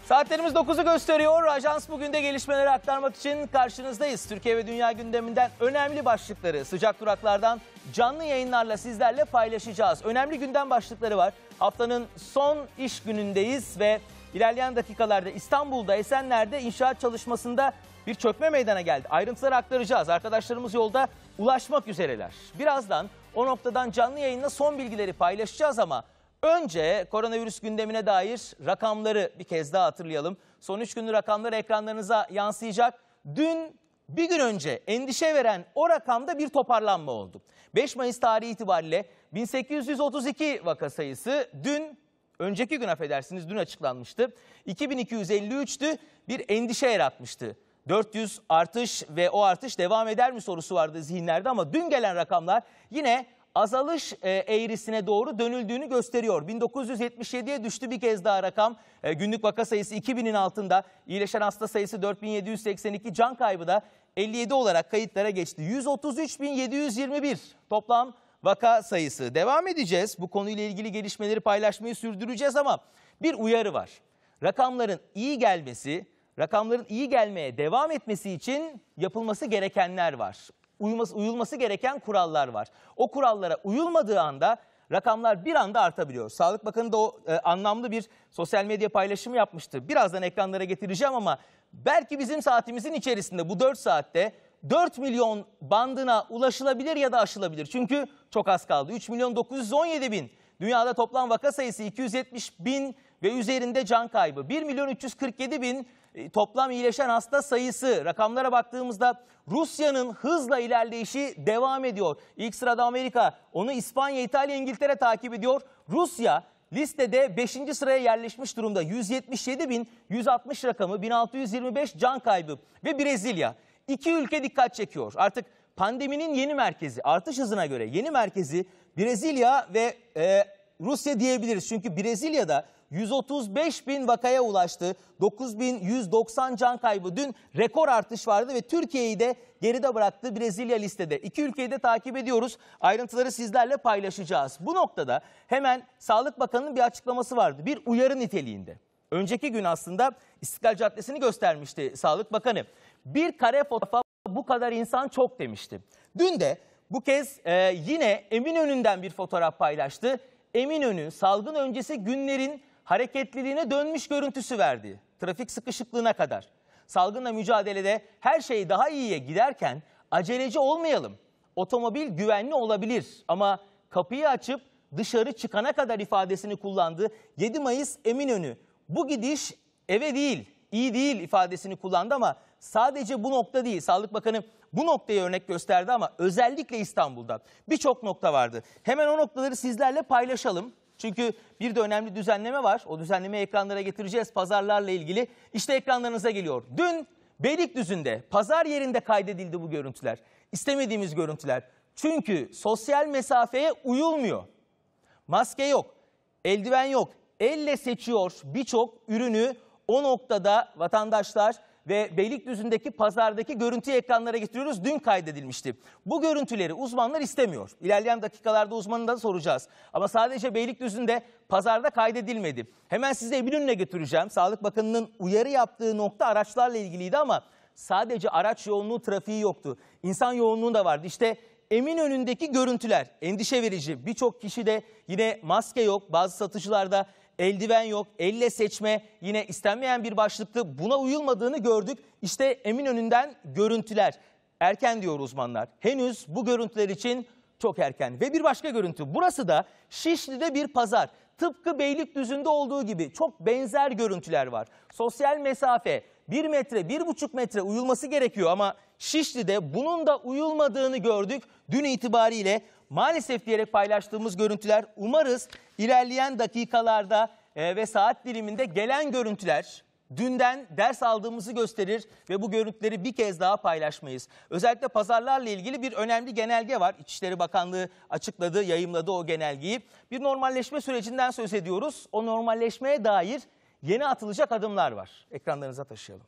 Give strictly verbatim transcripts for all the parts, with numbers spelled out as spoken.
Saatlerimiz dokuzu gösteriyor. Ajans bugün de gelişmeleri aktarmak için karşınızdayız. Türkiye ve dünya gündeminden önemli başlıkları sıcak duraklardan canlı yayınlarla sizlerle paylaşacağız. Önemli gündem başlıkları var. Haftanın son iş günündeyiz ve ilerleyen dakikalarda İstanbul'da Esenler'de inşaat çalışmasında bir çökme meydana geldi. Ayrıntıları aktaracağız. Arkadaşlarımız yolda ulaşmak üzereler. Birazdan o noktadan canlı yayınla son bilgileri paylaşacağız ama önce koronavirüs gündemine dair rakamları bir kez daha hatırlayalım. Son üç günlük rakamlar ekranlarınıza yansıyacak. Dün bir gün önce endişe veren o rakamda bir toparlanma oldu. beş Mayıs tarihi itibariyle bin sekiz yüz otuz iki vaka sayısı dün, önceki gün affedersiniz dün açıklanmıştı. iki bin iki yüz elli üçtü, bir endişe yaratmıştı. dört yüz artış ve o artış devam eder mi sorusu vardı zihinlerde ama dün gelen rakamlar yine azalış eğrisine doğru dönüldüğünü gösteriyor. bin dokuz yüz yetmiş yediye düştü bir kez daha rakam. Günlük vaka sayısı iki binin altında. İyileşen hasta sayısı dört bin yedi yüz seksen iki. Can kaybı da elli yedi olarak kayıtlara geçti. yüz otuz üç bin yedi yüz yirmi bir toplam vaka sayısı. Devam edeceğiz. Bu konuyla ilgili gelişmeleri paylaşmayı sürdüreceğiz ama bir uyarı var. Rakamların iyi gelmesi, rakamların iyi gelmeye devam etmesi için yapılması gerekenler var. Uyulması, uyulması gereken kurallar var. O kurallara uyulmadığı anda rakamlar bir anda artabiliyor. Sağlık Bakanı da o e, anlamlı bir sosyal medya paylaşımı yapmıştı. Birazdan ekranlara getireceğim ama belki bizim saatimizin içerisinde bu dört saatte dört milyon bandına ulaşılabilir ya da aşılabilir. Çünkü çok az kaldı. üç milyon dokuz yüz on yedi bin. Dünyada toplam vaka sayısı iki yüz yetmiş bin ve üzerinde can kaybı. bir milyon üç yüz kırk yedi bin toplam iyileşen hasta sayısı. Rakamlara baktığımızda Rusya'nın hızla ilerleyişi devam ediyor. İlk sırada Amerika, onu İspanya, İtalya, İngiltere takip ediyor. Rusya listede beşinci sıraya yerleşmiş durumda. yüz yetmiş yedi bin yüz altmış rakamı, bin altı yüz yirmi beş can kaybı ve Brezilya. İki ülke dikkat çekiyor. Artık pandeminin yeni merkezi, artış hızına göre yeni merkezi Brezilya ve e, Rusya diyebiliriz. Çünkü Brezilya'da yüz otuz beş bin vakaya ulaştı. dokuz bin yüz doksan can kaybı. Dün rekor artış vardı ve Türkiye'yi de geride bıraktı Brezilya listede. İki ülkeyi de takip ediyoruz. Ayrıntıları sizlerle paylaşacağız. Bu noktada hemen Sağlık Bakanı'nın bir açıklaması vardı. Bir uyarı niteliğinde. Önceki gün aslında İstiklal Caddesi'ni göstermişti Sağlık Bakanı. Bir kare fotoğrafa bu kadar insan çok demişti. Dün de bu kez e, yine Eminönü'nden bir fotoğraf paylaştı. Eminönü salgın öncesi günlerin hareketliliğine dönmüş görüntüsü verdi. Trafik sıkışıklığına kadar. Salgınla mücadelede her şey daha iyiye giderken aceleci olmayalım. Otomobil güvenli olabilir ama kapıyı açıp dışarı çıkana kadar ifadesini kullandı. yedi Mayıs Eminönü. Bu gidiş eve değil, iyi değil ifadesini kullandı ama sadece bu nokta değil. Sağlık Bakanı bu noktayı örnek gösterdi ama özellikle İstanbul'da birçok nokta vardı. Hemen o noktaları sizlerle paylaşalım. Çünkü bir de önemli düzenleme var. O düzenlemeyi ekranlara getireceğiz pazarlarla ilgili. İşte ekranlarınıza geliyor. Dün Beylikdüzü'nde pazar yerinde kaydedildi bu görüntüler. İstemediğimiz görüntüler. Çünkü sosyal mesafeye uyulmuyor. Maske yok, eldiven yok. Elle seçiyor birçok ürünü. O noktada vatandaşlar ve Beylikdüzü'ndeki pazardaki görüntüyü ekranlara getiriyoruz. Dün kaydedilmişti. Bu görüntüleri uzmanlar istemiyor. İlerleyen dakikalarda uzmanını da soracağız. Ama sadece Beylikdüzü'nde pazarda kaydedilmedi. Hemen size Eminönü'ne götüreceğim. Sağlık Bakanı'nın uyarı yaptığı nokta araçlarla ilgiliydi ama sadece araç yoğunluğu, trafiği yoktu. İnsan yoğunluğu da vardı. İşte Eminönü'ndeki görüntüler endişe verici. Birçok kişide yine maske yok. Bazı satıcılarda eldiven yok, elle seçme yine istenmeyen bir başlıktı. Buna uyulmadığını gördük. İşte Eminönü'nden görüntüler. Erken diyor uzmanlar. Henüz bu görüntüler için çok erken. Ve bir başka görüntü. Burası da Şişli'de bir pazar. Tıpkı Beylikdüzü'nde olduğu gibi çok benzer görüntüler var. Sosyal mesafe bir metre, bir buçuk metre uyulması gerekiyor ama Şişli'de bunun da uyulmadığını gördük. Dün itibariyle maalesef diyerek paylaştığımız görüntüler, umarız ilerleyen dakikalarda e, ve saat diliminde gelen görüntüler dünden ders aldığımızı gösterir ve bu görüntüleri bir kez daha paylaşmayız. Özellikle pazarlarla ilgili bir önemli genelge var. İçişleri Bakanlığı açıkladı, yayımladı o genelgeyi. Bir normalleşme sürecinden söz ediyoruz. O normalleşmeye dair yeni atılacak adımlar var. Ekranlarınıza taşıyalım.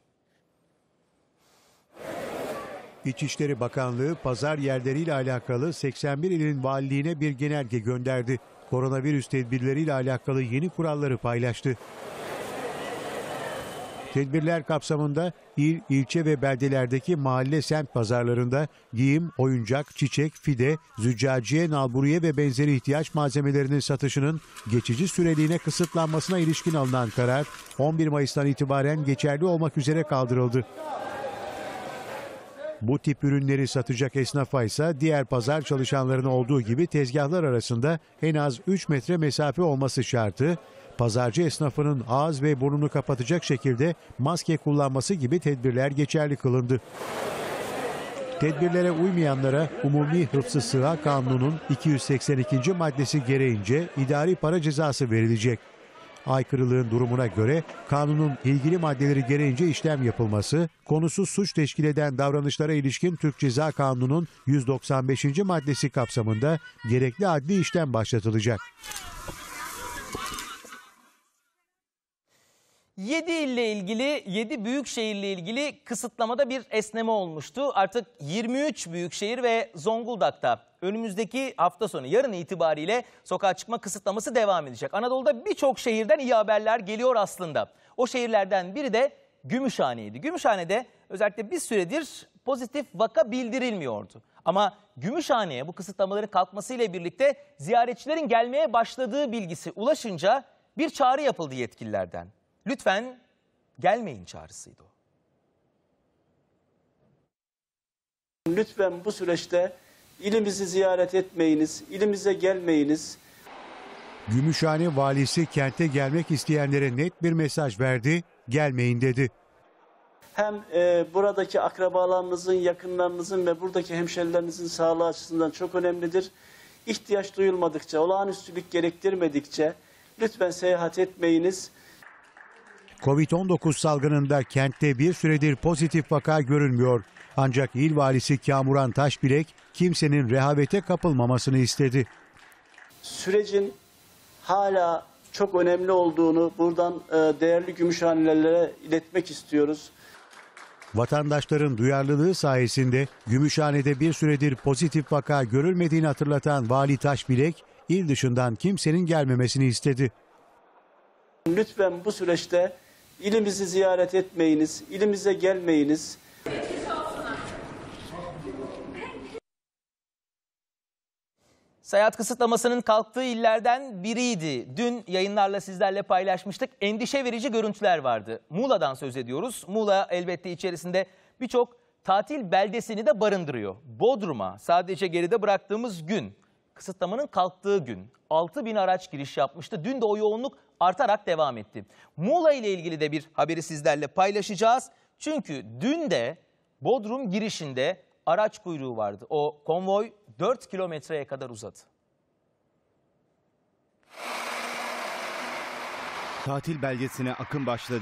İçişleri Bakanlığı pazar yerleriyle alakalı seksen bir ilin valiliğine bir genelge gönderdi. Koronavirüs tedbirleriyle alakalı yeni kuralları paylaştı. Tedbirler kapsamında il, ilçe ve beldelerdeki mahalle semt pazarlarında giyim, oyuncak, çiçek, fide, züccaciye, nalburiye ve benzeri ihtiyaç malzemelerinin satışının geçici süreliğine kısıtlanmasına ilişkin alınan karar on bir Mayıs'tan itibaren geçerli olmak üzere kaldırıldı. Bu tip ürünleri satacak esnafa ise diğer pazar çalışanlarının olduğu gibi tezgahlar arasında en az üç metre mesafe olması şartı, pazarcı esnafının ağız ve burnunu kapatacak şekilde maske kullanması gibi tedbirler geçerli kılındı. Tedbirlere uymayanlara Umumi Hıfzı Sıha Kanunu'nun iki yüz seksen ikinci maddesi gereğince idari para cezası verilecek. Aykırılığın durumuna göre kanunun ilgili maddeleri gereğince işlem yapılması, konusu suç teşkil eden davranışlara ilişkin Türk Ceza Kanunu'nun yüz doksan beşinci maddesi kapsamında gerekli adli işlem başlatılacak. yedi ille ilgili, yedi büyük şehirle ilgili kısıtlamada bir esneme olmuştu. Artık yirmi üç büyükşehir ve Zonguldak'ta önümüzdeki hafta sonu yarın itibariyle sokağa çıkma kısıtlaması devam edecek. Anadolu'da birçok şehirden iyi haberler geliyor aslında. O şehirlerden biri de Gümüşhane'ydi. Gümüşhane'de özellikle bir süredir pozitif vaka bildirilmiyordu. Ama Gümüşhane'ye bu kısıtlamaların kalkmasıyla birlikte ziyaretçilerin gelmeye başladığı bilgisi ulaşınca bir çağrı yapıldı yetkililerden. Lütfen gelmeyin çağrısıydı o. Lütfen bu süreçte ilimizi ziyaret etmeyiniz, ilimize gelmeyiniz. Gümüşhane valisi kente gelmek isteyenlere net bir mesaj verdi, gelmeyin dedi. Hem e, buradaki akrabalarınızın, yakınlarınızın ve buradaki hemşerilerinizin sağlığı açısından çok önemlidir. İhtiyaç duyulmadıkça, olağanüstülük gerektirmedikçe lütfen seyahat etmeyiniz. Covid on dokuz salgınında kentte bir süredir pozitif vaka görülmüyor. Ancak il valisi Kamuran Taşbilek kimsenin rehavete kapılmamasını istedi. Sürecin hala çok önemli olduğunu buradan e, değerli Gümüşhanelilere iletmek istiyoruz. Vatandaşların duyarlılığı sayesinde Gümüşhane'de bir süredir pozitif vaka görülmediğini hatırlatan Vali Taşbilek, il dışından kimsenin gelmemesini istedi. Lütfen bu süreçte ilimizi ziyaret etmeyiniz, ilimize gelmeyiniz. Seyahat kısıtlamasının kalktığı illerden biriydi. Dün yayınlarla sizlerle paylaşmıştık. Endişe verici görüntüler vardı. Muğla'dan söz ediyoruz. Muğla elbette içerisinde birçok tatil beldesini de barındırıyor. Bodrum'a sadece geride bıraktığımız gün, kısıtlamanın kalktığı gün altı bin araç giriş yapmıştı. Dün de o yoğunluk artarak devam etti. Muğla ile ilgili de bir haberi sizlerle paylaşacağız. Çünkü dün de Bodrum girişinde araç kuyruğu vardı. O konvoy dört kilometreye kadar uzadı. Tatil beldesine akın başladı.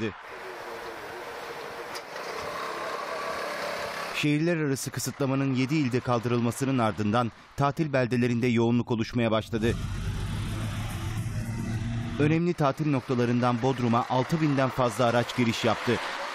Şehirler arası kısıtlamanın yedi ilde kaldırılmasının ardından tatil beldelerinde yoğunluk oluşmaya başladı. Önemli tatil noktalarından Bodrum'a altı binden fazla araç giriş yaptı.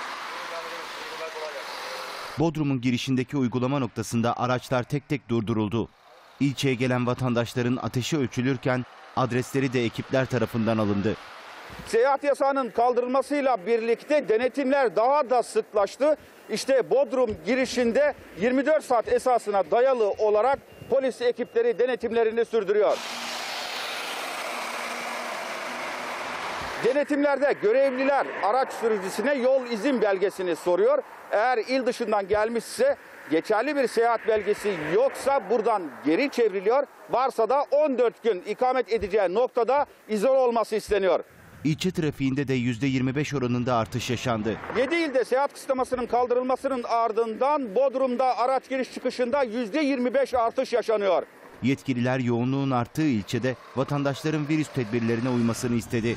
Bodrum'un girişindeki uygulama noktasında araçlar tek tek durduruldu. İlçeye gelen vatandaşların ateşi ölçülürken adresleri de ekipler tarafından alındı. Seyahat yasağının kaldırılmasıyla birlikte denetimler daha da sıklaştı. İşte Bodrum girişinde yirmi dört saat esasına dayalı olarak polis ekipleri denetimlerini sürdürüyor. Denetimlerde görevliler araç sürücüsüne yol izin belgesini soruyor. Eğer il dışından gelmişse geçerli bir seyahat belgesi yoksa buradan geri çevriliyor. Varsa da on dört gün ikamet edeceği noktada izole olması isteniyor. İlçe trafiğinde de yüzde yirmi beş oranında artış yaşandı. yedi ilde seyahat kısıtlamasının kaldırılmasının ardından Bodrum'da araç giriş çıkışında yüzde yirmi beş artış yaşanıyor. Yetkililer yoğunluğun arttığı ilçede vatandaşların virüs tedbirlerine uymasını istedi.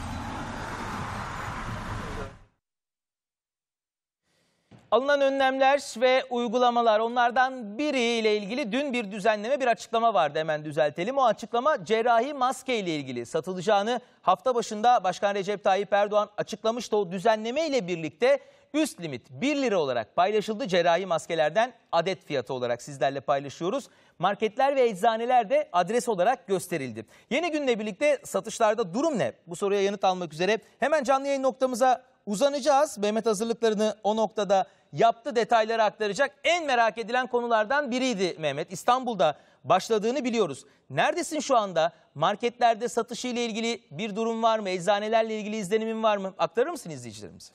Alınan önlemler ve uygulamalar, onlardan biriyle ilgili dün bir düzenleme, bir açıklama vardı, hemen düzeltelim. O açıklama cerrahi maske ile ilgili satılacağını hafta başında Başkan Recep Tayyip Erdoğan açıklamıştı. O düzenleme ile birlikte üst limit bir lira olarak paylaşıldı. Cerrahi maskelerden adet fiyatı olarak sizlerle paylaşıyoruz. Marketler ve eczaneler de adres olarak gösterildi. Yeni günle birlikte satışlarda durum ne? Bu soruya yanıt almak üzere hemen canlı yayın noktamıza uzanacağız. Mehmet hazırlıklarını o noktada yaptı, detayları aktaracak. En merak edilen konulardan biriydi Mehmet. İstanbul'da başladığını biliyoruz. Neredesin şu anda? Marketlerde satışı ile ilgili bir durum var mı? Eczanelerle ilgili izlenimin var mı? Aktarır mısın izleyicilerimize?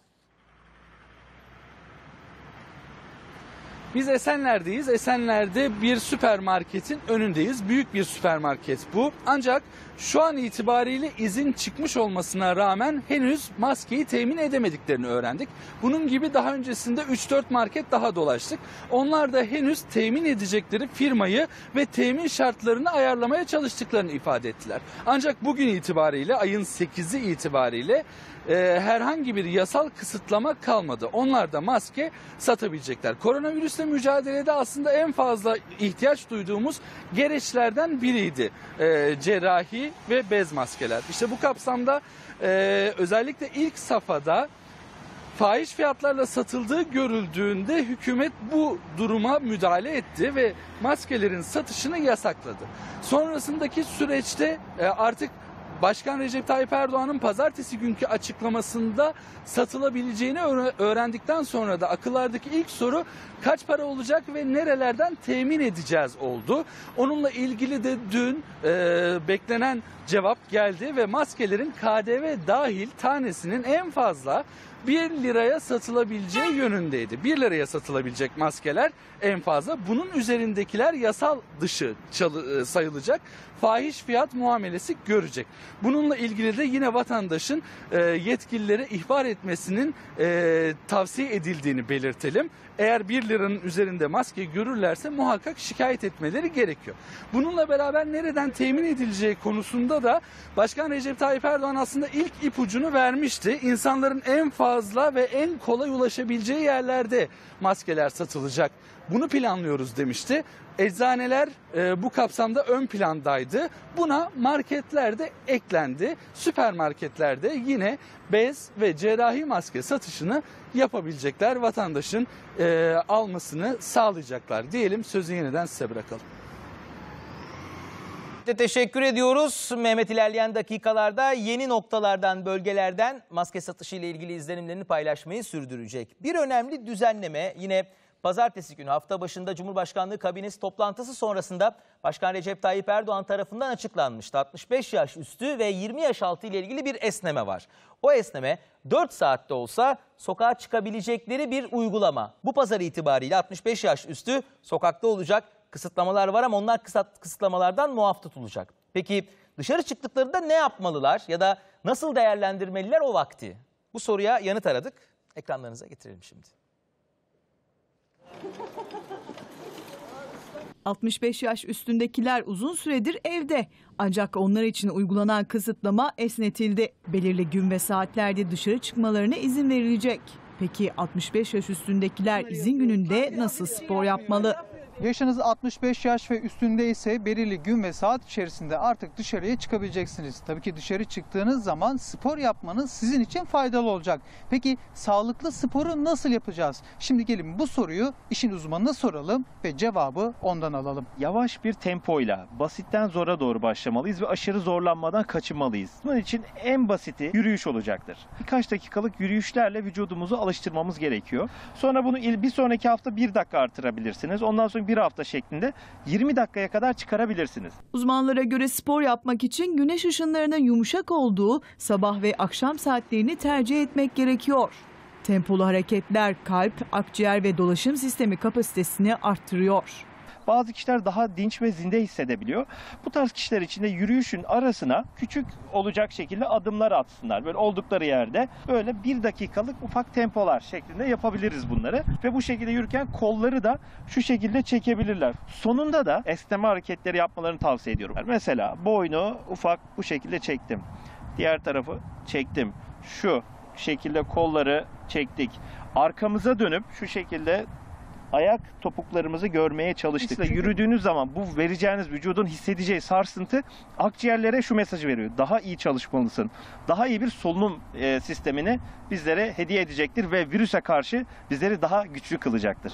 Biz Esenler'deyiz. Esenler'de bir süpermarketin önündeyiz. Büyük bir süpermarket bu. Ancak şu an itibariyle izin çıkmış olmasına rağmen henüz maskeyi temin edemediklerini öğrendik. Bunun gibi daha öncesinde üç dört market daha dolaştık. Onlar da henüz temin edecekleri firmayı ve temin şartlarını ayarlamaya çalıştıklarını ifade ettiler. Ancak bugün itibariyle, ayın sekizi itibariyle e, herhangi bir yasal kısıtlama kalmadı. Onlar da maske satabilecekler. Koronavirüsle mücadelede aslında en fazla ihtiyaç duyduğumuz gereçlerden biriydi. E, cerrahi ve bez maskeler. İşte bu kapsamda e, özellikle ilk safhada fahiş fiyatlarla satıldığı görüldüğünde hükümet bu duruma müdahale etti ve maskelerin satışını yasakladı. Sonrasındaki süreçte e, artık Başkan Recep Tayyip Erdoğan'ın pazartesi günkü açıklamasında satılabileceğini öğrendikten sonra da akıllardaki ilk soru kaç para olacak ve nerelerden temin edeceğiz oldu. Onunla ilgili de dün e, beklenen cevap geldi ve maskelerin K D V dahil tanesinin en fazla bir liraya satılabileceği yönündeydi. bir liraya satılabilecek maskeler en fazla. Bunun üzerindekiler yasal dışı çalı, sayılacak. Fahiş fiyat muamelesi görecek. Bununla ilgili de yine vatandaşın e, yetkililere ihbar etmesinin e, tavsiye edildiğini belirtelim. Eğer bir liranın üzerinde maske görürlerse muhakkak şikayet etmeleri gerekiyor. Bununla beraber nereden temin edileceği konusunda da Başkan Recep Tayyip Erdoğan aslında ilk ipucunu vermişti. İnsanların en fazla ve en kolay ulaşabileceği yerlerde maskeler satılacak. Bunu planlıyoruz demişti. Eczaneler e, bu kapsamda ön plandaydı. Buna marketler de eklendi. Süpermarketlerde yine bez ve cerrahi maske satışını yapabilecekler. Vatandaşın e, almasını sağlayacaklar diyelim. Sözü yeniden size bırakalım. Teşekkür ediyoruz. Mehmet ilerleyen dakikalarda yeni noktalardan, bölgelerden maske satışı ile ilgili izlenimlerini paylaşmayı sürdürecek. Bir önemli düzenleme yine pazartesi günü hafta başında Cumhurbaşkanlığı kabinesi toplantısı sonrasında Başkan Recep Tayyip Erdoğan tarafından açıklanmıştı. altmış beş yaş üstü ve yirmi yaş altı ile ilgili bir esneme var. O esneme dört saatte olsa sokağa çıkabilecekleri bir uygulama. Bu pazar itibariyle altmış beş yaş üstü sokakta olacak. Kısıtlamalar var ama onlar kısıtlamalardan muaf tutulacak. Peki dışarı çıktıklarında ne yapmalılar ya da nasıl değerlendirmeliler o vakti? Bu soruya yanıt aradık. Ekranlarınıza getirelim şimdi. altmış beş yaş üstündekiler uzun süredir evde. Ancak onlar için uygulanan kısıtlama esnetildi. Belirli gün ve saatlerde dışarı çıkmalarına izin verilecek. Peki altmış beş yaş üstündekiler izin gününde nasıl spor yapmalı? Yaşınız altmış beş yaş ve üstünde ise belirli gün ve saat içerisinde artık dışarıya çıkabileceksiniz. Tabii ki dışarı çıktığınız zaman spor yapmanız sizin için faydalı olacak. Peki sağlıklı sporu nasıl yapacağız? Şimdi gelin bu soruyu işin uzmanına soralım ve cevabı ondan alalım. Yavaş bir tempoyla basitten zora doğru başlamalıyız ve aşırı zorlanmadan kaçınmalıyız. Bunun için en basiti yürüyüş olacaktır. Birkaç dakikalık yürüyüşlerle vücudumuzu alıştırmamız gerekiyor. Sonra bunu bir sonraki hafta bir dakika artırabilirsiniz. Ondan sonra bir hafta şeklinde yirmi dakikaya kadar çıkarabilirsiniz. Uzmanlara göre spor yapmak için güneş ışınlarının yumuşak olduğu sabah ve akşam saatlerini tercih etmek gerekiyor. Tempolu hareketler kalp, akciğer ve dolaşım sistemi kapasitesini arttırıyor. Bazı kişiler daha dinç ve zinde hissedebiliyor. Bu tarz kişiler için de yürüyüşün arasına küçük olacak şekilde adımlar atsınlar. Böyle oldukları yerde böyle bir dakikalık ufak tempolar şeklinde yapabiliriz bunları. Ve bu şekilde yürürken kolları da şu şekilde çekebilirler. Sonunda da esneme hareketleri yapmalarını tavsiye ediyorum. Mesela boynu ufak bu şekilde çektim. Diğer tarafı çektim. Şu şekilde kolları çektik. Arkamıza dönüp şu şekilde ayak topuklarımızı görmeye çalıştık. Çünkü yürüdüğünüz zaman bu vereceğiniz vücudun hissedeceği sarsıntı akciğerlere şu mesajı veriyor. Daha iyi çalışmalısın. Daha iyi bir solunum e, sistemini bizlere hediye edecektir ve virüse karşı bizleri daha güçlü kılacaktır.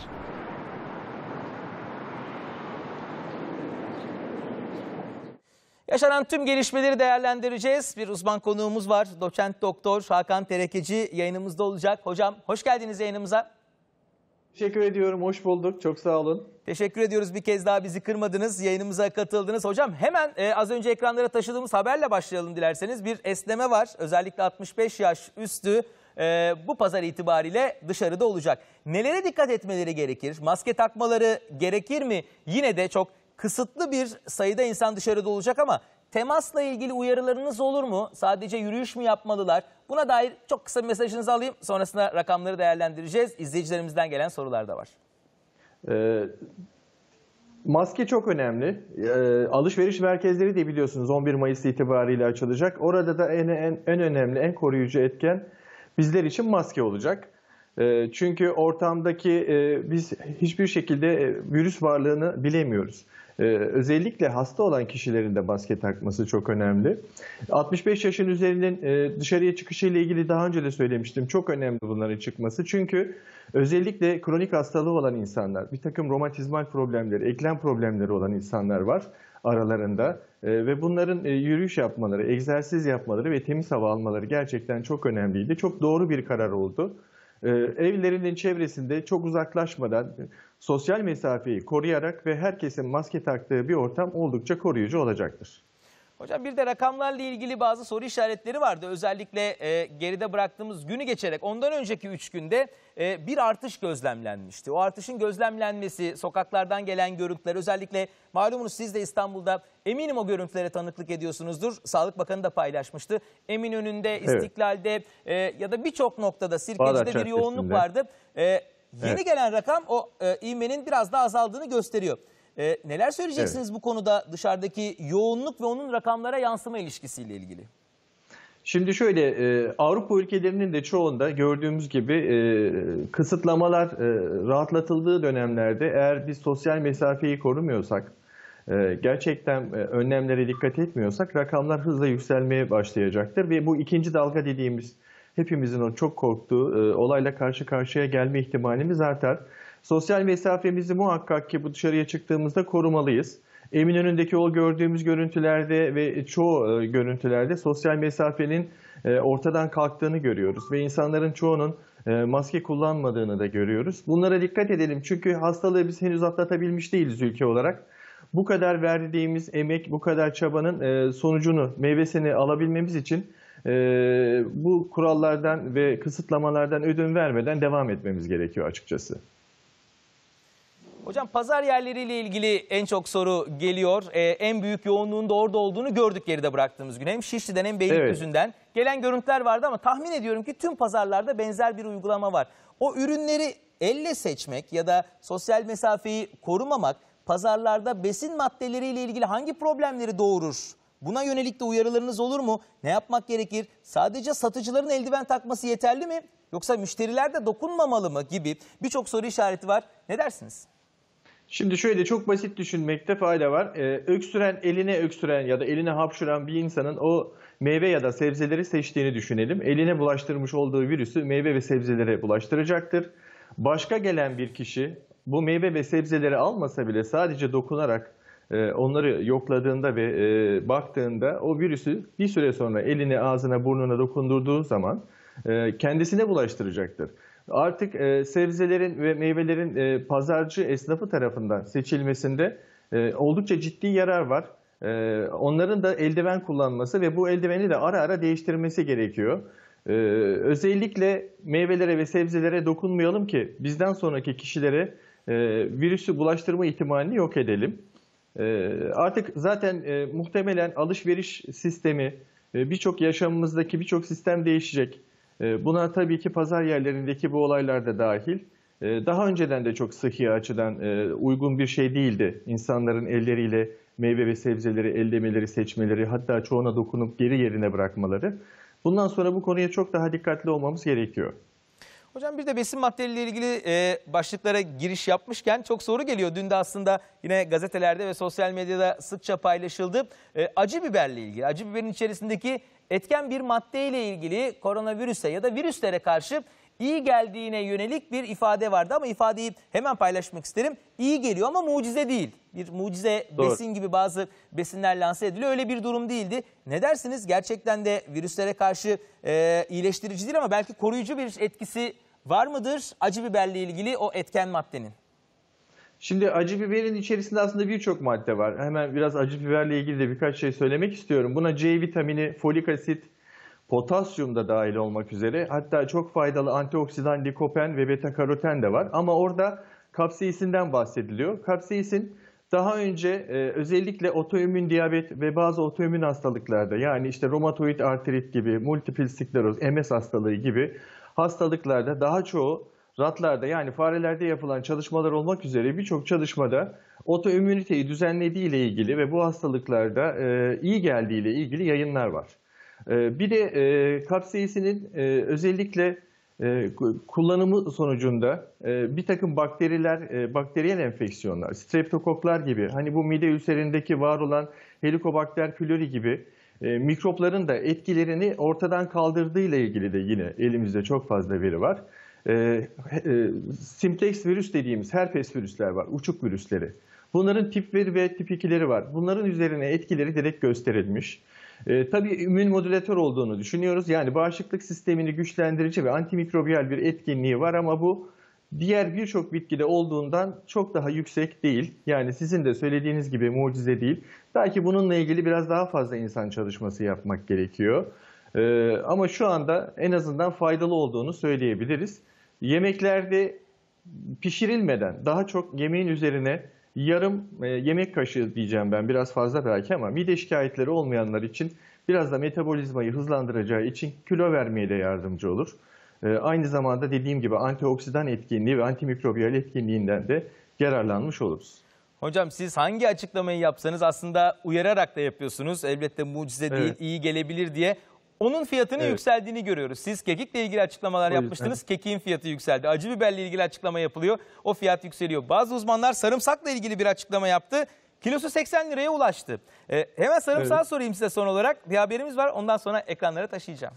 Yaşanan tüm gelişmeleri değerlendireceğiz. Bir uzman konuğumuz var. Doçent Doktor Hakan Terekeci yayınımızda olacak. Hocam hoş geldiniz yayınımıza. Teşekkür ediyorum. Hoş bulduk. Çok sağ olun. Teşekkür ediyoruz. Bir kez daha bizi kırmadınız. Yayınımıza katıldınız. Hocam hemen e, az önce ekranlara taşıdığımız haberle başlayalım dilerseniz. Bir esneme var. Özellikle altmış beş yaş üstü e, bu pazar itibariyle dışarıda olacak. Nelere dikkat etmeleri gerekir? Maske takmaları gerekir mi? Yine de çok kısıtlı bir sayıda insan dışarıda olacak ama temasla ilgili uyarılarınız olur mu? Sadece yürüyüş mü yapmalılar? Buna dair çok kısa bir mesajınızı alayım. Sonrasında rakamları değerlendireceğiz. İzleyicilerimizden gelen sorular da var. Ee, maske çok önemli. Ee, alışveriş merkezleri de biliyorsunuz on bir Mayıs itibariyle açılacak. Orada da en, en, en önemli, en koruyucu etken bizler için maske olacak. Ee, çünkü ortamdaki e, biz hiçbir şekilde e, virüs varlığını bilemiyoruz. Ee, özellikle hasta olan kişilerin de maske takması çok önemli. altmış beş yaşın üzerinin e, dışarıya çıkışı ile ilgili daha önce de söylemiştim. Çok önemli bunların çıkması. Çünkü özellikle kronik hastalığı olan insanlar, bir takım romatizmal problemleri, eklem problemleri olan insanlar var aralarında. E, ve bunların e, yürüyüş yapmaları, egzersiz yapmaları ve temiz hava almaları gerçekten çok önemliydi. Çok doğru bir karar oldu. E, evlerinin çevresinde çok uzaklaşmadan, sosyal mesafeyi koruyarak ve herkesin maske taktığı bir ortam oldukça koruyucu olacaktır. Hocam bir de rakamlarla ilgili bazı soru işaretleri vardı. Özellikle e, geride bıraktığımız günü geçerek ondan önceki üç günde e, bir artış gözlemlenmişti. O artışın gözlemlenmesi, sokaklardan gelen görüntüler, özellikle malumunuz siz de İstanbul'da eminim o görüntülere tanıklık ediyorsunuzdur. Sağlık Bakanı da paylaşmıştı. Eminönü'nde, İstiklal'de e, ya da birçok noktada Sirkeci'de bir yoğunluk vardı. E, yeni Evet. gelen rakam o e, ivmenin biraz daha azaldığını gösteriyor. Ee, neler söyleyeceksiniz evet. bu konuda dışarıdaki yoğunluk ve onun rakamlara yansıma ilişkisiyle ilgili? Şimdi şöyle e, Avrupa ülkelerinin de çoğunda gördüğümüz gibi e, kısıtlamalar e, rahatlatıldığı dönemlerde eğer biz sosyal mesafeyi korumuyorsak, e, gerçekten e, önlemlere dikkat etmiyorsak rakamlar hızla yükselmeye başlayacaktır. Ve bu ikinci dalga dediğimiz hepimizin o çok korktuğu e, olayla karşı karşıya gelme ihtimalimiz artar. Sosyal mesafemizi muhakkak ki bu dışarıya çıktığımızda korumalıyız. Eminönü'ndeki o gördüğümüz görüntülerde ve çoğu görüntülerde sosyal mesafenin ortadan kalktığını görüyoruz. Ve insanların çoğunun maske kullanmadığını da görüyoruz. Bunlara dikkat edelim çünkü hastalığı biz henüz atlatabilmiş değiliz ülke olarak. Bu kadar verdiğimiz emek, bu kadar çabanın sonucunu, meyvesini alabilmemiz için bu kurallardan ve kısıtlamalardan ödün vermeden devam etmemiz gerekiyor açıkçası. Hocam pazar yerleriyle ilgili en çok soru geliyor. Ee, en büyük yoğunluğun da orada olduğunu gördük geride bıraktığımız gün. Hem Şişli'den hem Beylikdüzü'nden evet. gelen görüntüler vardı ama tahmin ediyorum ki tüm pazarlarda benzer bir uygulama var. O ürünleri elle seçmek ya da sosyal mesafeyi korumamak pazarlarda besin maddeleriyle ilgili hangi problemleri doğurur? Buna yönelik de uyarılarınız olur mu? Ne yapmak gerekir? Sadece satıcıların eldiven takması yeterli mi? Yoksa müşteriler de dokunmamalı mı gibi birçok soru işareti var. Ne dersiniz? Şimdi şöyle çok basit düşünmekte fayda var. Ee, öksüren, eline öksüren ya da eline hapşuran bir insanın o meyve ya da sebzeleri seçtiğini düşünelim. Eline bulaştırmış olduğu virüsü meyve ve sebzelere bulaştıracaktır. Başka gelen bir kişi bu meyve ve sebzeleri almasa bile sadece dokunarak e, onları yokladığında ve e, baktığında o virüsü bir süre sonra eline, ağzına, burnuna dokundurduğu zaman e, kendisine bulaştıracaktır. Artık e, sebzelerin ve meyvelerin e, pazarcı esnafı tarafından seçilmesinde e, oldukça ciddi yarar var. E, onların da eldiven kullanması ve bu eldiveni de ara ara değiştirmesi gerekiyor. E, özellikle meyvelere ve sebzelere dokunmayalım ki bizden sonraki kişilere e, virüsü bulaştırma ihtimalini yok edelim. E, artık zaten e, muhtemelen alışveriş sistemi, e, birçok yaşamımızdaki birçok sistem değişecek. Buna tabii ki pazar yerlerindeki bu olaylar da dahil. Daha önceden de çok sıhhi açıdan uygun bir şey değildi. İnsanların elleriyle meyve ve sebzeleri, ellemeleri, seçmeleri, hatta çoğuna dokunup geri yerine bırakmaları. Bundan sonra bu konuya çok daha dikkatli olmamız gerekiyor. Hocam bir de besin maddeleriyle ilgili e, başlıklara giriş yapmışken çok soru geliyor. Dün de aslında yine gazetelerde ve sosyal medyada sıkça paylaşıldı. E, acı biberle ilgili, acı biberin içerisindeki etken bir maddeyle ilgili koronavirüse ya da virüslere karşı iyi geldiğine yönelik bir ifade vardı ama ifadeyi hemen paylaşmak isterim. İyi geliyor ama mucize değil. Bir mucize Doğru. besin gibi bazı besinler lanse ediliyor. Öyle bir durum değildi. Ne dersiniz? Gerçekten de virüslere karşı e, iyileştirici değil ama belki koruyucu bir etkisi var mıdır acı biberle ilgili o etken maddenin? Şimdi acı biberin içerisinde aslında birçok madde var. Hemen biraz acı biberle ilgili de birkaç şey söylemek istiyorum. Buna C vitamini, folik asit, potasyum da dahil olmak üzere. Hatta çok faydalı antioksidan likopen ve beta karoten de var. Ama orada kapsaisinden bahsediliyor. Kapsaisin daha önce e, özellikle otoimmün diyabet ve bazı otoimmün hastalıklarda, yani işte romatoid artrit gibi, multiple skleroz, M S hastalığı gibi hastalıklarda daha çoğu ratlarda, yani farelerde yapılan çalışmalar olmak üzere birçok çalışmada otoimmüniteyi düzenlediği ile ilgili ve bu hastalıklarda e, iyi geldiği ile ilgili yayınlar var. E, bir de e, kapsaisinin e, özellikle e, kullanımı sonucunda e, bir takım bakteriler, e, bakteriyel enfeksiyonlar, streptokoklar gibi, hani bu mide ülserindeki var olan Helicobacter pylori gibi e, mikropların da etkilerini ortadan kaldırdığı ile ilgili de yine elimizde çok fazla veri var. E, e, simplex virüs dediğimiz herpes virüsler var, uçuk virüsleri. Bunların tip bir ve tip ikileri var. Bunların üzerine etkileri direkt gösterilmiş. E, tabii immün modülatör olduğunu düşünüyoruz. Yani bağışıklık sistemini güçlendirici ve antimikrobiyal bir etkinliği var ama bu diğer birçok bitkide olduğundan çok daha yüksek değil. Yani sizin de söylediğiniz gibi mucize değil. Belki bununla ilgili biraz daha fazla insan çalışması yapmak gerekiyor. E, ama şu anda en azından faydalı olduğunu söyleyebiliriz. Yemeklerde pişirilmeden daha çok yemeğin üzerine yarım e, yemek kaşığı diyeceğim ben, biraz fazla belki, ama mide şikayetleri olmayanlar için biraz da metabolizmayı hızlandıracağı için kilo vermeye de yardımcı olur. E, aynı zamanda dediğim gibi antioksidan etkinliği ve antimikrobiyal etkinliğinden de yararlanmış oluruz. Hocam siz hangi açıklamayı yapsanız aslında uyararak da yapıyorsunuz. Elbette mucize değil, Evet. iyi gelebilir diye. Onun fiyatının Evet. yükseldiğini görüyoruz. Siz kekikle ilgili açıklamalar O yüzden- yapmıştınız. Kekiğin fiyatı yükseldi. Acı biberle ilgili açıklama yapılıyor. O fiyat yükseliyor. Bazı uzmanlar sarımsakla ilgili bir açıklama yaptı. Kilosu seksen liraya ulaştı. Ee, hemen sarımsağı Evet. sorayım size son olarak. Bir haberimiz var. Ondan sonra ekranlara taşıyacağım.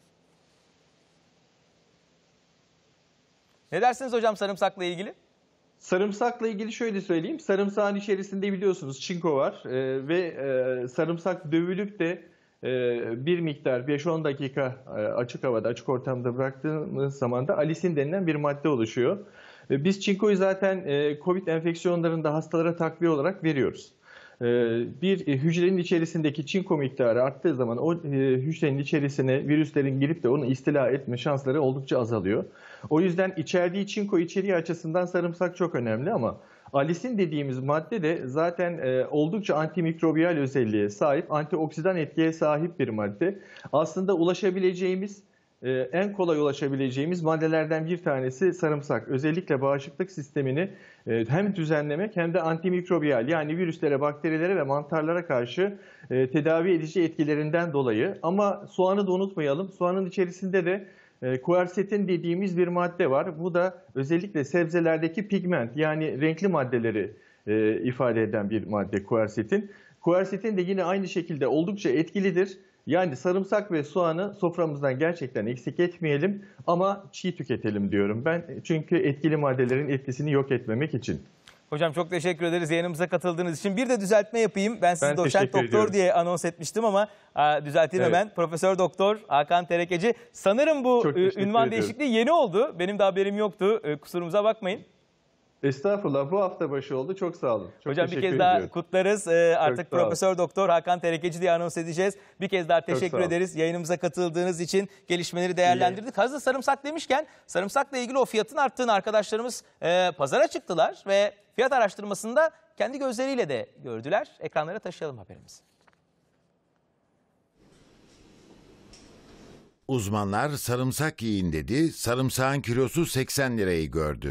Ne dersiniz hocam sarımsakla ilgili? Sarımsakla ilgili şöyle söyleyeyim. Sarımsağın içerisinde biliyorsunuz çinko var e, ve e, sarımsak dövülüp de e, bir miktar beş on dakika e, açık havada, açık ortamda bıraktığımız zaman da alisin denilen bir madde oluşuyor. E, biz çinkoyu zaten e, Covid enfeksiyonlarında hastalara takviye olarak veriyoruz. E, bir e, hücrenin içerisindeki çinko miktarı arttığı zaman o e, hücrenin içerisine virüslerin girip de onu istila etme şansları oldukça azalıyor. O yüzden içerdiği çinko içeriği açısından sarımsak çok önemli ama alisin dediğimiz madde de zaten e, oldukça antimikrobiyal özelliğe sahip, antioksidan etkiye sahip bir madde. Aslında ulaşabileceğimiz, e, en kolay ulaşabileceğimiz maddelerden bir tanesi sarımsak. Özellikle bağışıklık sistemini e, hem düzenlemek hem de antimikrobiyal, yani virüslere, bakterilere ve mantarlara karşı e, tedavi edici etkilerinden dolayı. Ama soğanı da unutmayalım. Soğanın içerisinde de E, kuersetin dediğimiz bir madde var. Bu da özellikle sebzelerdeki pigment, yani renkli maddeleri e, ifade eden bir madde kuersetin. Kuersetin de yine aynı şekilde oldukça etkilidir. Yani sarımsak ve soğanı soframızdan gerçekten eksik etmeyelim ama çiğ tüketelim diyorum ben. Çünkü etkili maddelerin etkisini yok etmemek için. Hocam çok teşekkür ederiz yayınımıza katıldığınız için. Bir de düzeltme yapayım. Ben sizi Ben doçent teşekkür doktor ediyorum. diye anons etmiştim ama a, düzelteyim Evet. hemen. Profesör Doktor Hakan Terekeci. Sanırım bu Çok e, teşekkür ünvan ediyorum. değişikliği yeni oldu. Benim de haberim yoktu. E, Kusurumuza bakmayın. Estağfurullah, bu hafta başı oldu. Çok sağ olun. Çok Hocam bir teşekkür kez daha ediyorum. kutlarız. E, artık sağ olun. Profesör Doktor Hakan Terekeci diye anons edeceğiz. Bir kez daha teşekkür sağ olun. ederiz. Yayınımıza katıldığınız için gelişmeleri değerlendirdik. Hazır sarımsak demişken sarımsakla ilgili o fiyatın arttığını arkadaşlarımız e, pazara çıktılar ve fiyat araştırmasında kendi gözleriyle de gördüler. Ekranlara taşıyalım haberimizi. Uzmanlar sarımsak yiyin dedi, sarımsağın kilosu seksen lirayı gördü.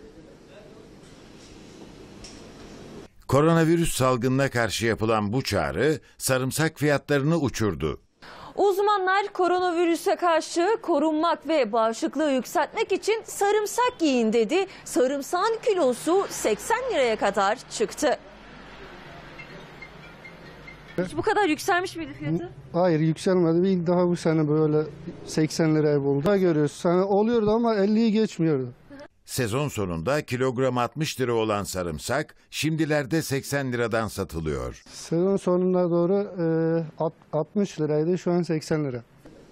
Koronavirüs salgınına karşı yapılan bu çağrı sarımsak fiyatlarını uçurdu. Uzmanlar koronavirüse karşı korunmak ve bağışıklığı yükseltmek için sarımsak yiyin dedi. Sarımsağın kilosu seksen liraya kadar çıktı. Hiç bu kadar yükselmiş miydi fiyatı? Hayır yükselmedi. Bir daha bu sene böyle seksen liraya buldu. Daha görüyoruz. Yani oluyordu ama elliyi geçmiyordu. Sezon sonunda kilogram altmış lira olan sarımsak şimdilerde seksen liradan satılıyor. Sezon sonuna doğru e, altmış liraydı. Şu an seksen lira.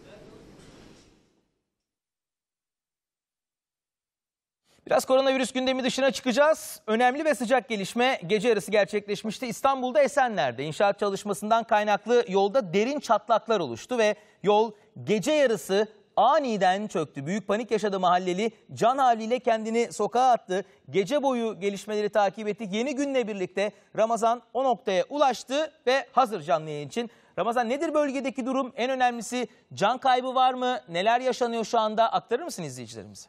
Biraz koronavirüs gündemi dışına çıkacağız. Önemli ve sıcak gelişme gece yarısı gerçekleşmişti. İstanbul'da Esenler'de inşaat çalışmasından kaynaklı yolda derin çatlaklar oluştu ve yol gece yarısı aniden çöktü. Büyük panik yaşadı mahalleli, can havliyle kendini sokağa attı. Gece boyu gelişmeleri takip ettik. Yeni günle birlikte Ramazan o noktaya ulaştı ve hazır canlı yayın için. Ramazan, nedir bölgedeki durum? En önemlisi can kaybı var mı? Neler yaşanıyor şu anda? Aktarır mısın izleyicilerimize?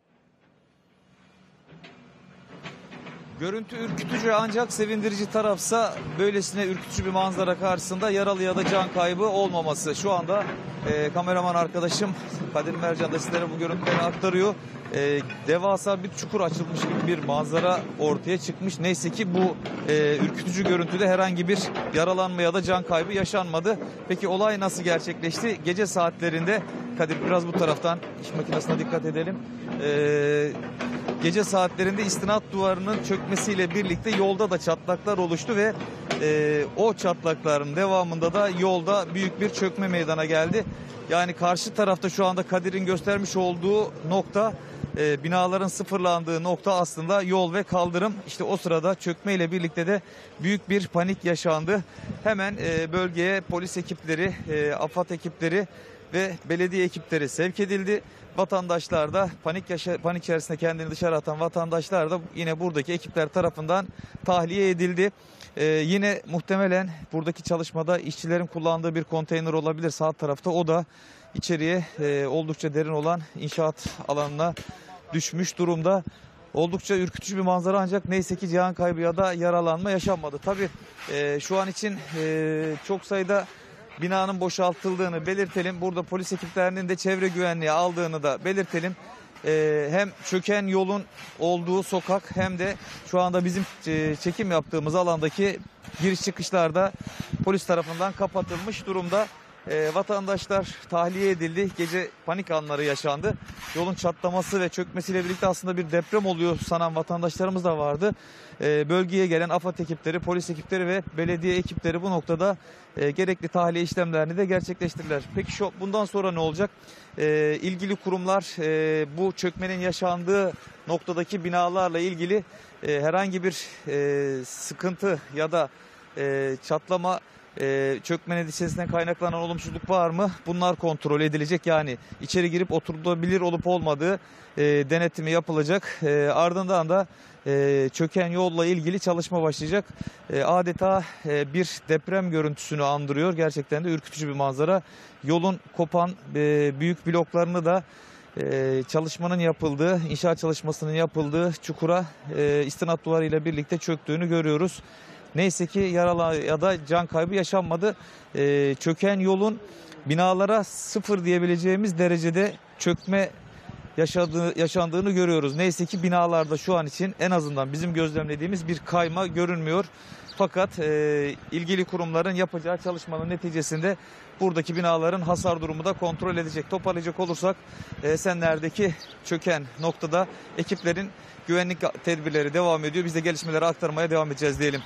Görüntü ürkütücü ancak sevindirici tarafsa böylesine ürkütücü bir manzara karşısında yaralı ya da can kaybı olmaması. Şu anda e, kameraman arkadaşım Kadir Mercan da sizlere bu görüntüleri aktarıyor. E, devasa bir çukur açılmış gibi bir manzara ortaya çıkmış. Neyse ki bu e, ürkütücü görüntüde herhangi bir yaralanma ya da can kaybı yaşanmadı. Peki olay nasıl gerçekleşti? Gece saatlerinde, Kadir biraz bu taraftan, iş makinesine dikkat edelim. Eee... Gece saatlerinde istinat duvarının çökmesiyle birlikte yolda da çatlaklar oluştu ve e, o çatlakların devamında da yolda büyük bir çökme meydana geldi. Yani karşı tarafta şu anda Kadir'in göstermiş olduğu nokta, e, binaların sıfırlandığı nokta aslında yol ve kaldırım. İşte o sırada çökmeyle birlikte de büyük bir panik yaşandı. Hemen e, bölgeye polis ekipleri, e, AFAD ekipleri ve belediye ekipleri sevk edildi. Vatandaşlar da panik yaşa, panik içerisinde kendini dışarı atan vatandaşlar da yine buradaki ekipler tarafından tahliye edildi. Ee, yine muhtemelen buradaki çalışmada işçilerin kullandığı bir konteyner olabilir sağ tarafta. O da içeriye e, oldukça derin olan inşaat alanına düşmüş durumda. Oldukça ürkütücü bir manzara ancak neyse ki can kaybı ya da yaralanma yaşanmadı. Tabii e, şu an için e, çok sayıda binanın boşaltıldığını belirtelim. Burada polis ekiplerinin de çevre güvenliği aldığını da belirtelim. Ee, hem çöken yolun olduğu sokak hem de şu anda bizim çekim yaptığımız alandaki giriş çıkışlarda polis tarafından kapatılmış durumda. Ee, vatandaşlar tahliye edildi. Gece panik anları yaşandı. Yolun çatlaması ve çökmesiyle birlikte aslında bir deprem oluyor sanan vatandaşlarımız da vardı. Ee, bölgeye gelen AFAD ekipleri, polis ekipleri ve belediye ekipleri bu noktada e, gerekli tahliye işlemlerini de gerçekleştirdiler. Peki şu bundan sonra ne olacak? Ee, ilgili kurumlar e, bu çökmenin yaşandığı noktadaki binalarla ilgili e, herhangi bir e, sıkıntı ya da e, çatlama, Ee, çökme neticesinden kaynaklanan olumsuzluk var mı? Bunlar kontrol edilecek. Yani içeri girip oturulabilir olup olmadığı e, denetimi yapılacak. E, ardından da e, çöken yolla ilgili çalışma başlayacak. E, adeta e, bir deprem görüntüsünü andırıyor. Gerçekten de ürkütücü bir manzara. Yolun kopan e, büyük bloklarını da e, çalışmanın yapıldığı, inşaat çalışmasının yapıldığı çukura e, istinat duvarıyla birlikte çöktüğünü görüyoruz. Neyse ki yaralı ya da can kaybı yaşanmadı. Ee, çöken yolun binalara sıfır diyebileceğimiz derecede çökme yaşadığı, yaşandığını görüyoruz. Neyse ki binalarda şu an için en azından bizim gözlemlediğimiz bir kayma görünmüyor. Fakat e, ilgili kurumların yapacağı çalışmanın neticesinde buradaki binaların hasar durumu da kontrol edecek. Toparlayacak olursak Esenler'deki çöken noktada ekiplerin güvenlik tedbirleri devam ediyor. Biz de gelişmeleri aktarmaya devam edeceğiz diyelim.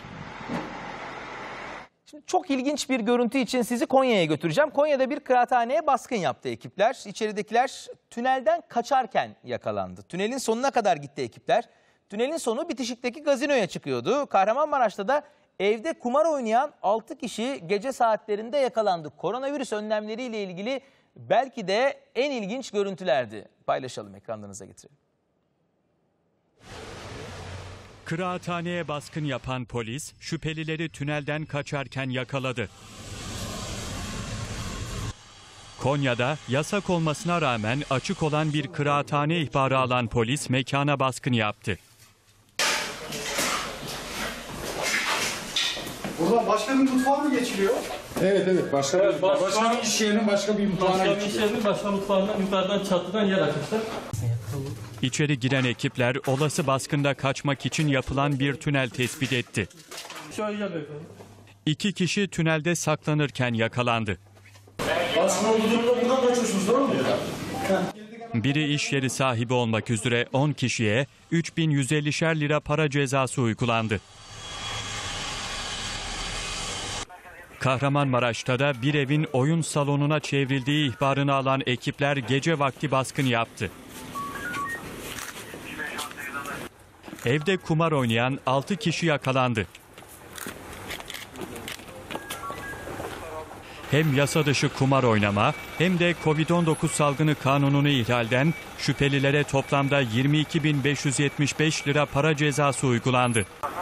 Şimdi çok ilginç bir görüntü için sizi Konya'ya götüreceğim. Konya'da bir kıraathaneye baskın yaptı ekipler. İçeridekiler tünelden kaçarken yakalandı. Tünelin sonuna kadar gitti ekipler. Tünelin sonu bitişikteki gazinoya çıkıyordu. Kahramanmaraş'ta da evde kumar oynayan altı kişi gece saatlerinde yakalandı. Koronavirüs önlemleriyle ilgili belki de en ilginç görüntülerdi. Paylaşalım, ekranlarınıza getirelim. Kıraathaneye baskın yapan polis şüphelileri tünelden kaçarken yakaladı. Konya'da yasak olmasına rağmen açık olan bir kıraathane ihbarı alan polis mekana baskın yaptı. Burada başka bir mutfağa mı geçiliyor? Evet evet başka evet, bir başka, başka bir iş yerinin başka bir mutfağına geçiliyor. Başka bir iş yerinin başka mutfağından yukarıdan çatıdan yer açmışlar. İçeri giren ekipler olası baskında kaçmak için yapılan bir tünel tespit etti. İki kişi tünelde saklanırken yakalandı. Baskın olduğu durumda buradan kaçıyorsunuz, doğru mu? Biri iş yeri sahibi olmak üzere on kişiye üç bin yüz ellişer lira para cezası uygulandı. Kahramanmaraş'ta da bir evin oyun salonuna çevrildiği ihbarını alan ekipler gece vakti baskın yaptı. Evde kumar oynayan altı kişi yakalandı. Hem yasa dışı kumar oynama hem de Covid on dokuz salgını kanununu ihlalden şüphelilere toplamda yirmi iki bin beş yüz yetmiş beş lira para cezası uygulandı.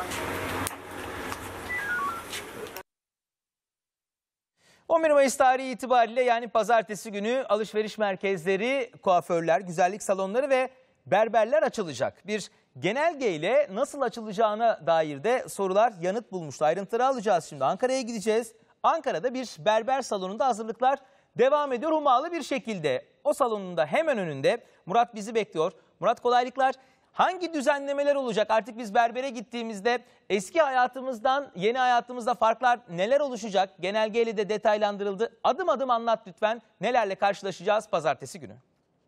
on bir Mayıs tarihi itibariyle yani pazartesi günü alışveriş merkezleri, kuaförler, güzellik salonları ve berberler açılacak. Bir genelgeyle nasıl açılacağına dair de sorular yanıt bulmuştu. Ayrıntıları alacağız şimdi. Ankara'ya gideceğiz. Ankara'da bir berber salonunda hazırlıklar devam ediyor hummalı bir şekilde. O salonun da hemen önünde Murat bizi bekliyor. Murat, kolaylıklar. Hangi düzenlemeler olacak? Artık biz berbere gittiğimizde eski hayatımızdan yeni hayatımızda farklar neler oluşacak? Genelgeyle de detaylandırıldı. Adım adım anlat lütfen. Nelerle karşılaşacağız pazartesi günü?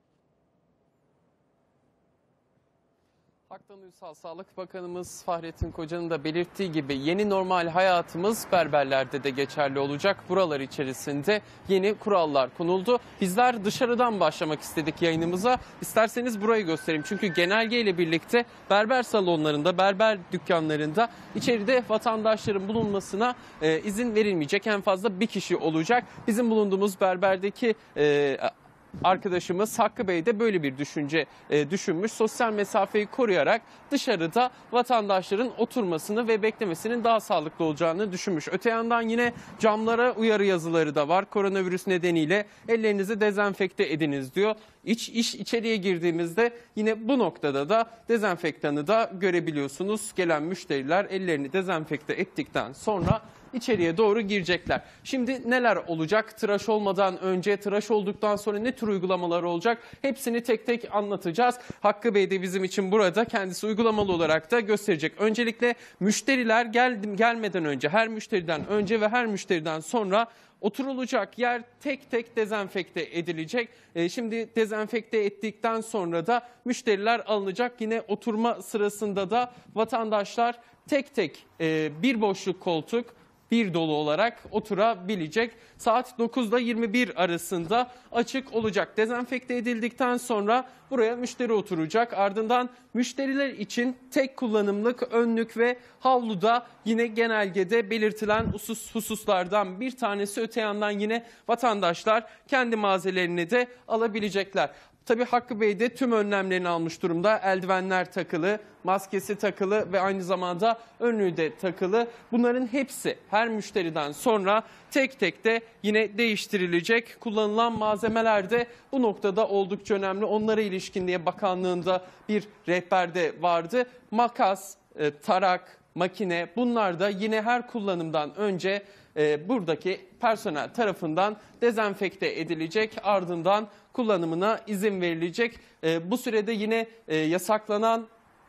Halktan Ulusal Sağlık Bakanımız Fahrettin Koca'nın da belirttiği gibi yeni normal hayatımız berberlerde de geçerli olacak. Buralar içerisinde yeni kurallar konuldu. Bizler dışarıdan başlamak istedik yayınımıza. İsterseniz burayı göstereyim. Çünkü genelgeyle birlikte berber salonlarında, berber dükkanlarında içeride vatandaşların bulunmasına e, izin verilmeyecek. En fazla bir kişi olacak. Bizim bulunduğumuz berberdeki E, arkadaşımız Hakkı Bey de böyle bir düşünce e, düşünmüş. Sosyal mesafeyi koruyarak dışarıda vatandaşların oturmasını ve beklemesinin daha sağlıklı olacağını düşünmüş. Öte yandan yine camlara uyarı yazıları da var. Koronavirüs nedeniyle ellerinizi dezenfekte ediniz diyor. İç, iş içeriye girdiğimizde yine bu noktada da dezenfektanı da görebiliyorsunuz. Gelen müşteriler ellerini dezenfekte ettikten sonra içeriye doğru girecekler. Şimdi neler olacak? Tıraş olmadan önce, tıraş olduktan sonra ne tür uygulamalar olacak? Hepsini tek tek anlatacağız. Hakkı Bey de bizim için burada, kendisi uygulamalı olarak da gösterecek. Öncelikle müşteriler gel, gelmeden önce, her müşteriden önce ve her müşteriden sonra oturulacak yer tek tek dezenfekte edilecek. E, şimdi dezenfekte ettikten sonra da müşteriler alınacak. Yine oturma sırasında da vatandaşlar tek tek e, bir boşluk koltuk, bir dolu olarak oturabilecek. Saat dokuzda yirmi bir arasında açık olacak. Dezenfekte edildikten sonra buraya müşteri oturacak. Ardından müşteriler için tek kullanımlık önlük ve havluda yine genelgede belirtilen husus, hususlardan bir tanesi. Öte yandan yine vatandaşlar kendi malzemelerini de alabilecekler. Tabii Hakkı Bey de tüm önlemlerini almış durumda. Eldivenler takılı, maskesi takılı ve aynı zamanda önlüğü de takılı. Bunların hepsi her müşteriden sonra tek tek de yine değiştirilecek. Kullanılan malzemeler de bu noktada oldukça önemli. Onlara ilişkin diye bakanlığında bir rehberde vardı. Makas, tarak, makine, bunlar da yine her kullanımdan önce e, buradaki personel tarafından dezenfekte edilecek. Ardından kullanımına izin verilecek. E, bu sürede yine e, yasaklanan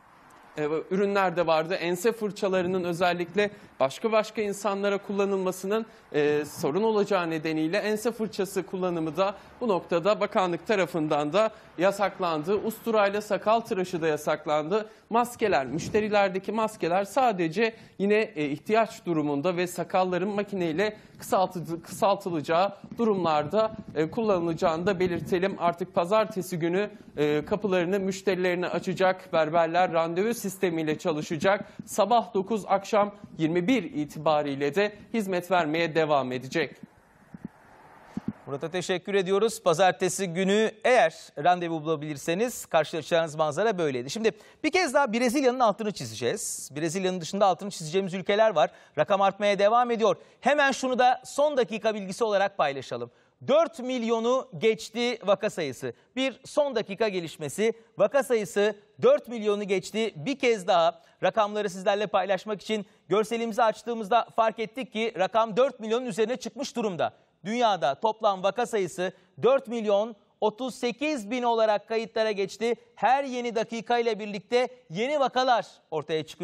e, ürünler de vardı. Ense fırçalarının özellikle başka başka insanlara kullanılmasının e, sorun olacağı nedeniyle ense fırçası kullanımı da bu noktada bakanlık tarafından da yasaklandı. Usturayla sakal tıraşı da yasaklandı. Maskeler, müşterilerdeki maskeler sadece yine e, ihtiyaç durumunda ve sakalların makineyle kısaltı, kısaltılacağı durumlarda e, kullanılacağını da belirtelim. Artık pazartesi günü e, kapılarını müşterilerine açacak berberler, randevu sistemiyle çalışacak. Sabah dokuz, akşam yirmi bir itibariyle de hizmet vermeye devam edecek. Murat'a teşekkür ediyoruz. Pazartesi günü eğer randevu bulabilirseniz karşılaşacağınız manzara böyleydi. Şimdi bir kez daha Brezilya'nın altını çizeceğiz. Brezilya'nın dışında altını çizeceğimiz ülkeler var. Rakam artmaya devam ediyor. Hemen şunu da son dakika bilgisi olarak paylaşalım. dört milyonu geçti vaka sayısı. Bir son dakika gelişmesi. Vaka sayısı dört milyonu geçti. Bir kez daha rakamları sizlerle paylaşmak için görselimizi açtığımızda fark ettik ki rakam dört milyonun üzerine çıkmış durumda. Dünyada toplam vaka sayısı dört milyon otuz sekiz bin olarak kayıtlara geçti. Her yeni dakika ile birlikte yeni vakalar ortaya çıkıyor.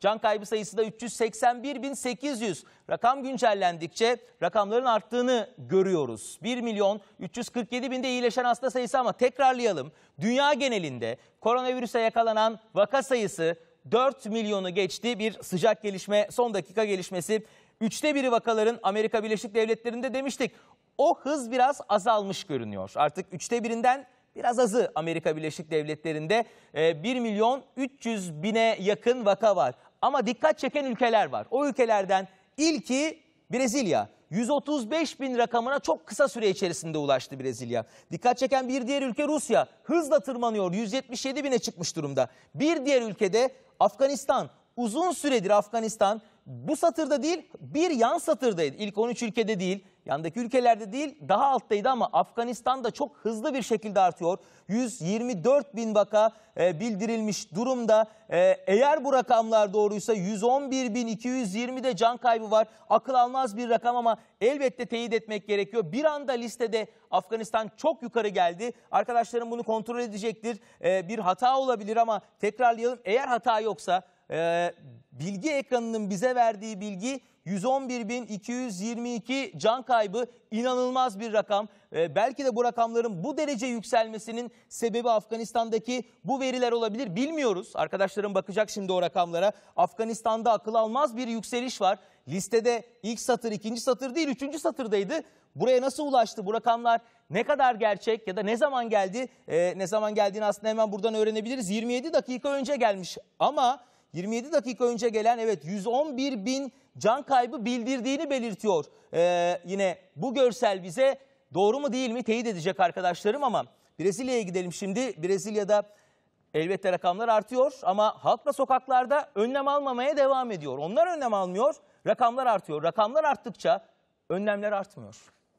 Can kaybı sayısı da üç yüz seksen bir bin sekiz yüz. Rakam güncellendikçe rakamların arttığını görüyoruz. bir milyon üç yüz kırk yedi binde iyileşen hasta sayısı, ama tekrarlayalım. Dünya genelinde koronavirüse yakalanan vaka sayısı dört milyonu geçti. Bir sıcak gelişme, son dakika gelişmesi. Üçte biri vakaların Amerika Birleşik Devletleri'nde demiştik. O hız biraz azalmış görünüyor. Artık üçte birinden biraz azı Amerika Birleşik Devletleri'nde. bir milyon üç yüz bine yakın vaka var. Ama dikkat çeken ülkeler var. O ülkelerden ilki Brezilya. yüz otuz beş bin rakamına çok kısa süre içerisinde ulaştı Brezilya. Dikkat çeken bir diğer ülke Rusya. Hızla tırmanıyor, yüz yetmiş yedi bine çıkmış durumda. Bir diğer ülkede Afganistan. Uzun süredir Afganistan bu satırda değil, bir yan satırdaydı. İlk on üç ülkede değil, yandaki ülkelerde değil, daha alttaydı, ama Afganistan'da çok hızlı bir şekilde artıyor. yüz yirmi dört bin vaka e, bildirilmiş durumda. E, eğer bu rakamlar doğruysa yüz on bir bin iki yüz yirmi de can kaybı var. Akıl almaz bir rakam, ama elbette teyit etmek gerekiyor. Bir anda listede Afganistan çok yukarı geldi. Arkadaşlarım bunu kontrol edecektir. E, bir hata olabilir, ama tekrarlayalım. Eğer hata yoksa e, bilgi ekranının bize verdiği bilgi yüz on bir bin iki yüz yirmi iki can kaybı, inanılmaz bir rakam. Ee, belki de bu rakamların bu derece yükselmesinin sebebi Afganistan'daki bu veriler olabilir. Bilmiyoruz. Arkadaşlarım bakacak şimdi o rakamlara. Afganistan'da akıl almaz bir yükseliş var. Listede ilk satır, ikinci satır değil, üçüncü satırdaydı. Buraya nasıl ulaştı? Bu rakamlar ne kadar gerçek ya da ne zaman geldi? Ee, ne zaman geldiğini aslında hemen buradan öğrenebiliriz. yirmi yedi dakika önce gelmiş, ama yirmi yedi dakika önce gelen, evet, yüz on bir bin can kaybı bildirdiğini belirtiyor. Ee, yine bu görsel bize doğru mu değil mi teyit edecek arkadaşlarım, ama Brezilya'ya gidelim şimdi. Brezilya'da elbette rakamlar artıyor, ama halk da sokaklarda önlem almamaya devam ediyor. Onlar önlem almıyor, rakamlar artıyor. Rakamlar arttıkça önlemler artmıyor.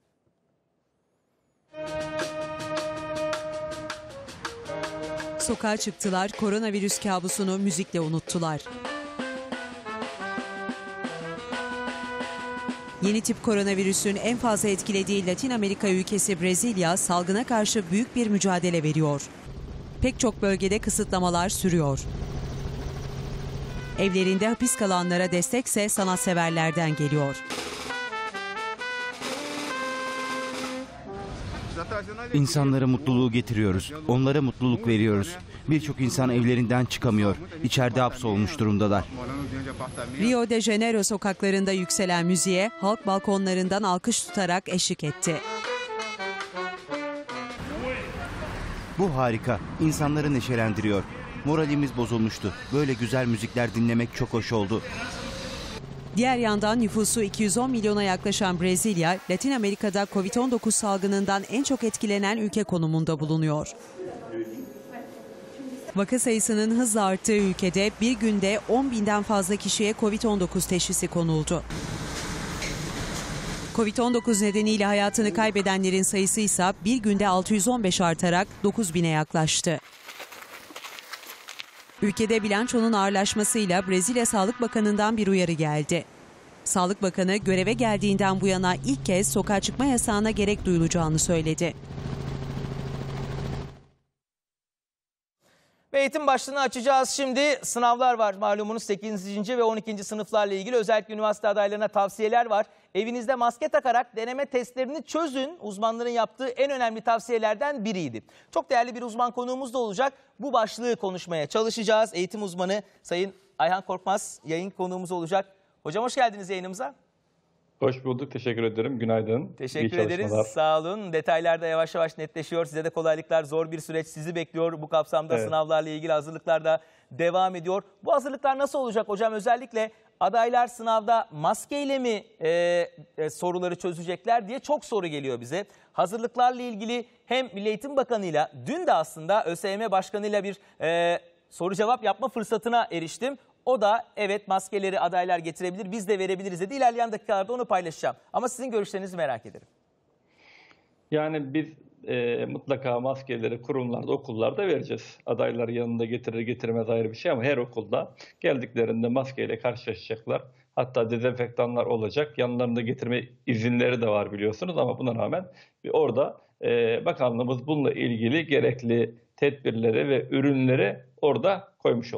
Sokağa çıktılar, koronavirüs kabusunu müzikle unuttular. Yeni tip koronavirüsün en fazla etkilediği Latin Amerika ülkesi Brezilya, salgına karşı büyük bir mücadele veriyor. Pek çok bölgede kısıtlamalar sürüyor. Evlerinde hapis kalanlara destekse sanatseverlerden geliyor. İnsanlara mutluluğu getiriyoruz. Onlara mutluluk veriyoruz. Birçok insan evlerinden çıkamıyor. İçeride hapsolmuş durumdalar. Rio de Janeiro sokaklarında yükselen müziğe halk balkonlarından alkış tutarak eşlik etti. Bu harika. İnsanları neşelendiriyor. Moralimiz bozulmuştu. Böyle güzel müzikler dinlemek çok hoş oldu. Diğer yandan nüfusu iki yüz on milyona yaklaşan Brezilya, Latin Amerika'da Covid on dokuz salgınından en çok etkilenen ülke konumunda bulunuyor. Vaka sayısının hızla arttığı ülkede bir günde on binden fazla kişiye Covid on dokuz teşhisi konuldu. Covid on dokuz nedeniyle hayatını kaybedenlerin sayısı ise bir günde altı yüz on beş artarak dokuz bine yaklaştı. Ülkede bilançonun ağırlaşmasıyla Brezilya Sağlık Bakanı'ndan bir uyarı geldi. Sağlık Bakanı göreve geldiğinden bu yana ilk kez sokağa çıkma yasağına gerek duyulacağını söyledi. Ve eğitim başlığını açacağız şimdi. Sınavlar var malumunuz, sekizinci ve on ikinci sınıflarla ilgili özellikle üniversite adaylarına tavsiyeler var. Evinizde maske takarak deneme testlerini çözün. Uzmanların yaptığı en önemli tavsiyelerden biriydi. Çok değerli bir uzman konuğumuz da olacak. Bu başlığı konuşmaya çalışacağız. Eğitim uzmanı Sayın Ayhan Korkmaz yayın konuğumuz olacak. Hocam hoş geldiniz yayınımıza. Hoş bulduk. Teşekkür ederim. Günaydın. Teşekkür ederiz. Sağ olun. Detaylar da yavaş yavaş netleşiyor. Size de kolaylıklar. Zor bir süreç sizi bekliyor. Bu kapsamda evet, sınavlarla ilgili hazırlıklar da devam ediyor. Bu hazırlıklar nasıl olacak hocam? Özellikle adaylar sınavda maskeyle mi e, e, soruları çözecekler diye çok soru geliyor bize. Hazırlıklarla ilgili hem Milli Eğitim Bakanı'yla, dün de aslında ÖSYM Başkanı'yla bir e, soru cevap yapma fırsatına eriştim. O da evet maskeleri adaylar getirebilir, biz de verebiliriz dedi. İlerleyen dakikalarda onu paylaşacağım. Ama sizin görüşlerinizi merak ederim. Yani biz e, mutlaka maskeleri kurumlarda, okullarda vereceğiz. Adaylar yanında getirir getirmez ayrı bir şey, ama her okulda geldiklerinde maskeyle karşılaşacaklar. Hatta dezenfektanlar olacak. Yanlarında getirme izinleri de var biliyorsunuz, ama buna rağmen orada e, bakanlığımız bununla ilgili gerekli tedbirleri ve ürünleri orada koymuş olacak.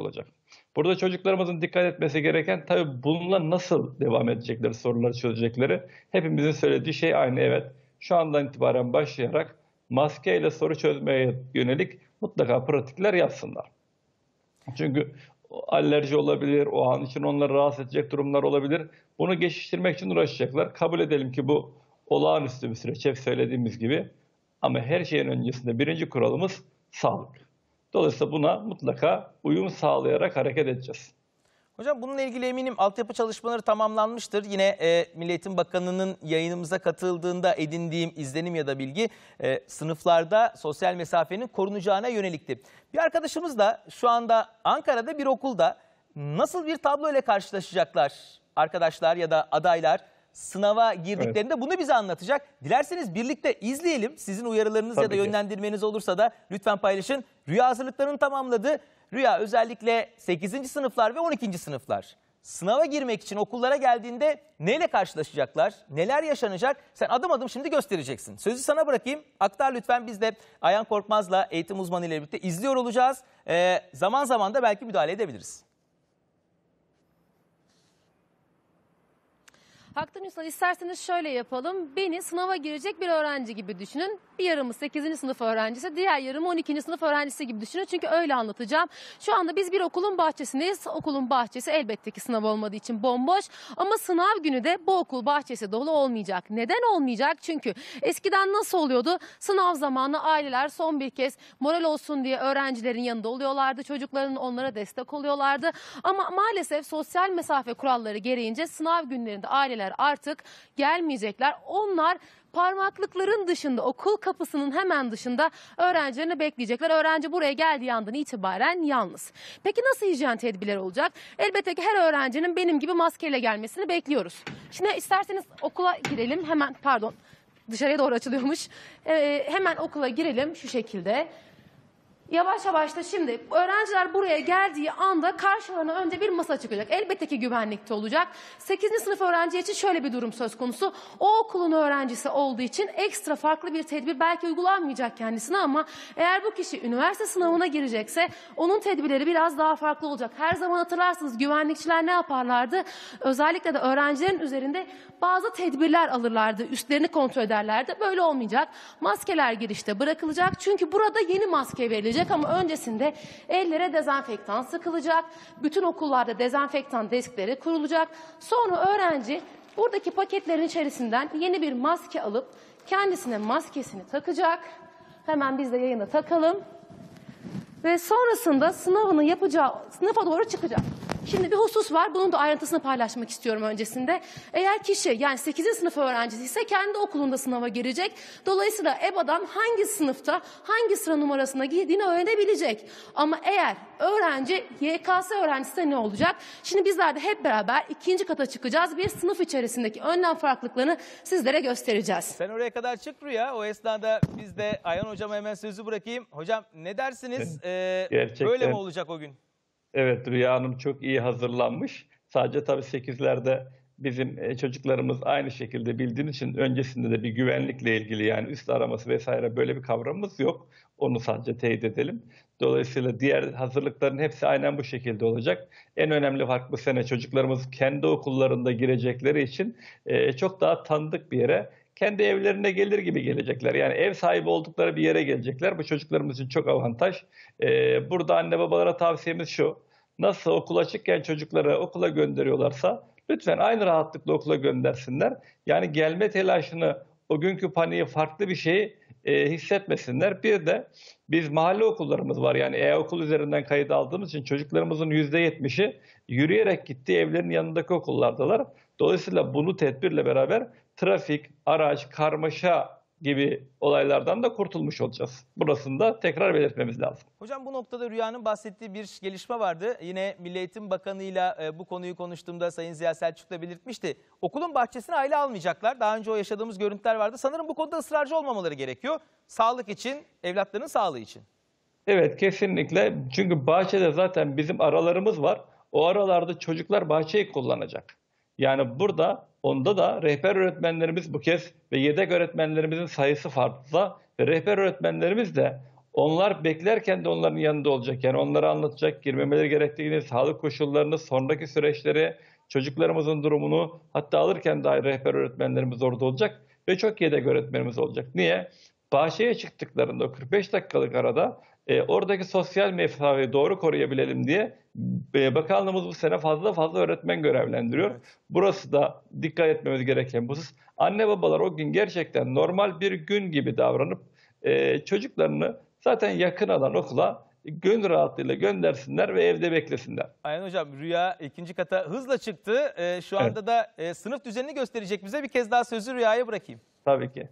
Burada çocuklarımızın dikkat etmesi gereken tabii bununla nasıl devam edecekleri, soruları çözecekleri. Hepimizin söylediği şey aynı, evet. Şu andan itibaren başlayarak maskeyle soru çözmeye yönelik mutlaka pratikler yapsınlar. Çünkü alerji olabilir, o an için onları rahatsız edecek durumlar olabilir. Bunu geçiştirmek için uğraşacaklar. Kabul edelim ki bu olağanüstü bir süreç, hep söylediğimiz gibi. Ama her şeyin öncesinde birinci kuralımız sağlık. Dolayısıyla buna mutlaka uyum sağlayarak hareket edeceğiz. Hocam bununla ilgili eminim altyapı çalışmaları tamamlanmıştır. Yine e, Milli Eğitim Bakanı'nın yayınımıza katıldığında edindiğim izlenim ya da bilgi e, sınıflarda sosyal mesafenin korunacağına yönelikti. Bir arkadaşımız da şu anda Ankara'da bir okulda nasıl bir tablo ile karşılaşacaklar arkadaşlar ya da adaylar sınava girdiklerinde evet. Bunu bize anlatacak. Dilerseniz birlikte izleyelim. Sizin uyarılarınız Tabii ya da ki. yönlendirmeniz olursa da lütfen paylaşın. Rüya hazırlıklarını tamamladı. Rüya özellikle sekizinci sınıflar ve on ikinci sınıflar sınava girmek için okullara geldiğinde neyle karşılaşacaklar? Neler yaşanacak? Sen adım adım şimdi göstereceksin. Sözü sana bırakayım. Aktar lütfen, biz de Ayhan Korkmaz'la eğitim uzmanı ile birlikte izliyor olacağız. Ee, zaman zaman da belki müdahale edebiliriz. Haktan Ünsal, isterseniz şöyle yapalım. Beni sınava girecek bir öğrenci gibi düşünün. Bir yarımı sekizinci sınıf öğrencisi, diğer yarımı on ikinci sınıf öğrencisi gibi düşünün. Çünkü öyle anlatacağım. Şu anda biz bir okulun bahçesindeyiz. Okulun bahçesi elbette ki sınav olmadığı için bomboş. Ama sınav günü de bu okul bahçesi dolu olmayacak. Neden olmayacak? Çünkü eskiden nasıl oluyordu? Sınav zamanı aileler son bir kez moral olsun diye öğrencilerin yanında oluyorlardı. Çocukların onlara destek oluyorlardı. Ama maalesef sosyal mesafe kuralları gereğince sınav günlerinde aileler artık gelmeyecekler. Onlar parmaklıkların dışında, okul kapısının hemen dışında öğrencilerini bekleyecekler. Öğrenci buraya geldiği andan itibaren yalnız. Peki nasıl hijyen tedbirleri olacak? Elbette ki her öğrencinin benim gibi maskeyle gelmesini bekliyoruz. Şimdi isterseniz okula girelim. Hemen, pardon, dışarıya doğru açılıyormuş. Ee, hemen okula girelim şu şekilde. Yavaş yavaş da şimdi öğrenciler buraya geldiği anda karşılarına önce bir masa çıkacak. Elbette ki güvenlikte olacak. sekizinci sınıf öğrenci için şöyle bir durum söz konusu. O okulun öğrencisi olduğu için ekstra farklı bir tedbir belki uygulanmayacak kendisine, ama eğer bu kişi üniversite sınavına girecekse onun tedbirleri biraz daha farklı olacak. Her zaman hatırlarsınız, güvenlikçiler ne yaparlardı? Özellikle de öğrencilerin üzerinde bazı tedbirler alırlardı. Üstlerini kontrol ederlerdi. Böyle olmayacak. Maskeler girişte bırakılacak. Çünkü burada yeni maske verilecek. Ama öncesinde ellere dezenfektan sıkılacak. Bütün okullarda dezenfektan deskleri kurulacak. Sonra öğrenci buradaki paketlerin içerisinden yeni bir maske alıp kendisine maskesini takacak. Hemen biz de yayında takalım. Ve sonrasında sınavını yapacağı sınıfa doğru çıkacak. Şimdi bir husus var. Bunun da ayrıntısını paylaşmak istiyorum öncesinde. Eğer kişi yani sekizinci sınıf öğrencisi ise kendi okulunda sınava girecek. Dolayısıyla E B A'dan hangi sınıfta hangi sıra numarasına girdiğini öğrenebilecek. Ama eğer öğrenci Y K S öğrencisi de ne olacak? Şimdi bizler de hep beraber ikinci kata çıkacağız. Bir sınıf içerisindeki önlem farklılıklarını sizlere göstereceğiz. Sen oraya kadar çık Rüya. O esnada biz de Ayhan Hocam'a hemen sözü bırakayım. Hocam ne dersiniz? Ee, böyle mi olacak o gün? Evet, Rüya Hanım çok iyi hazırlanmış. Sadece tabii sekizlerde bizim çocuklarımız aynı şekilde bildiğiniz için öncesinde de bir güvenlikle ilgili, yani üst araması vesaire böyle bir kavramımız yok. Onu sadece teyit edelim. Dolayısıyla diğer hazırlıkların hepsi aynen bu şekilde olacak. En önemli fark bu sene çocuklarımız kendi okullarında girecekleri için çok daha tanıdık bir yere, kendi evlerine gelir gibi gelecekler. Yani ev sahibi oldukları bir yere gelecekler. Bu çocuklarımız için çok avantaj. Ee, burada anne babalara tavsiyemiz şu: nasıl okul açıkken çocukları okula gönderiyorlarsa lütfen aynı rahatlıkla okula göndersinler. Yani gelme telaşını, o günkü paniği, farklı bir şey e, hissetmesinler. Bir de biz mahalle okullarımız var. Yani e-okul üzerinden kayıt aldığımız için çocuklarımızın yüzde yetmişi yürüyerek gittiği evlerin yanındaki okullardalar. Dolayısıyla bunu tedbirle beraber trafik, araç, karmaşa gibi olaylardan da kurtulmuş olacağız. Burasını da tekrar belirtmemiz lazım. Hocam bu noktada Rüya'nın bahsettiği bir gelişme vardı. Yine Milli Eğitim Bakanı'yla e, bu konuyu konuştuğumda Sayın Ziya Selçuk da belirtmişti. Okulun bahçesine aile almayacaklar. Daha önce o yaşadığımız görüntüler vardı. Sanırım bu konuda ısrarcı olmamaları gerekiyor. Sağlık için, evlatların sağlığı için. Evet, kesinlikle. Çünkü bahçede zaten bizim aralarımız var. O aralarda çocuklar bahçeyi kullanacak. Yani burada, onda da rehber öğretmenlerimiz bu kez ve yedek öğretmenlerimizin sayısı fazla ve rehber öğretmenlerimiz de Onlar beklerken de onların yanında olacak. Yani onlara anlatacak, girmemeleri gerektiğini, sağlık koşullarını, sonraki süreçleri, çocuklarımızın durumunu, hatta alırken dahi rehber öğretmenlerimiz orada olacak ve çok yedek öğretmenimiz olacak. Niye? Bahçeye çıktıklarında o kırk beş dakikalık arada e, oradaki sosyal mesafeyi doğru koruyabilelim diye e, bakanlığımız bu sene fazla fazla öğretmen görevlendiriyor. Evet. Burası da dikkat etmemiz gereken bu. Anne babalar o gün gerçekten normal bir gün gibi davranıp e, çocuklarını zaten yakın alan okula gönül rahatlığıyla göndersinler ve evde beklesinler. Aynen hocam, Rüya ikinci kata hızla çıktı. Ee, şu anda evet. da e, sınıf düzenini gösterecek bize. Bir kez daha sözü Rüya'ya bırakayım. Tabii ki.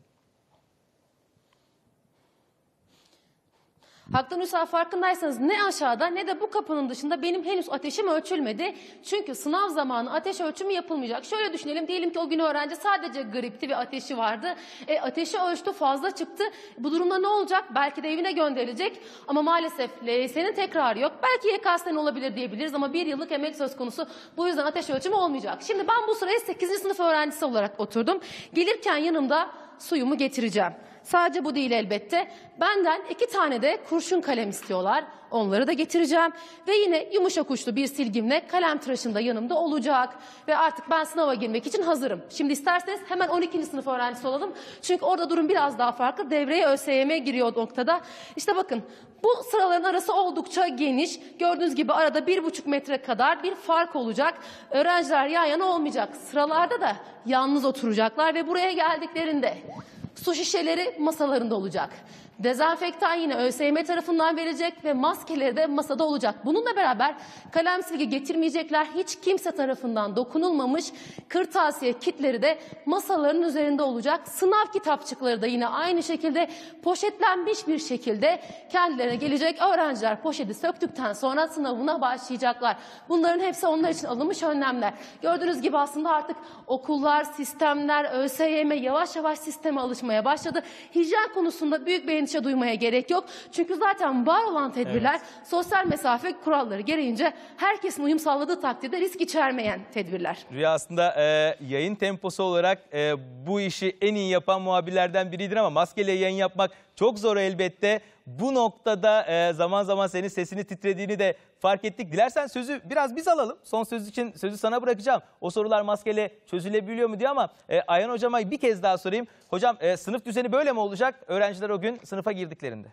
Haktan Hüsam, farkındaysanız ne aşağıda ne de bu kapının dışında benim henüz ateşim ölçülmedi. Çünkü sınav zamanı ateş ölçümü yapılmayacak. Şöyle düşünelim, diyelim ki o gün öğrenci sadece gripti ve ateşi vardı. E, ateşi ölçtü, fazla çıktı. Bu durumda ne olacak? Belki de evine gönderilecek. Ama maalesef L Y S'nin tekrarı yok. Belki Y K S'den olabilir diyebiliriz ama bir yıllık emek söz konusu. Bu yüzden ateş ölçümü olmayacak. Şimdi ben bu sıraya sekizinci sınıf öğrencisi olarak oturdum. Gelirken yanımda suyumu getireceğim. Sadece bu değil elbette. Benden iki tane de kurşun kalem istiyorlar. Onları da getireceğim. Ve yine yumuşak uçlu bir silgimle kalem tıraşım da yanımda olacak. Ve artık ben sınava girmek için hazırım. Şimdi isterseniz hemen on ikinci sınıf öğrencisi olalım. Çünkü orada durum biraz daha farklı. Devreye ÖSYM giriyor o noktada. İşte bakın, bu sıraların arası oldukça geniş. Gördüğünüz gibi arada bir buçuk metre kadar bir fark olacak. Öğrenciler yan yana olmayacak. Sıralarda da yalnız oturacaklar ve buraya geldiklerinde su şişeleri masalarında olacak. Dezenfektan yine ÖSYM tarafından verilecek ve maskeleri de masada olacak. Bununla beraber kalem silgi getirmeyecekler. Hiç kimse tarafından dokunulmamış kırtasiye kitleri de masaların üzerinde olacak. Sınav kitapçıkları da yine aynı şekilde poşetlenmiş bir şekilde kendilerine gelecek. Öğrenciler poşeti söktükten sonra sınavına başlayacaklar. Bunların hepsi onlar için alınmış önlemler. Gördüğünüz gibi aslında artık okullar, sistemler, ÖSYM yavaş yavaş sisteme alışmaya başladı. Hijyen konusunda büyük bir endişe duymaya gerek yok. Çünkü zaten var olan tedbirler, evet, sosyal mesafe kuralları gereğince herkesin uyum sağladığı takdirde risk içermeyen tedbirler. Rüya aslında e, yayın temposu olarak e, bu işi en iyi yapan muhabirlerden biridir ama maskeyle yayın yapmak çok zor elbette. Bu noktada e, zaman zaman senin sesini titrediğini de fark ettik. Dilersen sözü biraz biz alalım. Son söz için sözü sana bırakacağım. O sorular maskeyle çözülebiliyor mu diye ama e, Ayhan hocama bir kez daha sorayım. Hocam e, sınıf düzeni böyle mi olacak öğrenciler o gün sınıfa girdiklerinde?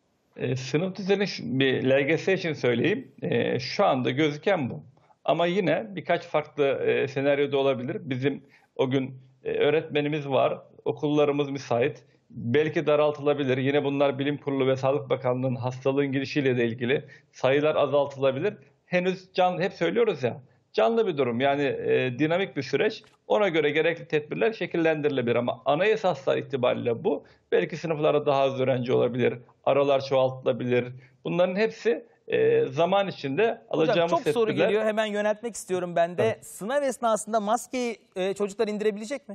E, sınıf düzeni bir L G S için söyleyeyim. E, şu anda gözüken bu. Ama yine birkaç farklı e, senaryoda olabilir. Bizim o gün e, öğretmenimiz var, okullarımız müsait. Belki daraltılabilir. Yine bunlar Bilim Kurulu ve Sağlık Bakanlığı'nın hastalığın girişiyle de ilgili sayılar azaltılabilir. Henüz canlı, hep söylüyoruz ya, canlı bir durum. Yani e, dinamik bir süreç. Ona göre gerekli tedbirler şekillendirilebilir ama anayasa itibariyle bu. Belki sınıflarda daha az öğrenci olabilir. Aralar çoğaltılabilir. Bunların hepsi e, zaman içinde alacağımız Hocam, çok tedbirler. soru geliyor. Hemen yöneltmek istiyorum ben de. Evet. Sınav esnasında maskeyi e, çocuklar indirebilecek mi?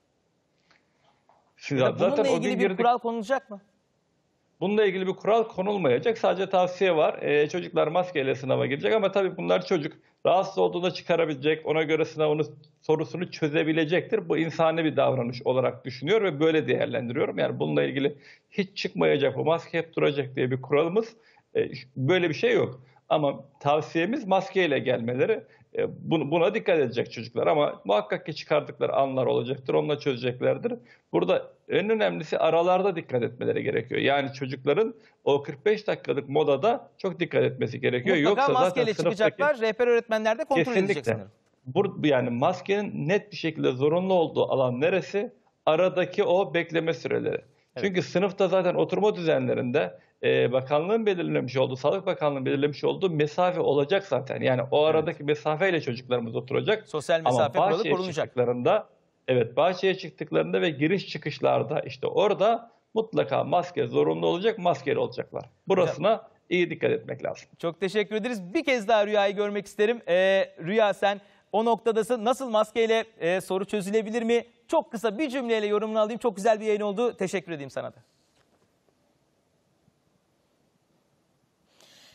Bununla zaten ilgili bir girdik. kural konulacak mı? Bununla ilgili bir kural konulmayacak. Sadece tavsiye var. Ee, çocuklar maskeyle sınava girecek ama tabii bunlar çocuk. Rahatsız olduğunda çıkarabilecek, ona göre sınavını sorusunu çözebilecektir. Bu insani bir davranış olarak düşünüyor ve böyle değerlendiriyorum. Yani bununla ilgili hiç çıkmayacak, bu maske hep duracak diye bir kuralımız, e, böyle bir şey yok. Ama tavsiyemiz maskeyle gelmeleri. Buna dikkat edecek çocuklar ama muhakkak ki çıkardıkları anlar olacaktır. Onunla çözeceklerdir. Burada en önemlisi aralarda dikkat etmeleri gerekiyor. Yani çocukların o kırk beş dakikalık modada çok dikkat etmesi gerekiyor. Mutlaka Yoksa maskeyle zaten çıkacaklar. Rehber öğretmenler de kontrol kesinlikle edecek sanırım. Bur yani maskenin net bir şekilde zorunlu olduğu alan neresi? Aradaki o bekleme süreleri. Evet. Çünkü sınıfta zaten oturma düzenlerinde e, bakanlığın belirlemiş olduğu, Sağlık Bakanlığı'nın belirlemiş olduğu mesafe olacak zaten. Yani o aradaki evet. mesafeyle çocuklarımız oturacak. Sosyal mesafe Ama kuralı korunacak. Çıktıklarında, evet, bahçeye çıktıklarında ve giriş çıkışlarda işte orada mutlaka maske zorunlu olacak, maskeli olacaklar. Burasına evet. iyi dikkat etmek lazım. Çok teşekkür ederiz. Bir kez daha Rüya'yı görmek isterim. Ee, Rüya, sen o noktadasın. Nasıl maskeyle e, soru çözülebilir mi? Çok kısa bir cümleyle yorumunu alayım. Çok güzel bir yayın oldu. Teşekkür edeyim sana da.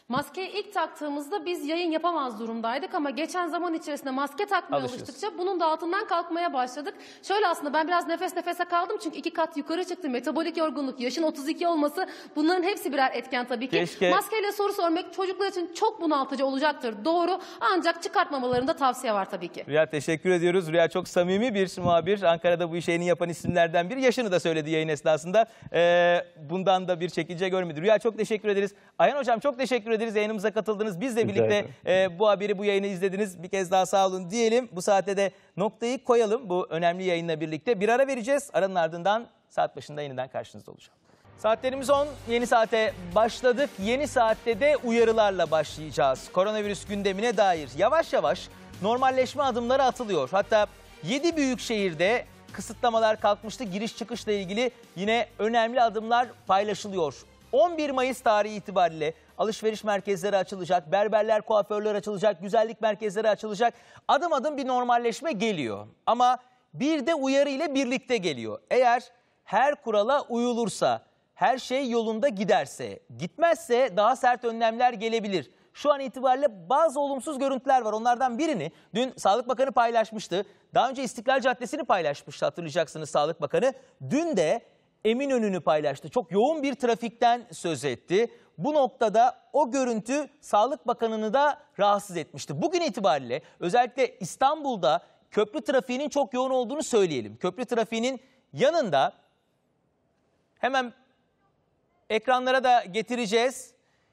Maskeyi ilk taktığımızda biz yayın yapamaz durumdaydık ama geçen zaman içerisinde maske takmaya Alışıyoruz. alıştıkça bunun da altından kalkmaya başladık. Şöyle aslında ben biraz nefes nefese kaldım çünkü iki kat yukarı çıktı. Metabolik yorgunluk, yaşın otuz iki olması, bunların hepsi birer etken tabii ki. Keşke- Maskeyle soru sormak çocuklar için çok bunaltıcı olacaktır. Doğru, ancak çıkartmamalarında tavsiye var tabii ki. Rüya teşekkür ediyoruz. Rüya çok samimi bir muhabir. Ankara'da bu işi en iyi yapan isimlerden biri. Yaşını da söyledi yayın esnasında. Ee, bundan da bir çekince görmedi. Rüya çok teşekkür ederiz. Ayhan Hocam çok teşekkür ederiz. Yayınımıza katıldınız. Biz de Rica birlikte ederim. e, bu haberi, bu yayını izlediniz. Bir kez daha sağ olun diyelim. Bu saatte de noktayı koyalım bu önemli yayınla birlikte. Bir ara vereceğiz. Aranın ardından saat başında yeniden karşınızda olacağım. Saatlerimiz on. Yeni saate başladık. Yeni saatte de uyarılarla başlayacağız. Koronavirüs gündemine dair yavaş yavaş normalleşme adımları atılıyor. Hatta yedi büyük şehirde kısıtlamalar kalkmıştı. Giriş çıkışla ilgili yine önemli adımlar paylaşılıyor. on bir Mayıs tarihi itibariyle alışveriş merkezleri açılacak, berberler, kuaförler açılacak, güzellik merkezleri açılacak. Adım adım bir normalleşme geliyor. Ama bir de uyarı ile birlikte geliyor. Eğer her kurala uyulursa, her şey yolunda giderse, gitmezse daha sert önlemler gelebilir. Şu an itibariyle bazı olumsuz görüntüler var. Onlardan birini dün Sağlık Bakanı paylaşmıştı. Daha önce İstiklal Caddesi'ni paylaşmıştı, hatırlayacaksınız Sağlık Bakanı. Dün de Eminönü'nü paylaştı. Çok yoğun bir trafikten söz etti. Bu noktada o görüntü Sağlık Bakanı'nı da rahatsız etmişti. Bugün itibariyle özellikle İstanbul'da köprü trafiğinin çok yoğun olduğunu söyleyelim. Köprü trafiğinin yanında hemen ekranlara da getireceğiz.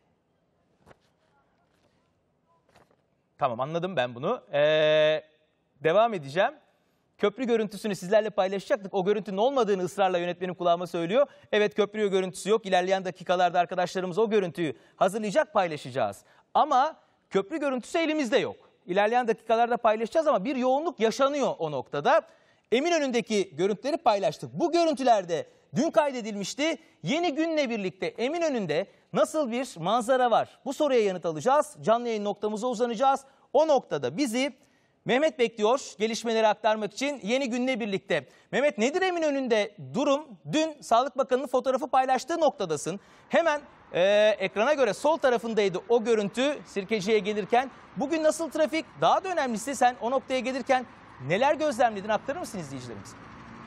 Tamam, anladım ben bunu. Ee, devam edeceğim. Köprü görüntüsünü sizlerle paylaşacaktık. O görüntünün olmadığını ısrarla yönetmenim kulağıma söylüyor. Evet, köprü görüntüsü yok. İlerleyen dakikalarda arkadaşlarımız o görüntüyü hazırlayacak, paylaşacağız. Ama köprü görüntüsü elimizde yok. İlerleyen dakikalarda paylaşacağız ama bir yoğunluk yaşanıyor o noktada. Eminönü'ndeki görüntüleri paylaştık. Bu görüntülerde dün kaydedilmişti. Yeni günle birlikte Eminönü'nde nasıl bir manzara var? Bu soruya yanıt alacağız. Canlı yayın noktamıza uzanacağız. O noktada bizi Mehmet bekliyor gelişmeleri aktarmak için yeni günle birlikte. Mehmet, nedir Eminönü'nde durum? Dün Sağlık Bakanı'nın fotoğrafı paylaştığı noktadasın. Hemen e, ekrana göre sol tarafındaydı o görüntü Sirkeci'ye gelirken. Bugün nasıl trafik? Daha da önemlisi, sen o noktaya gelirken neler gözlemledin, aktarır mısın izleyicilerimize?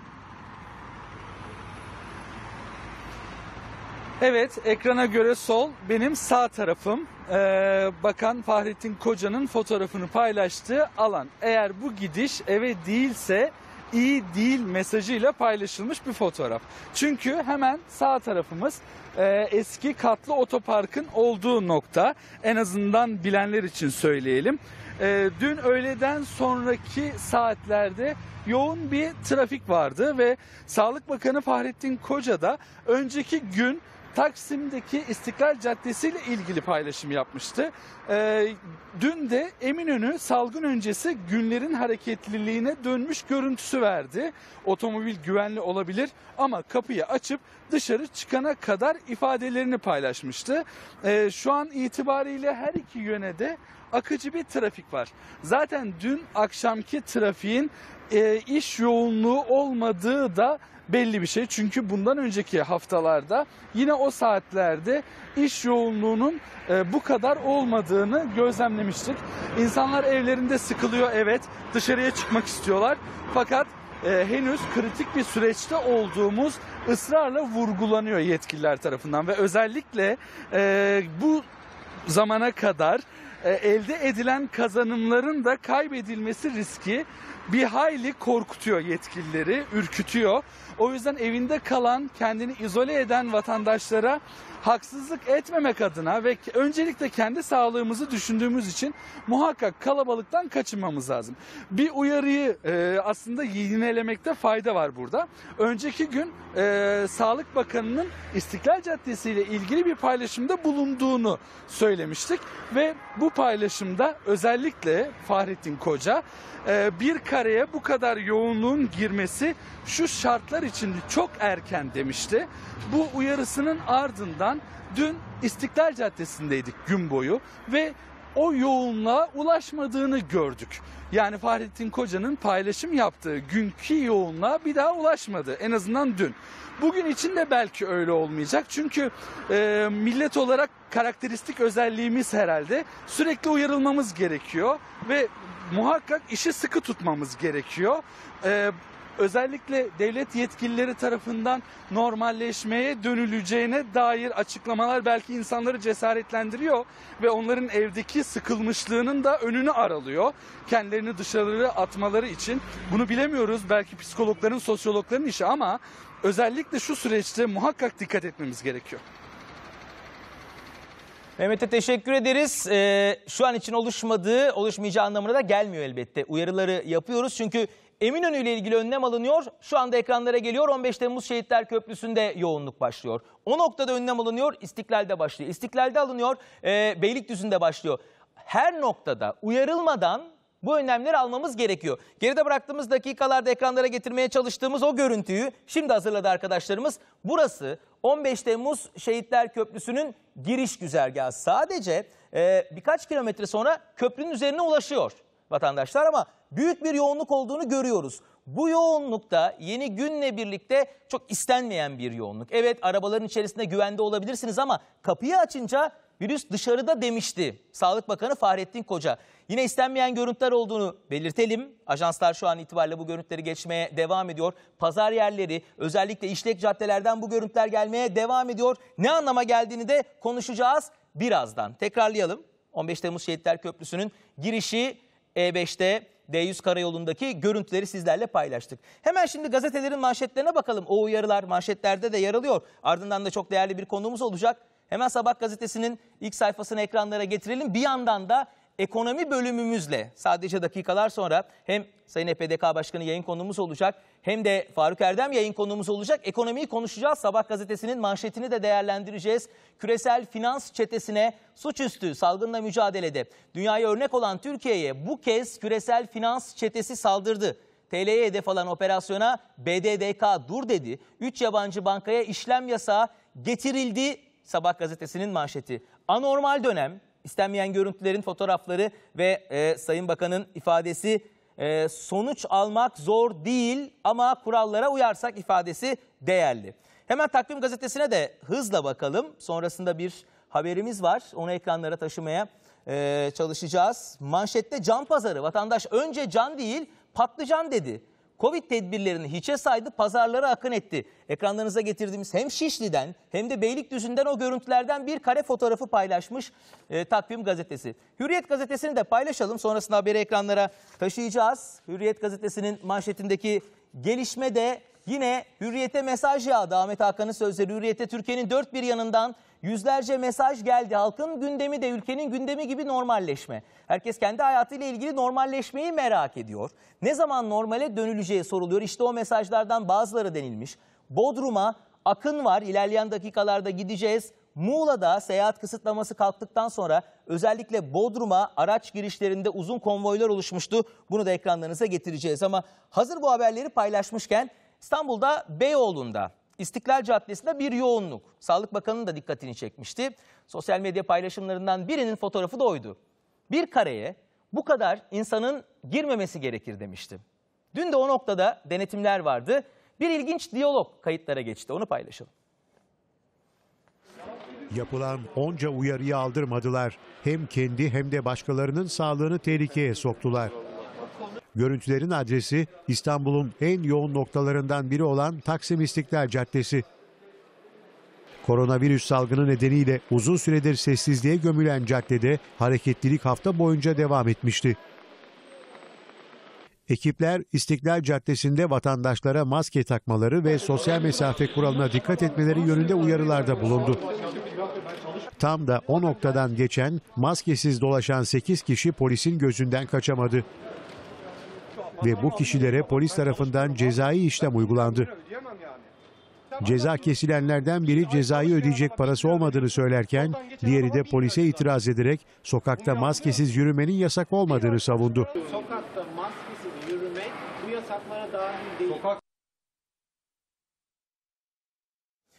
Evet, ekrana göre sol, benim sağ tarafım. Ee, Bakan Fahrettin Koca'nın fotoğrafını paylaştığı alan. Eğer bu gidiş eve değilse iyi değil mesajıyla paylaşılmış bir fotoğraf. Çünkü hemen sağ tarafımız e, eski katlı otoparkın olduğu nokta. En azından bilenler için söyleyelim. E, dün öğleden sonraki saatlerde yoğun bir trafik vardı ve Sağlık Bakanı Fahrettin Koca da önceki gün Taksim'deki İstiklal Caddesi ile ilgili paylaşım yapmıştı. Ee, dün de Eminönü salgın öncesi günlerin hareketliliğine dönmüş görüntüsü verdi. Otomobil güvenli olabilir ama kapıyı açıp dışarı çıkana kadar ifadelerini paylaşmıştı. Ee, şu an itibariyle her iki yöne de akıcı bir trafik var. Zaten dün akşamki trafiğin e, iş yoğunluğu olmadığı da belli bir şey. Çünkü bundan önceki haftalarda yine o saatlerde iş yoğunluğunun e, bu kadar olmadığını gözlemlemiştik. İnsanlar evlerinde sıkılıyor, evet, dışarıya çıkmak istiyorlar. Fakat e, henüz kritik bir süreçte olduğumuz ısrarla vurgulanıyor yetkililer tarafından ve özellikle e, bu zamana kadar e, elde edilen kazanımların da kaybedilmesi riski bir hayli korkutuyor yetkilileri, ürkütüyor. O yüzden evinde kalan, kendini izole eden vatandaşlara haksızlık etmemek adına ve öncelikle kendi sağlığımızı düşündüğümüz için muhakkak kalabalıktan kaçınmamız lazım. Bir uyarıyı e, aslında yinelemekte fayda var burada. Önceki gün e, Sağlık Bakanı'nın İstiklal Caddesi ile ilgili bir paylaşımda bulunduğunu söylemiştik ve bu paylaşımda özellikle Fahrettin Koca e, bir kareye bu kadar yoğunluğun girmesi şu şartlar için çok erken demişti. Bu uyarısının ardından dün İstiklal Caddesi'ndeydik gün boyu ve o yoğunluğa ulaşmadığını gördük. Yani Fahrettin Koca'nın paylaşım yaptığı günkü yoğunluğa bir daha ulaşmadı. En azından dün. Bugün için de belki öyle olmayacak. Çünkü e, millet olarak karakteristik özelliğimiz herhalde sürekli uyarılmamız gerekiyor ve muhakkak işi sıkı tutmamız gerekiyor. E, özellikle devlet yetkilileri tarafından normalleşmeye dönüleceğine dair açıklamalar belki insanları cesaretlendiriyor ve onların evdeki sıkılmışlığının da önünü aralıyor. Kendilerini dışarı atmaları için. Bunu bilemiyoruz, belki psikologların, sosyologların işi ama özellikle şu süreçte muhakkak dikkat etmemiz gerekiyor. Mehmet'e teşekkür ederiz. Ee, şu an için oluşmadığı, oluşmayacağı anlamına da gelmiyor elbette. Uyarıları yapıyoruz çünkü Eminönü ile ilgili önlem alınıyor. Şu anda ekranlara geliyor. on beş Temmuz Şehitler Köprüsü'nde yoğunluk başlıyor. O noktada önlem alınıyor. İstiklal'de başlıyor. İstiklal'de alınıyor. E, Beylikdüzü'nde başlıyor. Her noktada uyarılmadan bu önlemleri almamız gerekiyor. Geride bıraktığımız dakikalarda ekranlara getirmeye çalıştığımız o görüntüyü şimdi hazırladı arkadaşlarımız. Burası on beş Temmuz Şehitler Köprüsü'nün giriş güzergahı. Sadece e, birkaç kilometre sonra köprünün üzerine ulaşıyor vatandaşlar ama büyük bir yoğunluk olduğunu görüyoruz. Bu yoğunlukta yeni günle birlikte çok istenmeyen bir yoğunluk. Evet, arabaların içerisinde güvende olabilirsiniz ama kapıyı açınca virüs dışarıda demişti Sağlık Bakanı Fahrettin Koca. Yine istenmeyen görüntüler olduğunu belirtelim. Ajanslar şu an itibariyle bu görüntüleri geçmeye devam ediyor. Pazar yerleri, özellikle işlek caddelerden bu görüntüler gelmeye devam ediyor. Ne anlama geldiğini de konuşacağız birazdan. Tekrarlayalım. on beş Temmuz Şehitler Köprüsü'nün girişi E beşte D yüz karayolundaki görüntüleri sizlerle paylaştık. Hemen şimdi gazetelerin manşetlerine bakalım. O uyarılar manşetlerde de yer alıyor. Ardından da çok değerli bir konuğumuz olacak. Hemen Sabah gazetesinin ilk sayfasını ekranlara getirelim. Bir yandan da ekonomi bölümümüzle sadece dakikalar sonra hem Sayın E P D K Başkanı yayın konuğumuz olacak hem de Faruk Erdem yayın konuğumuz olacak. Ekonomiyi konuşacağız. Sabah gazetesinin manşetini de değerlendireceğiz. Küresel finans çetesine suçüstü salgınla mücadelede dünyaya örnek olan Türkiye'ye bu kez küresel finans çetesi saldırdı. T L'ye hedef alan operasyona B D D K dur dedi. üç yabancı bankaya işlem yasağı getirildi. Sabah gazetesinin manşeti. Anormal dönem, istenmeyen görüntülerin fotoğrafları ve e, Sayın Bakan'ın ifadesi e, sonuç almak zor değil ama kurallara uyarsak ifadesi değerli. Hemen Takvim gazetesine de hızla bakalım. Sonrasında bir haberimiz var. Onu ekranlara taşımaya e, çalışacağız. Manşette can pazarı. Vatandaş önce can değil patlıcan dedi. Covid tedbirlerini hiçe saydı, pazarlara akın etti. Ekranlarınıza getirdiğimiz hem Şişli'den hem de Beylikdüzü'nden o görüntülerden bir kare fotoğrafı paylaşmış e, Takvim gazetesi. Hürriyet gazetesini de paylaşalım. Sonrasında haberi ekranlara taşıyacağız. Hürriyet gazetesinin manşetindeki gelişme de yine Hürriyet'e mesaj yağdı. Ahmet Hakan'ın sözleri. Hürriyet'e Türkiye'nin dört bir yanından yüzlerce mesaj geldi. Halkın gündemi de ülkenin gündemi gibi normalleşme. Herkes kendi hayatıyla ilgili normalleşmeyi merak ediyor. Ne zaman normale dönüleceği soruluyor. İşte o mesajlardan bazıları denilmiş. Bodrum'a akın var. İlerleyen dakikalarda gideceğiz. Muğla'da seyahat kısıtlaması kalktıktan sonra özellikle Bodrum'a araç girişlerinde uzun konvoylar oluşmuştu. Bunu da ekranlarınıza getireceğiz ama hazır bu haberleri paylaşmışken İstanbul'da Beyoğlu'nda İstiklal Caddesi'nde bir yoğunluk. Sağlık Bakanı'nın da dikkatini çekmişti. Sosyal medya paylaşımlarından birinin fotoğrafı da oydu. Bir kareye bu kadar insanın girmemesi gerekir demişti. Dün de o noktada denetimler vardı. Bir ilginç diyalog kayıtlara geçti. Onu paylaşalım. Yapılan onca uyarıyı aldırmadılar. Hem kendi hem de başkalarının sağlığını tehlikeye soktular. Görüntülerin adresi İstanbul'un en yoğun noktalarından biri olan Taksim İstiklal Caddesi. Koronavirüs salgını nedeniyle uzun süredir sessizliğe gömülen caddede hareketlilik hafta boyunca devam etmişti. Ekipler İstiklal Caddesi'nde vatandaşlara maske takmaları ve sosyal mesafe kuralına dikkat etmeleri yönünde uyarılarda bulundu. Tam da o noktadan geçen maskesiz dolaşan sekiz kişi polisin gözünden kaçamadı. Ve bu kişilere polis tarafından cezai işlem uygulandı. Ceza kesilenlerden biri cezayı ödeyecek parası olmadığını söylerken diğeri de polise itiraz ederek sokakta maskesiz yürümenin yasak olmadığını savundu. Sokakta maskesiz yürümek bu yasaklara dahil değil.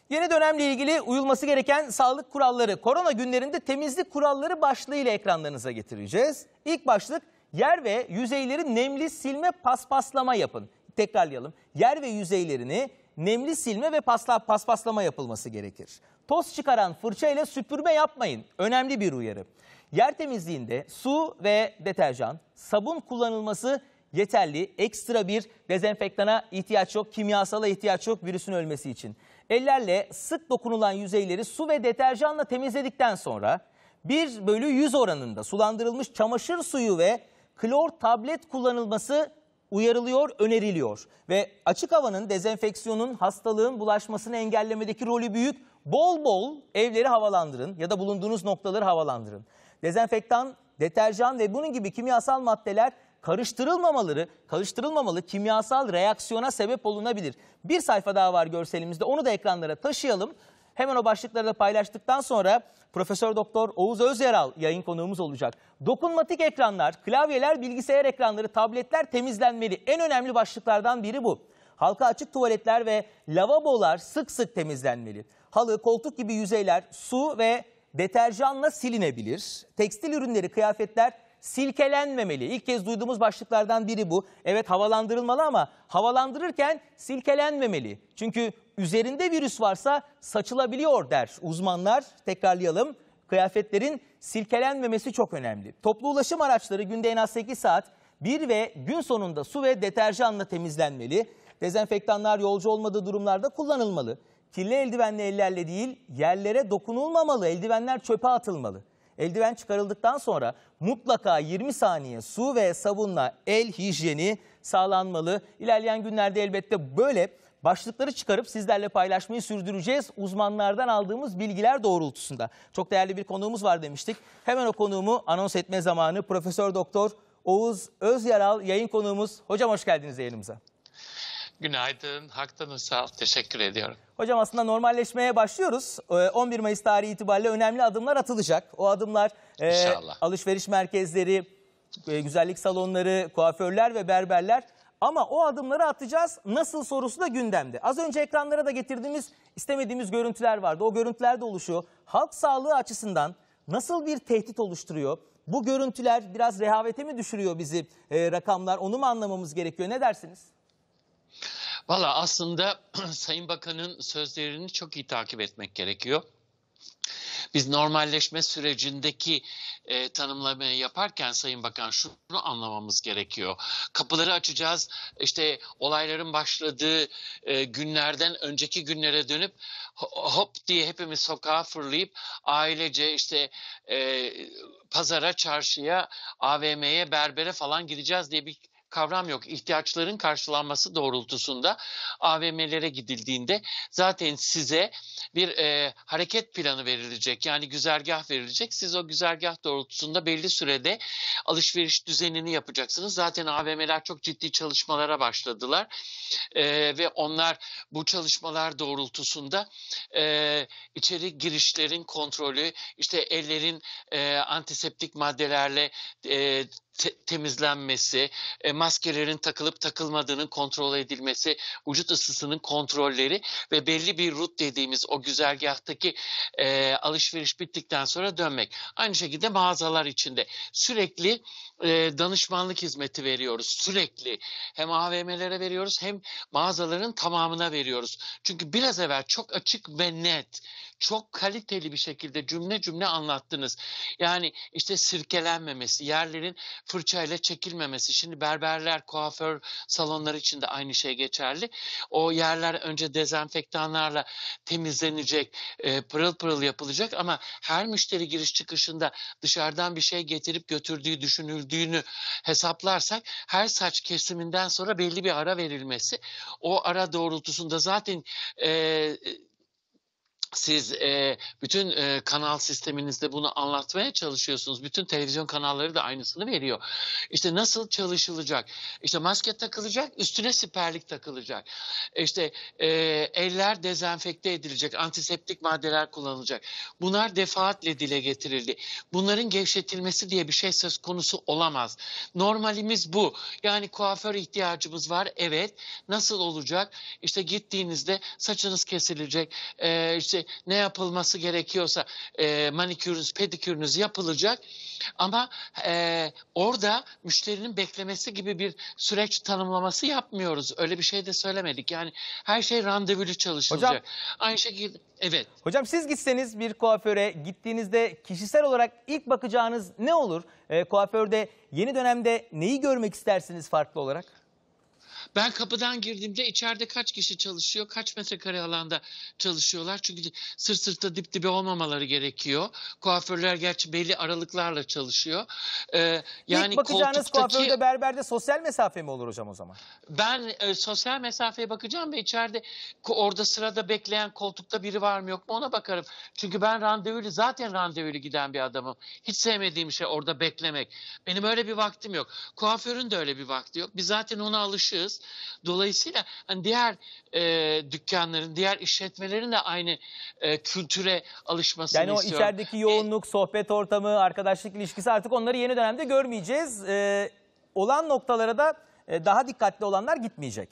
Yeni dönemle ilgili uyulması gereken sağlık kuralları, korona günlerinde temizlik kuralları başlığıyla ekranlarınıza getireceğiz. İlk başlık, yer ve yüzeyleri nemli silme, paspaslama yapın. Tekrarlayalım. Yer ve yüzeylerini nemli silme ve pasla, paspaslama yapılması gerekir. Toz çıkaran fırça ile süpürme yapmayın. Önemli bir uyarı. Yer temizliğinde su ve deterjan, sabun kullanılması yeterli. Ekstra bir dezenfektana ihtiyaç yok, kimyasala ihtiyaç yok virüsün ölmesi için. Ellerle sık dokunulan yüzeyleri su ve deterjanla temizledikten sonra bir bölü yüz oranında sulandırılmış çamaşır suyu ve klor tablet kullanılması uyarılıyor, öneriliyor. Ve açık havanın, dezenfeksiyonun, hastalığın bulaşmasını engellemedeki rolü büyük. Bol bol evleri havalandırın ya da bulunduğunuz noktaları havalandırın. Dezenfektan, deterjan ve bunun gibi kimyasal maddeler karıştırılmamaları, karıştırılmamalı kimyasal reaksiyona sebep olunabilir. Bir sayfa daha var görselimizde, onu da ekranlara taşıyalım. Hemen o başlıkları da paylaştıktan sonra Profesör Doktor Oğuz Özyaral yayın konuğumuz olacak. Dokunmatik ekranlar, klavyeler, bilgisayar ekranları, tabletler temizlenmeli. En önemli başlıklardan biri bu. Halka açık tuvaletler ve lavabolar sık sık temizlenmeli. Halı, koltuk gibi yüzeyler su ve deterjanla silinebilir. Tekstil ürünleri, kıyafetler silkelenmemeli. İlk kez duyduğumuz başlıklardan biri bu. Evet, havalandırılmalı ama havalandırırken silkelenmemeli. Çünkü üzerinde virüs varsa saçılabiliyor der uzmanlar. Tekrarlayalım. Kıyafetlerin silkelenmemesi çok önemli. Toplu ulaşım araçları günde en az sekiz saat bir ve gün sonunda su ve deterjanla temizlenmeli. Dezenfektanlar yolcu olmadığı durumlarda kullanılmalı. Kirli eldivenli ellerle değil, yerlere dokunulmamalı. Eldivenler çöpe atılmalı. Eldiven çıkarıldıktan sonra mutlaka yirmi saniye su ve sabunla el hijyeni sağlanmalı. İlerleyen günlerde elbette böyle başlıkları çıkarıp sizlerle paylaşmayı sürdüreceğiz. Uzmanlardan aldığımız bilgiler doğrultusunda. Çok değerli bir konuğumuz var demiştik. Hemen o konuğumu anons etme zamanı. Profesör Doktor Oğuz Özyaral yayın konuğumuz. Hocam hoş geldiniz yayınımıza. Günaydın, Haktan Ünsal. Teşekkür ediyorum. Hocam aslında normalleşmeye başlıyoruz. on bir Mayıs tarihi itibariyle önemli adımlar atılacak. O adımlar e, alışveriş merkezleri, e, güzellik salonları, kuaförler ve berberler. Ama o adımları atacağız. Nasıl sorusu da gündemde. Az önce ekranlara da getirdiğimiz istemediğimiz görüntüler vardı. O görüntüler de oluşuyor. Halk sağlığı açısından nasıl bir tehdit oluşturuyor? Bu görüntüler biraz rehavete mi düşürüyor bizi e, rakamlar? Onu mu anlamamız gerekiyor? Ne dersiniz? Valla aslında Sayın Bakan'ın sözlerini çok iyi takip etmek gerekiyor. Biz normalleşme sürecindeki e, tanımlamayı yaparken Sayın Bakan şunu anlamamız gerekiyor. Kapıları açacağız, işte olayların başladığı e, günlerden önceki günlere dönüp hop diye hepimiz sokağa fırlayıp ailece işte e, pazara, çarşıya, A V M'ye, berbere falan gideceğiz diye bir kavram yok. İhtiyaçların karşılanması doğrultusunda A V M'lere gidildiğinde zaten size bir e, hareket planı verilecek. Yani güzergah verilecek. Siz o güzergah doğrultusunda belli sürede alışveriş düzenini yapacaksınız. Zaten A V M'ler çok ciddi çalışmalara başladılar. E, ve onlar bu çalışmalar doğrultusunda e, içeri girişlerin kontrolü, işte ellerin e, antiseptik maddelerle e, te temizlenmesi, e, maskelerin takılıp takılmadığının kontrol edilmesi, vücut ısısının kontrolleri ve belli bir rut dediğimiz o güzergahtaki e, alışveriş bittikten sonra dönmek. Aynı şekilde mağazalar içinde sürekli e, danışmanlık hizmeti veriyoruz. Sürekli hem A V M'lere veriyoruz hem mağazaların tamamına veriyoruz. Çünkü biraz evvel çok açık ve net, çok kaliteli bir şekilde cümle cümle anlattınız. Yani işte sirkelenmemesi, yerlerin fırçayla çekilmemesi. Şimdi berberler, kuaför salonları için de aynı şey geçerli. O yerler önce dezenfektanlarla temizlenecek, e, pırıl pırıl yapılacak ama her müşteri giriş çıkışında dışarıdan bir şey getirip götürdüğü düşünüldüğünü hesaplarsak her saç kesiminden sonra belli bir ara verilmesi. O ara doğrultusunda zaten e, Siz e, bütün e, kanal sisteminizde bunu anlatmaya çalışıyorsunuz. Bütün televizyon kanalları da aynısını veriyor. İşte nasıl çalışılacak? İşte maske takılacak, üstüne siperlik takılacak. İşte e, eller dezenfekte edilecek, antiseptik maddeler kullanılacak. Bunlar defaatle dile getirildi. Bunların gevşetilmesi diye bir şey söz konusu olamaz. Normalimiz bu. Yani kuaför ihtiyacımız var. Evet. Nasıl olacak? İşte gittiğinizde saçınız kesilecek. E, işte ne yapılması gerekiyorsa e, manikürünüz, pedikürünüz yapılacak. Ama e, orada müşterinin beklemesi gibi bir süreç tanımlaması yapmıyoruz. Öyle bir şey de söylemedik. Yani her şey randevulu çalışılacak. Hocam, aynı şekilde evet. Hocam siz gitseniz bir kuaföre gittiğinizde kişisel olarak ilk bakacağınız ne olur? E, kuaförde yeni dönemde neyi görmek istersiniz farklı olarak? Ben kapıdan girdiğimde içeride kaç kişi çalışıyor, kaç metrekare alanda çalışıyorlar. Çünkü sırt sırta dip dibe olmamaları gerekiyor. Kuaförler gerçi belli aralıklarla çalışıyor. Ee, yani İlk bakacağınız koltuktaki... kuaförde, berberde sosyal mesafe mi olur hocam o zaman? Ben e, sosyal mesafeye bakacağım ve içeride orada sırada bekleyen koltukta biri var mı yok mu ona bakarım. Çünkü ben randevulu, zaten randevulu giden bir adamım. Hiç sevmediğim şey orada beklemek. Benim öyle bir vaktim yok. Kuaförün de öyle bir vakti yok. Biz zaten ona alışığız. Dolayısıyla hani diğer e, dükkanların, diğer işletmelerin de aynı e, kültüre alışmasını yani istiyorum. Yani o içerideki yoğunluk, e, sohbet ortamı, arkadaşlık ilişkisi, artık onları yeni dönemde görmeyeceğiz. E, olan noktalara da e, daha dikkatli olanlar gitmeyecek.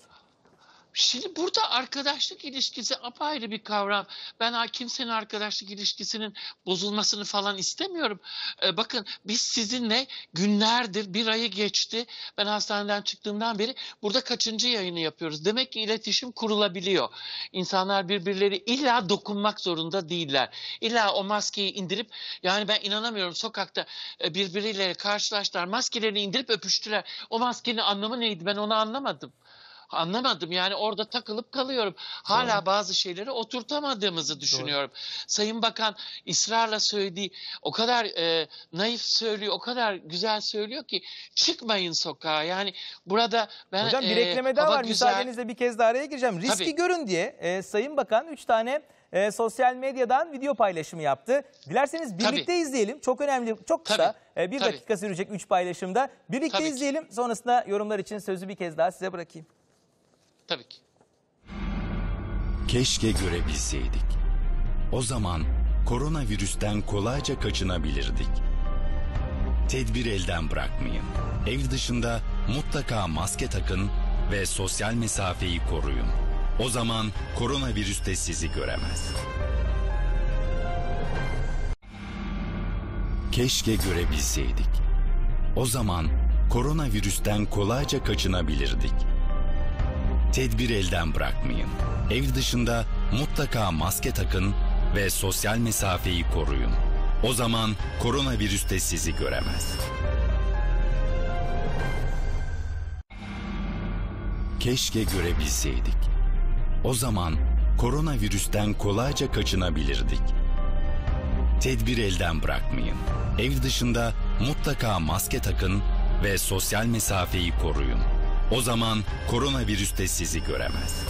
Şimdi burada arkadaşlık ilişkisi apayrı bir kavram. Ben kimsenin arkadaşlık ilişkisinin bozulmasını falan istemiyorum. Ee, bakın biz sizinle günlerdir, bir ayı geçti. Ben hastaneden çıktığımdan beri burada kaçıncı yayını yapıyoruz. Demek ki iletişim kurulabiliyor. İnsanlar birbirleri illa dokunmak zorunda değiller. İlla o maskeyi indirip, yani ben inanamıyorum, sokakta birbiriyle karşılaştılar. Maskelerini indirip öpüştüler. O maskenin anlamı neydi? Ben onu anlamadım. Anlamadım, yani orada takılıp kalıyorum. Hala Doğru. bazı şeyleri oturtamadığımızı düşünüyorum. Doğru. Sayın Bakan ısrarla söylediği, o kadar e, naif söylüyor, o kadar güzel söylüyor ki çıkmayın sokağa. Yani burada ben... Hocam bir ekleme e, daha var, güzel... müsaadenizle bir kez daha araya gireceğim. Riski Tabii. görün diye e, Sayın Bakan üç tane e, sosyal medyadan video paylaşımı yaptı. Dilerseniz birlikte Tabii. izleyelim. Çok önemli, çok kısa. E, bir Tabii. dakika sürecek üç paylaşımda. Birlikte Tabii izleyelim. Ki. Sonrasında yorumlar için sözü bir kez daha size bırakayım. Tabii ki. Keşke görebilseydik. O zaman koronavirüsten kolayca kaçınabilirdik. Tedbir elden bırakmayın. Ev dışında mutlaka maske takın ve sosyal mesafeyi koruyun. O zaman koronavirüs de sizi göremez. Keşke görebilseydik. O zaman koronavirüsten kolayca kaçınabilirdik. Tedbir elden bırakmayın. Ev dışında mutlaka maske takın ve sosyal mesafeyi koruyun. O zaman koronavirüs de sizi göremez. Keşke görebilseydik. O zaman koronavirüsten kolayca kaçınabilirdik. Tedbir elden bırakmayın. Ev dışında mutlaka maske takın ve sosyal mesafeyi koruyun. O zaman koronavirüs de sizi göremez.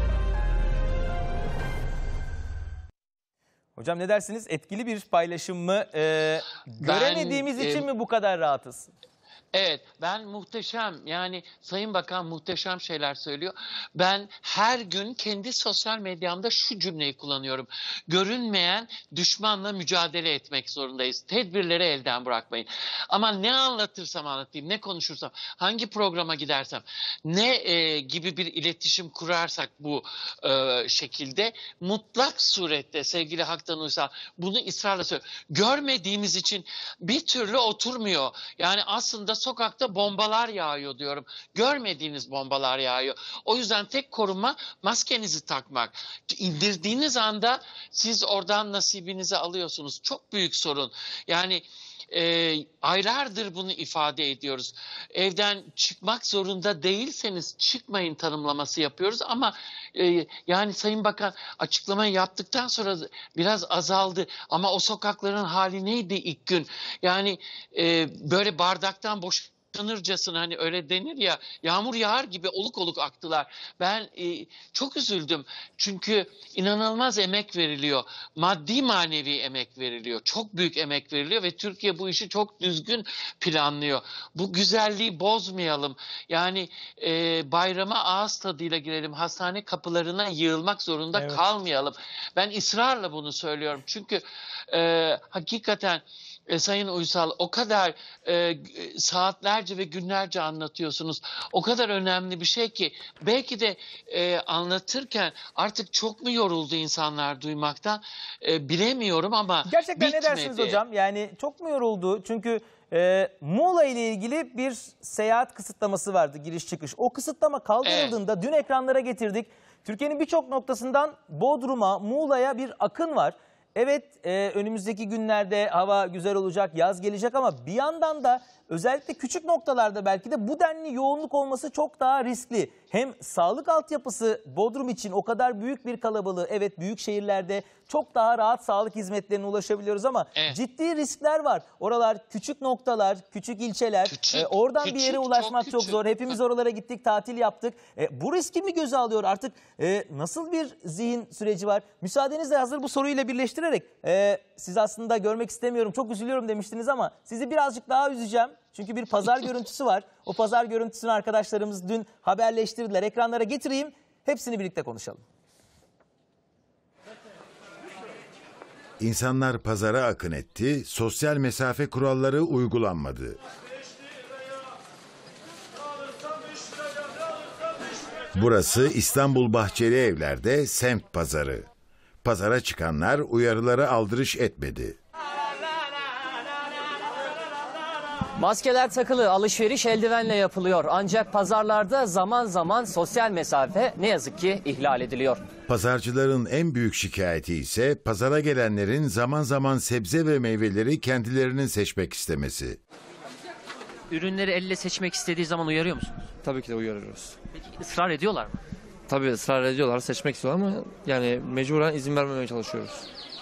Hocam ne dersiniz? Etkili bir paylaşım mı? Ee, göremediğimiz ben, için e, mi bu kadar rahatız? Evet, ben muhteşem, yani Sayın Bakan muhteşem şeyler söylüyor. Ben her gün kendi sosyal medyamda şu cümleyi kullanıyorum. Görünmeyen düşmanla mücadele etmek zorundayız. Tedbirleri elden bırakmayın. Ama ne anlatırsam anlatayım, ne konuşursam, hangi programa gidersem, ne e, gibi bir iletişim kurarsak bu e, şekilde, mutlak surette sevgili Haktan Uysal bunu ısrarla söylüyor. Görmediğimiz için bir türlü oturmuyor. Yani aslında sokakta bombalar yağıyor diyorum. Görmediğiniz bombalar yağıyor. O yüzden tek korunma maskenizi takmak. İndirdiğiniz anda siz oradan nasibinizi alıyorsunuz. Çok büyük sorun. Yani e, aylardır bunu ifade ediyoruz. Evden çıkmak zorunda değilseniz çıkmayın tanımlaması yapıyoruz ama e, yani Sayın Bakan açıklamayı yaptıktan sonra biraz azaldı. Ama o sokakların hali neydi ilk gün? Yani e, böyle bardaktan boş Sınırcasına hani öyle denir ya, yağmur yağar gibi oluk oluk aktılar. Ben e, çok üzüldüm çünkü inanılmaz emek veriliyor. Maddi manevi emek veriliyor. Çok büyük emek veriliyor ve Türkiye bu işi çok düzgün planlıyor. Bu güzelliği bozmayalım. Yani e, bayrama ağız tadıyla girelim. Hastane kapılarına yığılmak zorunda Evet. kalmayalım. Ben ısrarla bunu söylüyorum. Çünkü e, hakikaten E, Sayın Uysal, o kadar e, saatlerce ve günlerce anlatıyorsunuz. O kadar önemli bir şey ki belki de e, anlatırken artık çok mu yoruldu insanlar duymaktan e, bilemiyorum ama Gerçekten bitmedi. ne dersiniz hocam? Yani çok mu yoruldu? Çünkü e, Muğla ile ilgili bir seyahat kısıtlaması vardı, giriş çıkış. O kısıtlama kaldırıldığında evet. Dün ekranlara getirdik. Türkiye'nin birçok noktasından Bodrum'a, Muğla'ya bir akın var. Evet, e, önümüzdeki günlerde hava güzel olacak, yaz gelecek ama bir yandan da özellikle küçük noktalarda belki de bu denli yoğunluk olması çok daha riskli. Hem sağlık altyapısı Bodrum için o kadar büyük bir kalabalığı, evet büyük şehirlerde çok daha rahat sağlık hizmetlerine ulaşabiliyoruz ama evet. ciddi riskler var. Oralar küçük noktalar, küçük ilçeler, küçük, e, oradan küçük, bir yere ulaşmak çok, çok küçük. zor. Hepimiz oralara gittik, tatil yaptık. E, bu riski mi göze alıyor artık? E, nasıl bir zihin süreci var? Müsaadenizle hazır bu soruyla birleştirerek e, siz aslında görmek istemiyorum, çok üzülüyorum demiştiniz ama sizi birazcık daha üzeceğim. Çünkü bir pazar görüntüsü var. O pazar görüntüsünü arkadaşlarımız dün haberleştirdiler. Ekranlara getireyim. Hepsini birlikte konuşalım. İnsanlar pazara akın etti, sosyal mesafe kuralları uygulanmadı. Burası İstanbul Bahçeli Evler'de semt pazarı. Pazara çıkanlar uyarılara aldırış etmedi. Maskeler takılı, alışveriş eldivenle yapılıyor. Ancak pazarlarda zaman zaman sosyal mesafe ne yazık ki ihlal ediliyor. Pazarcıların en büyük şikayeti ise pazara gelenlerin zaman zaman sebze ve meyveleri kendilerinin seçmek istemesi. Ürünleri elle seçmek istediği zaman uyarıyor musunuz? Tabii ki de uyarıyoruz. Peki ısrar ediyorlar mı? Tabii ısrar ediyorlar, seçmek istiyorlar ama yani mecburen izin vermemeye çalışıyoruz.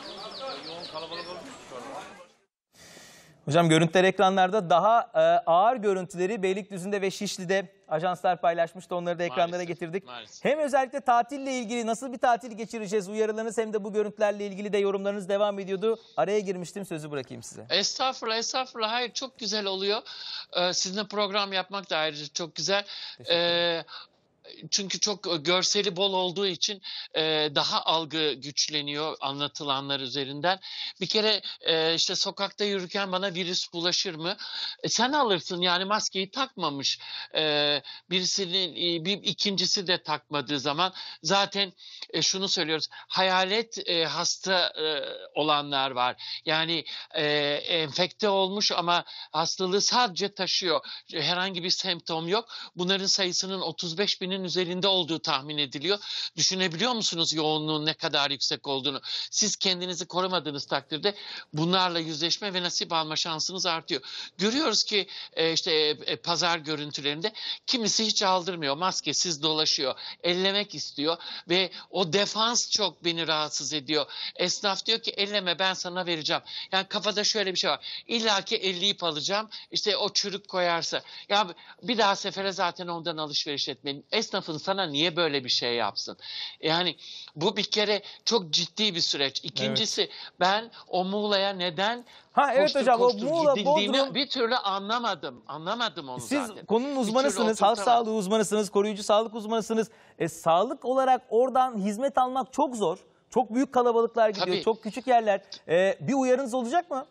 Hocam görüntüler ekranlarda, daha e, ağır görüntüleri Beylikdüzü'nde ve Şişli'de ajanslar paylaşmıştı. Onları da ekranlara Maalesef, getirdik. maalesef. Hem özellikle tatille ilgili nasıl bir tatil geçireceğiz uyarılarınız hem de bu görüntülerle ilgili de yorumlarınız devam ediyordu. Araya girmiştim, sözü bırakayım size. Estağfurullah, estağfurullah. Hayır, çok güzel oluyor. Ee, sizinle program yapmak da ayrıca çok güzel. Ee, Çünkü çok görseli bol olduğu için e, daha algı güçleniyor anlatılanlar üzerinden. Bir kere e, işte sokakta yürürken bana virüs bulaşır mı? E, sen alırsın yani, maskeyi takmamış. E, birisinin e, bir ikincisi de takmadığı zaman zaten e, şunu söylüyoruz. Hayalet e, hasta e, olanlar var. Yani e, enfekte olmuş ama hastalığı sadece taşıyor. Herhangi bir semptom yok. Bunların sayısının otuz beş binin üzerinde olduğu tahmin ediliyor. Düşünebiliyor musunuz yoğunluğun ne kadar yüksek olduğunu? Siz kendinizi korumadığınız takdirde bunlarla yüzleşme ve nasip alma şansınız artıyor. Görüyoruz ki e, işte e, pazar görüntülerinde kimisi hiç aldırmıyor. Maskesiz dolaşıyor. Ellemek istiyor ve o defans çok beni rahatsız ediyor. Esnaf diyor ki elleme, ben sana vereceğim. Yani kafada şöyle bir şey var. İlla ki elleyip alacağım. İşte o çürük koyarsa. Ya bir daha sefere zaten ondan alışveriş etmeyin. Esnafın sana niye böyle bir şey yapsın? Yani bu bir kere çok ciddi bir süreç. İkincisi evet. ben o Muğla'ya neden ha, evet koştur hocam, koştur o Muğla, gidildiğini Bodrum... bir türlü anlamadım. Anlamadım onu Siz zaten. Siz konunun uzmanısınız, halk oturtamadım. sağlığı uzmanısınız, koruyucu sağlık uzmanısınız. E, sağlık olarak oradan hizmet almak çok zor. Çok büyük kalabalıklar gidiyor, Tabii. çok küçük yerler. E, bir uyarınız olacak mı?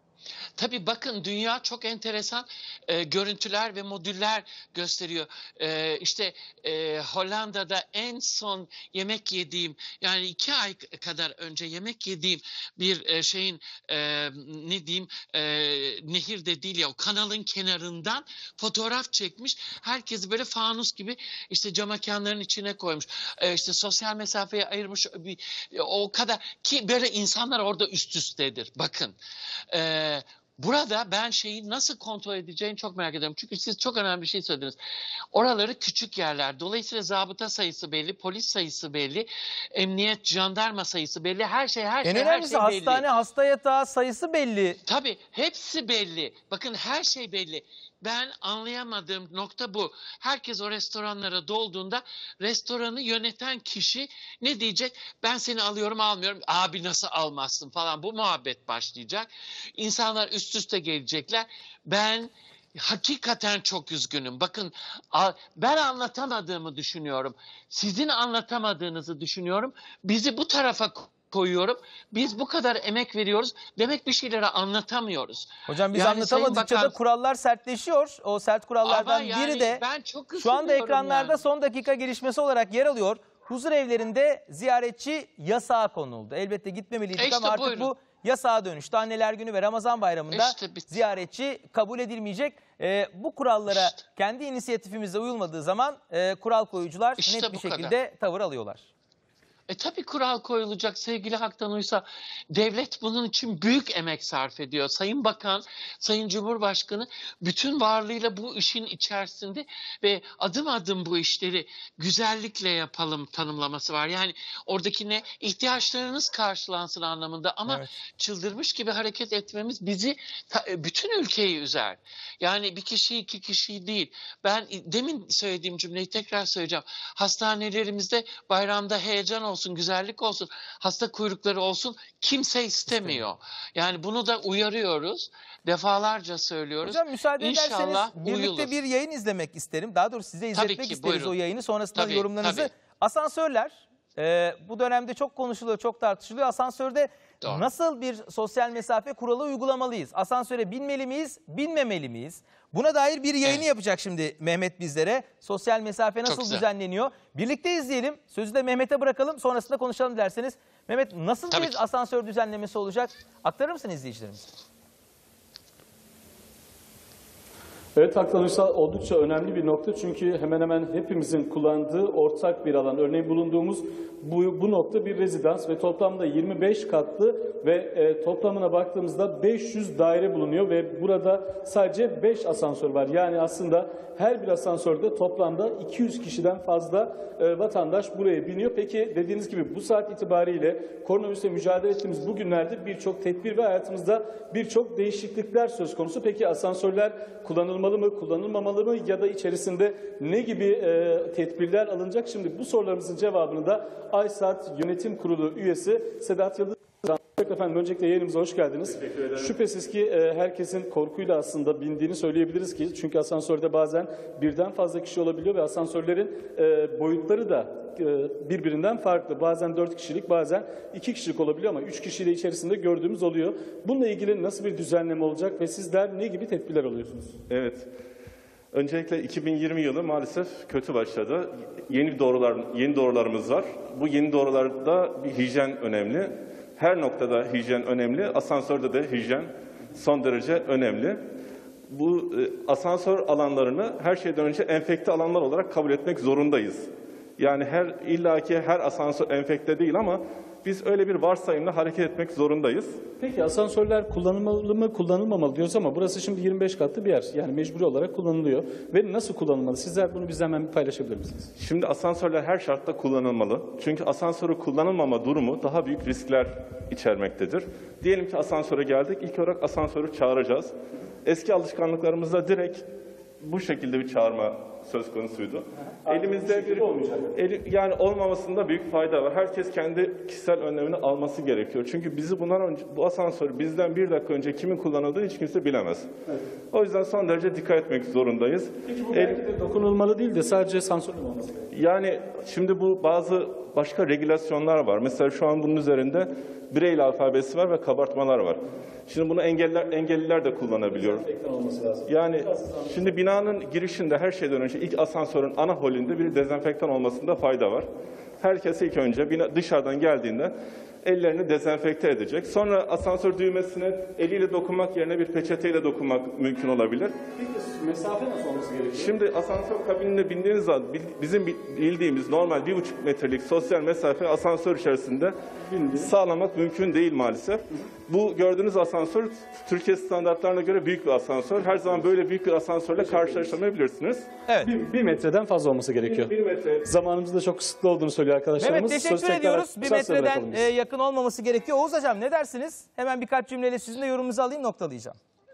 Tabii bakın, dünya çok enteresan e, görüntüler ve modüller gösteriyor. E, işte e, Hollanda'da en son yemek yediğim, yani iki ay kadar önce yemek yediğim bir e, şeyin e, ne diyeyim e, nehirde değil ya, o kanalın kenarından fotoğraf çekmiş. Herkesi böyle fanus gibi işte cam mekanların içine koymuş. E, işte sosyal mesafeye ayırmış, bir, o kadar ki böyle insanlar orada üst üstedir. Bakın. E, Burada ben şeyi nasıl kontrol edeceğini çok merak ediyorum. Çünkü siz çok önemli bir şey söylediniz. Oraları küçük yerler. Dolayısıyla zabıta sayısı belli, polis sayısı belli, emniyet, jandarma sayısı belli. Her şey, her en şey, her önemlisi şey belli. hastane, hasta yatağı sayısı belli. Tabii, hepsi belli. Bakın her şey belli. ben anlayamadığım nokta bu. Herkes o restoranlara dolduğunda restoranı yöneten kişi ne diyecek? Ben seni alıyorum almıyorum. Abi nasıl almazsın falan, bu muhabbet başlayacak. İnsanlar üst üste gelecekler. Ben hakikaten çok üzgünüm. Bakın ben anlatamadığımı düşünüyorum. Sizin anlatamadığınızı düşünüyorum. Bizi bu tarafa koyuyorum. Biz bu kadar emek veriyoruz. Demek bir şeyleri anlatamıyoruz. Hocam biz Yani anlatamadıkça Bakan... da kurallar sertleşiyor. O sert kurallardan yani biri de ben çok şu anda ekranlarda yani. son dakika gelişmesi olarak yer alıyor. Huzur evlerinde ziyaretçi yasağı konuldu. Elbette gitmemeliydik e işte ama artık buyurun. bu yasağa dönüştü. Anneler Günü ve Ramazan Bayramı'nda işte ziyaretçi kabul edilmeyecek. Ee, bu kurallara işte. kendi inisiyatifimizle uyulmadığı zaman e, kural koyucular işte net bir kadar. şekilde tavır alıyorlar. E tabii kural koyulacak sevgili Haktan Uysal. Devlet bunun için büyük emek sarf ediyor. Sayın Bakan, Sayın Cumhurbaşkanı bütün varlığıyla bu işin içerisinde ve adım adım bu işleri güzellikle yapalım tanımlaması var. Yani oradaki ne ihtiyaçlarınız karşılansın anlamında ama evet. çıldırmış gibi hareket etmemiz bizi bütün ülkeyi üzer. Yani bir kişi iki kişi değil. Ben demin söylediğim cümleyi tekrar söyleyeceğim. Hastanelerimizde bayramda heyecan olsun. olsun, güzellik olsun, hasta kuyrukları olsun kimse istemiyor. Yani bunu da uyarıyoruz. Defalarca söylüyoruz. Hocam müsaade İnşallah ederseniz birlikte uyulur. bir yayın izlemek isterim. Daha doğrusu size izletmek ki, isteriz buyurun. o yayını. Sonrasında Tabii, yorumlarınızı. tabii. Asansörler e, bu dönemde çok konuşuluyor, çok tartışılıyor. Asansörde Doğru. nasıl bir sosyal mesafe kuralı uygulamalıyız? Asansöre binmeli miyiz, binmemeli miyiz? Buna dair bir yayını evet. yapacak şimdi Mehmet bizlere. Sosyal mesafe nasıl düzenleniyor? Birlikte izleyelim. Sözü de Mehmet'e bırakalım. Sonrasında konuşalım dilerseniz. Mehmet nasıl Tabii bir ki. asansör düzenlemesi olacak? Aktarır mısın izleyicilerimize? Evet Haktan Uysal oldukça önemli bir nokta çünkü hemen hemen hepimizin kullandığı ortak bir alan. Örneğin bulunduğumuz bu, bu nokta bir rezidans ve toplamda yirmi beş katlı ve e, toplamına baktığımızda beş yüz daire bulunuyor ve burada sadece beş asansör var. Yani aslında her bir asansörde toplamda iki yüz kişiden fazla e, vatandaş buraya biniyor. Peki dediğiniz gibi bu saat itibariyle koronavirüsle mücadele ettiğimiz bu günlerde birçok tedbir ve hayatımızda birçok değişiklikler söz konusu. Peki asansörler kullanılmalı mı, kullanılmamalı mı ya da içerisinde ne gibi e, tedbirler alınacak? Şimdi bu sorularımızın cevabını da Aysat Yönetim Kurulu üyesi Sedat Yıldız. Efendim öncelikle yayınımıza hoş geldiniz. Şüphesiz ki e, herkesin korkuyla aslında bindiğini söyleyebiliriz ki çünkü asansörde bazen birden fazla kişi olabiliyor ve asansörlerin e, boyutları da e, birbirinden farklı. Bazen dört kişilik bazen iki kişilik olabiliyor ama üç kişiyle içerisinde gördüğümüz oluyor. Bununla ilgili nasıl bir düzenleme olacak ve sizler ne gibi tedbirler alıyorsunuz? Evet. Öncelikle iki bin yirmi yılı maalesef kötü başladı. Yeni doğrular, yeni doğrularımız var. Bu yeni doğrularda bir hijyen önemli. Her noktada hijyen önemli. Asansörde de hijyen son derece önemli. Bu e, asansör alanlarını her şeyden önce enfekte alanlar olarak kabul etmek zorundayız. Yani her illaki her asansör enfekte değil ama biz öyle bir varsayımla hareket etmek zorundayız. Peki asansörler kullanılmalı mı, kullanılmamalı diyoruz ama burası şimdi yirmi beş katlı bir yer. Yani mecburi olarak kullanılıyor. Ve nasıl kullanılmalı? Sizler bunu bizden hemen paylaşabilir misiniz? Şimdi asansörler her şartta kullanılmalı. Çünkü asansörü kullanılmama durumu daha büyük riskler içermektedir. Diyelim ki asansöre geldik. İlk olarak asansörü çağıracağız. Eski alışkanlıklarımızda direkt bu şekilde bir çağırma söz konusuydu. Ha, elimizde bir olmayacak. El, yani olmamasında büyük fayda var. Herkes kendi kişisel önlemini alması gerekiyor. Çünkü bizi bundan önce bu asansör bizden bir dakika önce kimin kullanıldığını hiç kimse bilemez. Evet. O yüzden son derece dikkat etmek zorundayız. Peki bu belki de dokunulmalı değil de sadece sansürlü mü olması gerekiyor? Yani şimdi bu bazı başka regülasyonlar var. Mesela şu an bunun üzerinde Braille alfabesi var ve kabartmalar var. Şimdi bunu engeller, engelliler de kullanabiliyor. Yani şimdi binanın girişinde her şeyden önce ilk asansörün ana holünde bir dezenfektan olmasında fayda var. Herkes ilk önce bina, dışarıdan geldiğinde ellerini dezenfekte edecek. Sonra asansör düğmesine eliyle dokunmak yerine bir peçeteyle dokunmak mümkün olabilir. Peki mesafe nasıl olması gerekiyor? Şimdi asansör kabinine bindiğiniz zaman bizim bildiğimiz normal bir buçuk metrelik sosyal mesafe asansör içerisinde Bindi. sağlamak mümkün değil maalesef. Bu gördüğünüz asansör Türkiye standartlarına göre büyük bir asansör. Her zaman böyle büyük bir asansörle karşılaşamayabilirsiniz. Evet. Bir, bir metreden fazla olması gerekiyor. Bir, bir metre. Zamanımızın da çok kısıtlı olduğunu söylüyor arkadaşlarımız. Mehmet teşekkür Söz ediyoruz. Bir metreden e, yakın olmaması gerekiyor. Oğuz Hocam ne dersiniz? Hemen birkaç cümleyle sizin de yorumunuzu alayım, noktalayacağım.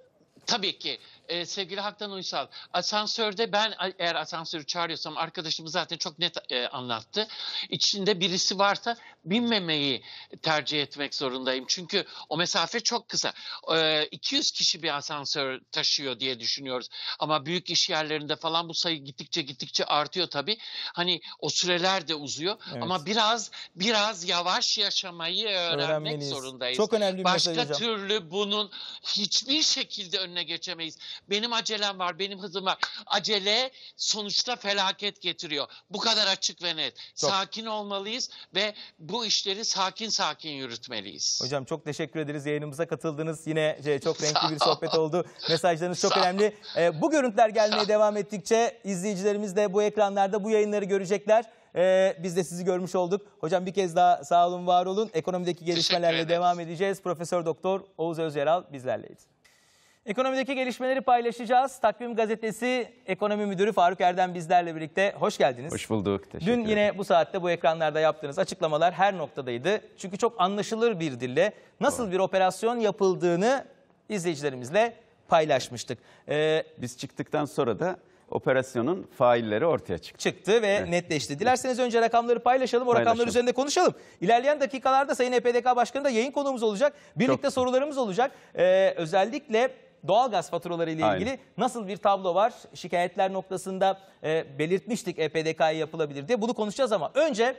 Tabii ki. Ee, sevgili Haktan Uysal, asansörde ben eğer asansörü çağırıyorsam arkadaşımız zaten çok net e, anlattı. İçinde birisi varsa binmemeyi tercih etmek zorundayım. Çünkü o mesafe çok kısa. Ee, iki yüz kişi bir asansör taşıyor diye düşünüyoruz. Ama büyük iş yerlerinde falan bu sayı gittikçe gittikçe artıyor tabii. Hani o süreler de uzuyor. Evet. Ama biraz biraz yavaş yaşamayı öğrenmek zorundayız. Çok önemli bir Başka mesaj hocam. türlü bunun hiçbir şekilde önüne geçemeyiz. Benim acelem var, benim hızım var. Acele sonuçta felaket getiriyor. Bu kadar açık ve net. Çok. Sakin olmalıyız ve bu işleri sakin sakin yürütmeliyiz. Hocam çok teşekkür ederiz. Yayınımıza katıldınız. Yine çok renkli bir sohbet oldu. Mesajlarınız çok önemli. Bu görüntüler gelmeye devam ettikçe izleyicilerimiz de bu ekranlarda bu yayınları görecekler. Ee, biz de sizi görmüş olduk. Hocam bir kez daha sağ olun, var olun. Ekonomideki gelişmelerle devam edeceğiz. Profesör Doktor Oğuz Özyeral bizlerleydi. Ekonomideki gelişmeleri paylaşacağız. Takvim Gazetesi Ekonomi Müdürü Faruk Erdem bizlerle birlikte. Hoş geldiniz. Hoş bulduk. Teşekkür Dün yine bu saatte bu ekranlarda yaptığınız açıklamalar her noktadaydı. Çünkü çok anlaşılır bir dille nasıl Doğru. bir operasyon yapıldığını izleyicilerimizle paylaşmıştık. Ee, Biz çıktıktan sonra da operasyonun failleri ortaya çıktı. Çıktı ve evet. netleşti. Dilerseniz önce rakamları paylaşalım. O paylaşalım. Rakamlar üzerinde konuşalım. İlerleyen dakikalarda Sayın E P D K Başkanı da yayın konuğumuz olacak. Birlikte Çok sorularımız olacak. Ee, özellikle doğalgaz faturaları ile ilgili Aynen. nasıl bir tablo var? Şikayetler noktasında e, belirtmiştik E P D K'ya yapılabilir diye. Bunu konuşacağız ama önce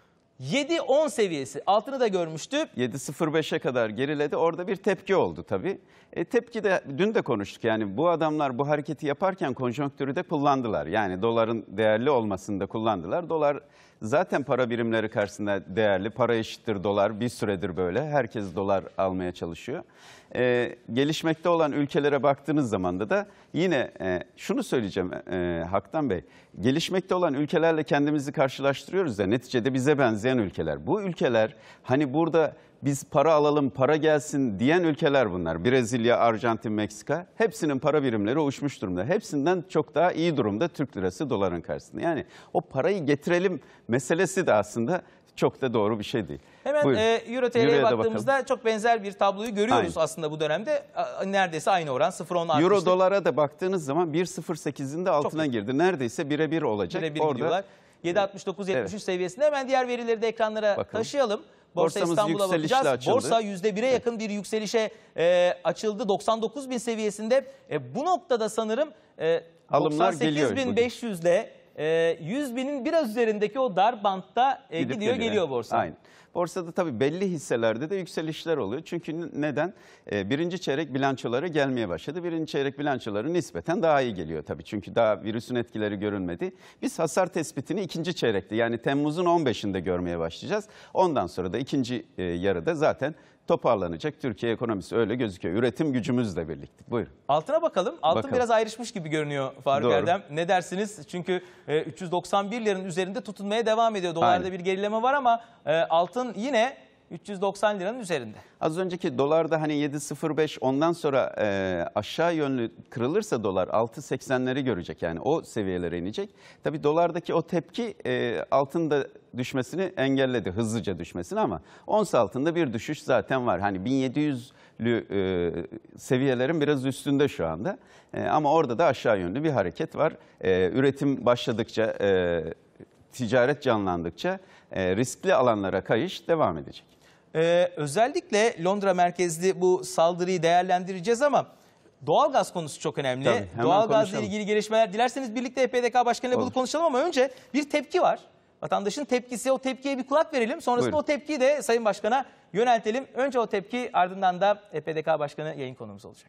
yedi on seviyesi altını da görmüştü. yedi sıfır beşe kadar geriledi. Orada bir tepki oldu tabii. E, tepki de dün de konuştuk. Yani bu adamlar bu hareketi yaparken konjonktürü de kullandılar. Yani doların değerli olmasını da kullandılar. Dolar zaten para birimleri karşısında değerli. Para eşittir dolar. Bir süredir böyle. Herkes dolar almaya çalışıyor. Ee, gelişmekte olan ülkelere baktığınız zaman da da yine e, şunu söyleyeceğim e, Haktan Bey. Gelişmekte olan ülkelerle kendimizi karşılaştırıyoruz da neticede bize benzeyen ülkeler. Bu ülkeler hani burada biz para alalım, para gelsin diyen ülkeler bunlar. Brezilya, Arjantin, Meksika hepsinin para birimleri uçmuş durumda. Hepsinden çok daha iyi durumda Türk lirası doların karşısında. Yani o parayı getirelim meselesi de aslında çok da doğru bir şey değil. Hemen e, Euro T L'ye baktığımızda bakalım. Çok benzer bir tabloyu görüyoruz Aynen. aslında bu dönemde. Neredeyse aynı oran sıfır virgül on artmıştı. Euro dolara da baktığınız zaman bir virgül sıfır sekizin de altına çok girdi. Neredeyse birebir olacak. Birebir gidiyorlar. yedi altmış dokuz yetmiş üç evet. seviyesinde. Hemen diğer verileri de ekranlara bakalım. taşıyalım. Borsa Borsamız İstanbul'a bakacağız. Açıldı. Borsa yüzde bire yakın bir yükselişe e, açıldı. doksan dokuz bin seviyesinde. E, bu noktada sanırım e, doksan sekiz bin beş yüz ile e, yüz binin biraz üzerindeki o dar bantta e, gidiyor geliyor, geliyor borsa. Aynen. Borsada tabii belli hisselerde de yükselişler oluyor. Çünkü neden? Ee, birinci çeyrek bilançoları gelmeye başladı. Birinci çeyrek bilançoları nispeten daha iyi geliyor tabii. Çünkü daha virüsün etkileri görünmedi. Biz hasar tespitini ikinci çeyrekte yani Temmuz'un on beşinde görmeye başlayacağız. Ondan sonra da ikinci e, yarıda zaten toparlanacak. Türkiye ekonomisi öyle gözüküyor. Üretim gücümüzle birlikte. Buyurun. Altına bakalım. Altın bakalım. biraz ayrışmış gibi görünüyor Faruk Doğru. Erdem. Ne dersiniz? Çünkü e, üç yüz doksan bir liranın üzerinde tutunmaya devam ediyor. Dolarda Aynen. bir gerileme var ama e, altın yine üç yüz doksan liranın üzerinde. Az önceki dolarda hani yedi sıfır beş ondan sonra e, aşağı yönlü kırılırsa dolar altı seksenleri görecek. Yani o seviyelere inecek. Tabii dolardaki o tepki e, altında düşmesini engelledi, hızlıca düşmesini ama ons altında bir düşüş zaten var. Hani bin yedi yüzlü e, seviyelerin biraz üstünde şu anda. E, ama orada da aşağı yönlü bir hareket var. E, üretim başladıkça, e, ticaret canlandıkça e, riskli alanlara kayış devam edecek. Ee, özellikle Londra merkezli bu saldırıyı değerlendireceğiz ama doğalgaz konusu çok önemli. Tabii, Doğalgazla ilgili gelişmeler. Dilerseniz birlikte E P D K Başkanı ile bunu konuşalım ama önce bir tepki var. Vatandaşın tepkisi, o tepkiye bir kulak verelim. Sonrasında Buyurun. o tepkiyi de Sayın Başkan'a yöneltelim. Önce o tepki, ardından da E P D K Başkanı yayın konuğumuz olacak.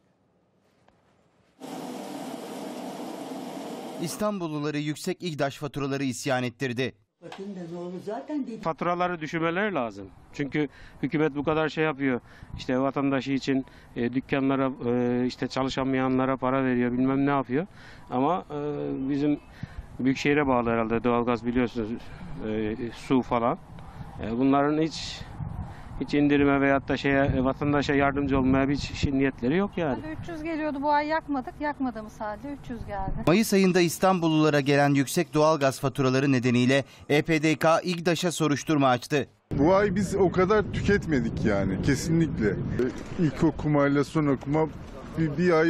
İstanbulluları yüksek İGDAŞ faturaları isyan ettirdi. Faturaları düşürmeleri lazım. Çünkü hükümet bu kadar şey yapıyor. İşte vatandaşı için e, dükkanlara, e, işte çalışamayanlara para veriyor, bilmem ne yapıyor. Ama e, bizim Büyükşehir'e bağlı herhalde doğalgaz biliyorsunuz, e, su falan. E, bunların hiç hiç indirime veyahut da şeye, vatandaşa yardımcı olmaya bir şey, niyetleri yok yani. üç yüz geliyordu, bu ay yakmadık. Yakmadığımız sadece üç yüz geldi. Mayıs ayında İstanbullulara gelen yüksek doğalgaz faturaları nedeniyle E P D K İGDAŞ'a soruşturma açtı. Bu ay biz o kadar tüketmedik yani kesinlikle. İlk okumayla son okuma bir, bir ay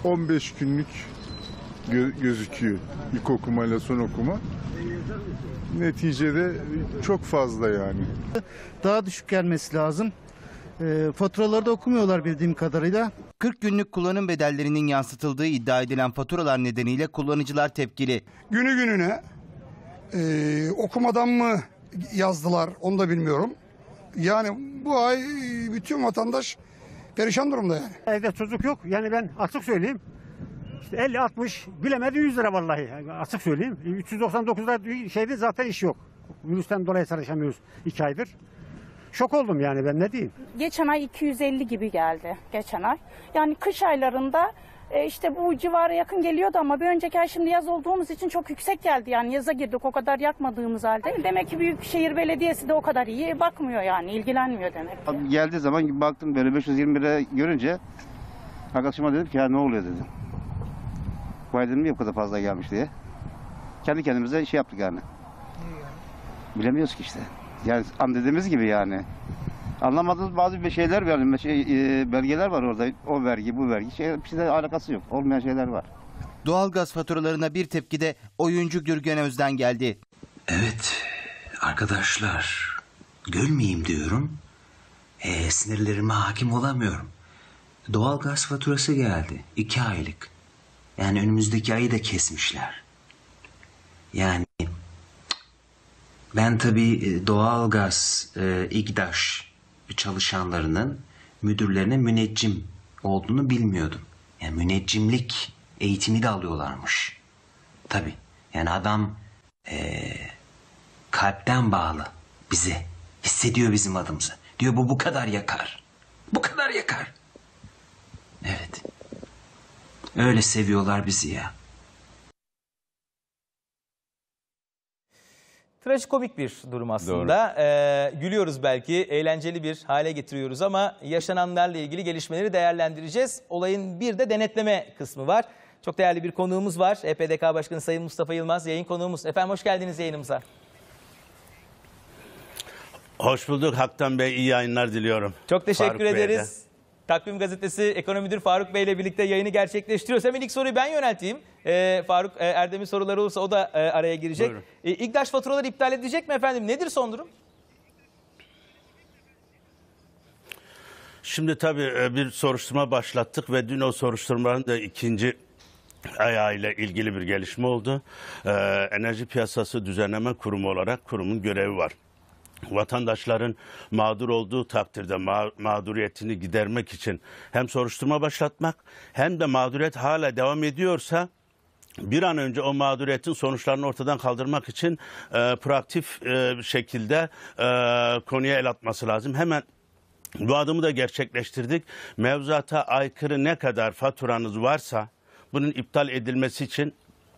on beş günlük gö- gözüküyor ilk okumayla son okuma. Neticede çok fazla yani. Daha düşük gelmesi lazım. E, faturaları da okumuyorlar bildiğim kadarıyla. kırk günlük kullanım bedellerinin yansıtıldığı iddia edilen faturalar nedeniyle kullanıcılar tepkili. Günü gününe e, okumadan mı yazdılar onu da bilmiyorum. Yani bu ay bütün vatandaş perişan durumda yani. Evde çocuk yok. Yani ben açık söyleyeyim. İşte elli altmış bilemedi yüz lira vallahi. Yani açık söyleyeyim. üç yüz doksan dokuzda şeyde zaten iş yok. Virüsten dolayı çalışamıyoruz iki aydır. Şok oldum yani ben ne diyeyim. Geçen ay iki yüz elli gibi geldi geçen ay. Yani kış aylarında e, işte bu civara yakın geliyordu ama bir önceki ay şimdi yaz olduğumuz için çok yüksek geldi. Yani yaza girdik o kadar yakmadığımız halde. Demek ki Büyükşehir Belediyesi de o kadar iyi bakmıyor yani ilgilenmiyor demek ki. Geldiği zaman baktım böyle beş yüz yirmi lira görünce arkadaşıma dedim ki ya ne oluyor dedim. Bu ay dedim niye bu kadar fazla gelmiş diye. Kendi kendimize şey yaptık yani. Bilemiyoruz ki işte. Yani dediğimiz gibi yani. Anlamadığımız bazı bir şeyler var, şey, e, belgeler var orada. O vergi, bu vergi, şey, bir şeyle alakası yok. Olmayan şeyler var. Doğalgaz faturalarına bir tepki de oyuncu Gürgen Öz'den geldi. Evet arkadaşlar, gülmeyeyim diyorum. E, sinirlerime hakim olamıyorum. Doğalgaz faturası geldi. iki aylık. Yani önümüzdeki ayı da kesmişler. Yani ben tabii doğalgaz e, İGDAŞ çalışanlarının müdürlerine müneccim olduğunu bilmiyordum. Yani müneccimlik eğitimi de alıyorlarmış. Tabii. Yani adam e, kalpten bağlı bize. Hissediyor bizim adımızı. Diyor bu bu kadar yakar. Bu kadar yakar. Evet. Öyle seviyorlar bizi ya. Trajikomik bir durum aslında. Ee, gülüyoruz belki, eğlenceli bir hale getiriyoruz ama yaşananlarla ilgili gelişmeleri değerlendireceğiz. Olayın bir de denetleme kısmı var. Çok değerli bir konuğumuz var. E P D K Başkanı Sayın Mustafa Yılmaz, yayın konuğumuz. Efendim hoş geldiniz yayınımıza. Hoş bulduk Haktan Bey, iyi yayınlar diliyorum. Çok teşekkür Faruk ederiz. Takvim Gazetesi Ekonomi Müdürü Faruk Bey ile birlikte yayını gerçekleştiriyoruz. Hemen ilk soruyu ben yönelteyim. Ee, Faruk e, Erdem'in soruları olursa o da e, araya girecek. E, İGDAŞ faturaları iptal edilecek mi efendim? Nedir son durum? Şimdi tabii bir soruşturma başlattık ve dün o soruşturmanın da ikinci ayağıyla ilgili bir gelişme oldu. Ee, Enerji Piyasası Düzenleme Kurumu olarak kurumun görevi var. Vatandaşların mağdur olduğu takdirde ma mağduriyetini gidermek için hem soruşturma başlatmak hem de mağduriyet hala devam ediyorsa bir an önce o mağduriyetin sonuçlarını ortadan kaldırmak için e, proaktif e, şekilde e, konuya el atması lazım. Hemen bu adımı da gerçekleştirdik. Mevzuata aykırı ne kadar faturanız varsa bunun iptal edilmesi için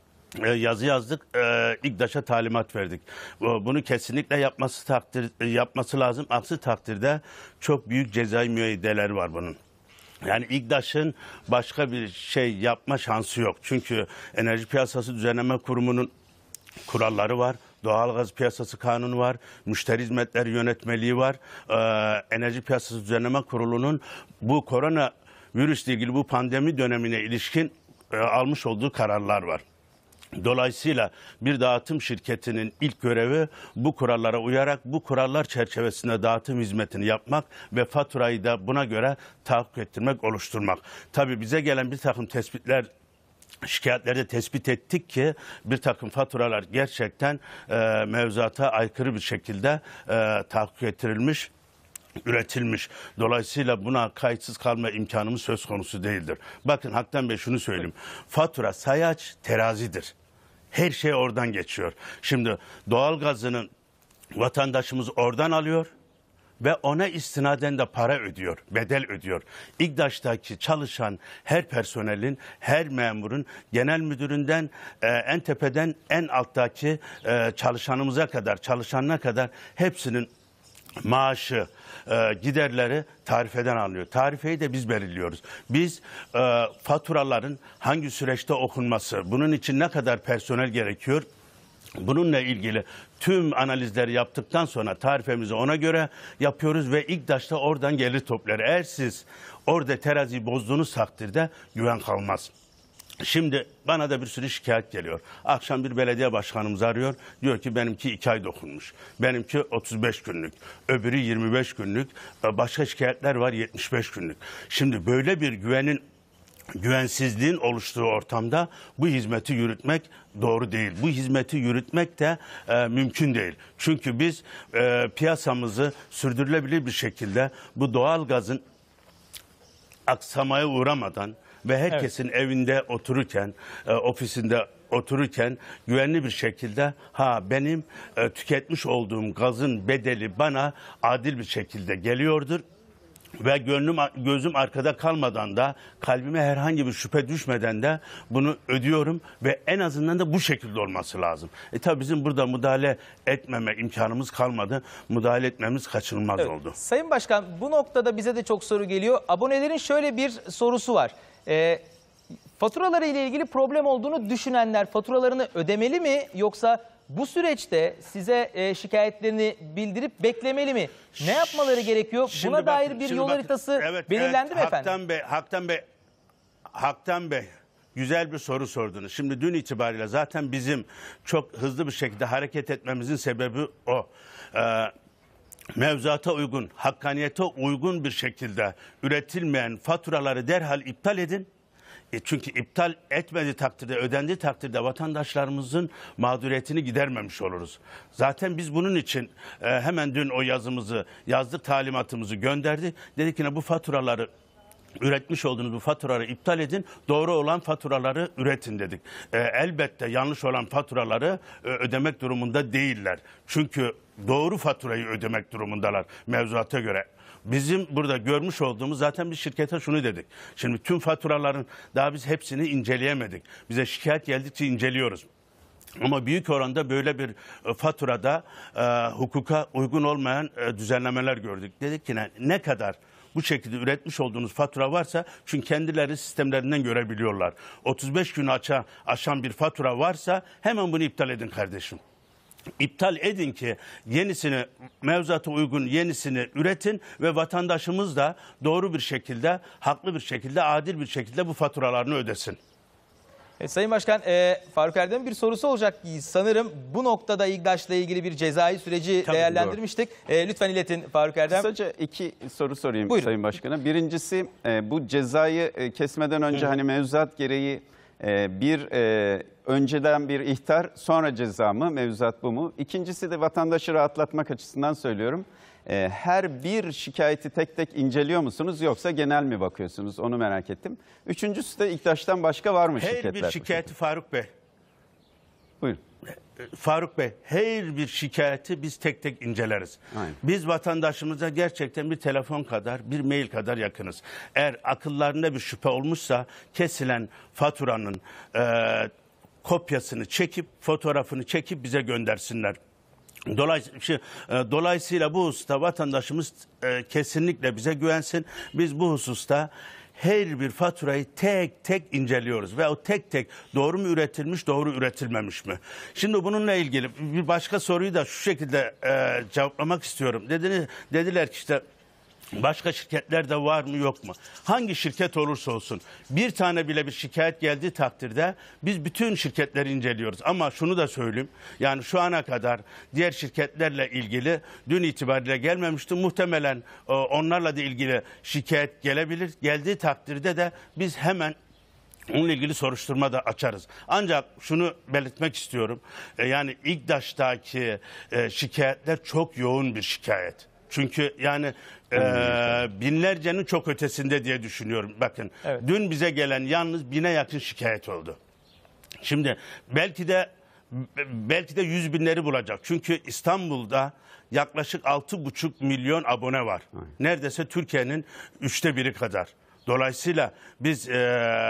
yazı yazdık, İGDAŞ'a talimat verdik. Bunu kesinlikle yapması takdir yapması lazım. Aksi takdirde çok büyük cezai müeyyideler var bunun. Yani İGDAŞ'ın başka bir şey yapma şansı yok. Çünkü Enerji Piyasası Düzenleme Kurumu'nun kuralları var. Doğalgaz Piyasası Kanunu var. Müşteri Hizmetleri Yönetmeliği var. Enerji Piyasası Düzenleme Kurulu'nun bu korona virüsle ilgili bu pandemi dönemine ilişkin almış olduğu kararlar var. Dolayısıyla bir dağıtım şirketinin ilk görevi bu kurallara uyarak bu kurallar çerçevesinde dağıtım hizmetini yapmak ve faturayı da buna göre tahakkuk ettirmek, oluşturmak. Tabii bize gelen bir takım tespitler, şikayetlerde tespit ettik ki bir takım faturalar gerçekten e, mevzuata aykırı bir şekilde e, tahakkuk ettirilmiş, üretilmiş. Dolayısıyla buna kayıtsız kalma imkanımız söz konusu değildir. Bakın Haktan Bey şunu söyleyeyim. Fatura sayaç terazidir. Her şey oradan geçiyor. Şimdi doğalgazının vatandaşımız oradan alıyor ve ona istinaden de para ödüyor, bedel ödüyor. İGDAŞ'taki çalışan her personelin, her memurun, genel müdüründen e, en tepeden en alttaki e, çalışanımıza kadar, çalışanına kadar hepsinin maaşı, e, giderleri tarifeden alınıyor. Tarifeyi de biz belirliyoruz. Biz e, faturaların hangi süreçte okunması, bunun için ne kadar personel gerekiyor, Bununla ilgili tüm analizleri yaptıktan sonra tarifemizi ona göre yapıyoruz ve İGDAŞ da oradan gelir toplar. Eğer siz orada teraziyi bozduğunuz takdirde güven kalmaz. Şimdi bana da bir sürü şikayet geliyor. Akşam bir belediye başkanımız arıyor. Diyor ki benimki iki ay dokunmuş. Benimki otuz beş günlük. Öbürü yirmi beş günlük. Başka şikayetler var yetmiş beş günlük. Şimdi böyle bir güvenin güvensizliğin oluştuğu ortamda bu hizmeti yürütmek doğru değil. Bu hizmeti yürütmek de e, mümkün değil. Çünkü biz e, piyasamızı sürdürülebilir bir şekilde bu doğal gazın aksamaya uğramadan ve herkesin evet. evinde otururken, e, ofisinde otururken güvenli bir şekilde ha benim e, tüketmiş olduğum gazın bedeli bana adil bir şekilde geliyordur. Ve gönlüm, gözüm arkada kalmadan da kalbime herhangi bir şüphe düşmeden de bunu ödüyorum ve en azından da bu şekilde olması lazım. E tabi bizim burada müdahale etmeme imkanımız kalmadı. Müdahale etmemiz kaçınılmaz evet. oldu. Sayın Başkan, bu noktada bize de çok soru geliyor. Abonelerin şöyle bir sorusu var. E, faturaları ile ilgili problem olduğunu düşünenler faturalarını ödemeli mi yoksa bu süreçte size e, şikayetlerini bildirip beklemeli mi? Ne yapmaları gerekiyor? Şimdi Buna bakın, dair bir şimdi yol bakın, haritası evet, belirlendi evet, mi efendim? Haktan Bey, Haktan Bey, Haktan Bey, güzel bir soru sordunuz. Şimdi dün itibariyle zaten bizim çok hızlı bir şekilde hareket etmemizin sebebi o. Ee, mevzuata uygun, hakkaniyete uygun bir şekilde üretilmeyen faturaları derhal iptal edin. E çünkü iptal etmediği takdirde, ödendiği takdirde vatandaşlarımızın mağduriyetini gidermemiş oluruz. Zaten biz bunun için e, hemen dün o yazımızı yazdık, talimatımızı gönderdik. Dedik ki bu faturaları üretmiş olduğunuz bu faturaları iptal edin, doğru olan faturaları üretin dedik. E, elbette yanlış olan faturaları e, ödemek durumunda değiller. Çünkü doğru faturayı ödemek durumundalar mevzuata göre. Bizim burada görmüş olduğumuz zaten bir şirkete şunu dedik. Şimdi tüm faturaların daha biz hepsini inceleyemedik. Bize şikayet geldikçe inceliyoruz. Ama büyük oranda böyle bir faturada e, hukuka uygun olmayan e, düzenlemeler gördük. Dedik ki ne, ne kadar bu şekilde üretmiş olduğunuz fatura varsa çünkü kendileri sistemlerinden görebiliyorlar. otuz beş gün aşan, aşan bir fatura varsa hemen bunu iptal edin kardeşim. İptal edin ki yenisini mevzuata uygun yenisini üretin ve vatandaşımız da doğru bir şekilde, haklı bir şekilde, adil bir şekilde bu faturalarını ödesin. Evet, Sayın Başkan, e, Faruk Erdem'in bir sorusu olacak. Sanırım bu noktada İGDAŞ'la ilgili bir cezai süreci Tabii değerlendirmiştik. E, lütfen iletin Faruk Erdem. Kısaca iki soru sorayım Buyurun. Sayın Başkan'a. Birincisi e, bu cezayı e, kesmeden önce Hı. hani mevzuat gereği e, bir e, önceden bir ihtar sonra ceza mı? Mevzuat bu mu? İkincisi de vatandaşı rahatlatmak açısından söylüyorum. E, her bir şikayeti tek tek inceliyor musunuz yoksa genel mi bakıyorsunuz? Onu merak ettim. Üçüncüsü de İGDAŞ'tan başka var mı her şirketler? Her bir şikayeti Faruk Bey. Buyurun. Faruk Bey, her bir şikayeti biz tek tek inceleriz. Aynen. Biz vatandaşımıza gerçekten bir telefon kadar, bir mail kadar yakınız. Eğer akıllarında bir şüphe olmuşsa kesilen faturanın e, kopyasını çekip, fotoğrafını çekip bize göndersinler. Dolayısıyla, dolayısıyla bu hususta vatandaşımız e, kesinlikle bize güvensin. Biz bu hususta her bir faturayı tek tek inceliyoruz ve o tek tek doğru mu üretilmiş, doğru üretilmemiş mi? Şimdi bununla ilgili bir başka soruyu da şu şekilde e, cevaplamak istiyorum. Dediler, dediler ki işte başka şirketler de var mı yok mu? Hangi şirket olursa olsun bir tane bile bir şikayet geldiği takdirde biz bütün şirketleri inceliyoruz. Ama şunu da söyleyeyim, yani şu ana kadar diğer şirketlerle ilgili dün itibariyle gelmemişti. Muhtemelen onlarla da ilgili şikayet gelebilir. Geldiği takdirde de biz hemen onunla ilgili soruşturma da açarız. Ancak şunu belirtmek istiyorum. Yani İGDAŞ'taki şikayetler çok yoğun bir şikayet. Çünkü yani e, binlercenin çok ötesinde diye düşünüyorum. Bakın evet. Dün bize gelen yalnız bine yakın şikayet oldu. Şimdi belki de belki de yüz binleri bulacak. Çünkü İstanbul'da yaklaşık altı buçuk milyon abone var. Aynen. Neredeyse Türkiye'nin üçte biri kadar. Dolayısıyla biz e,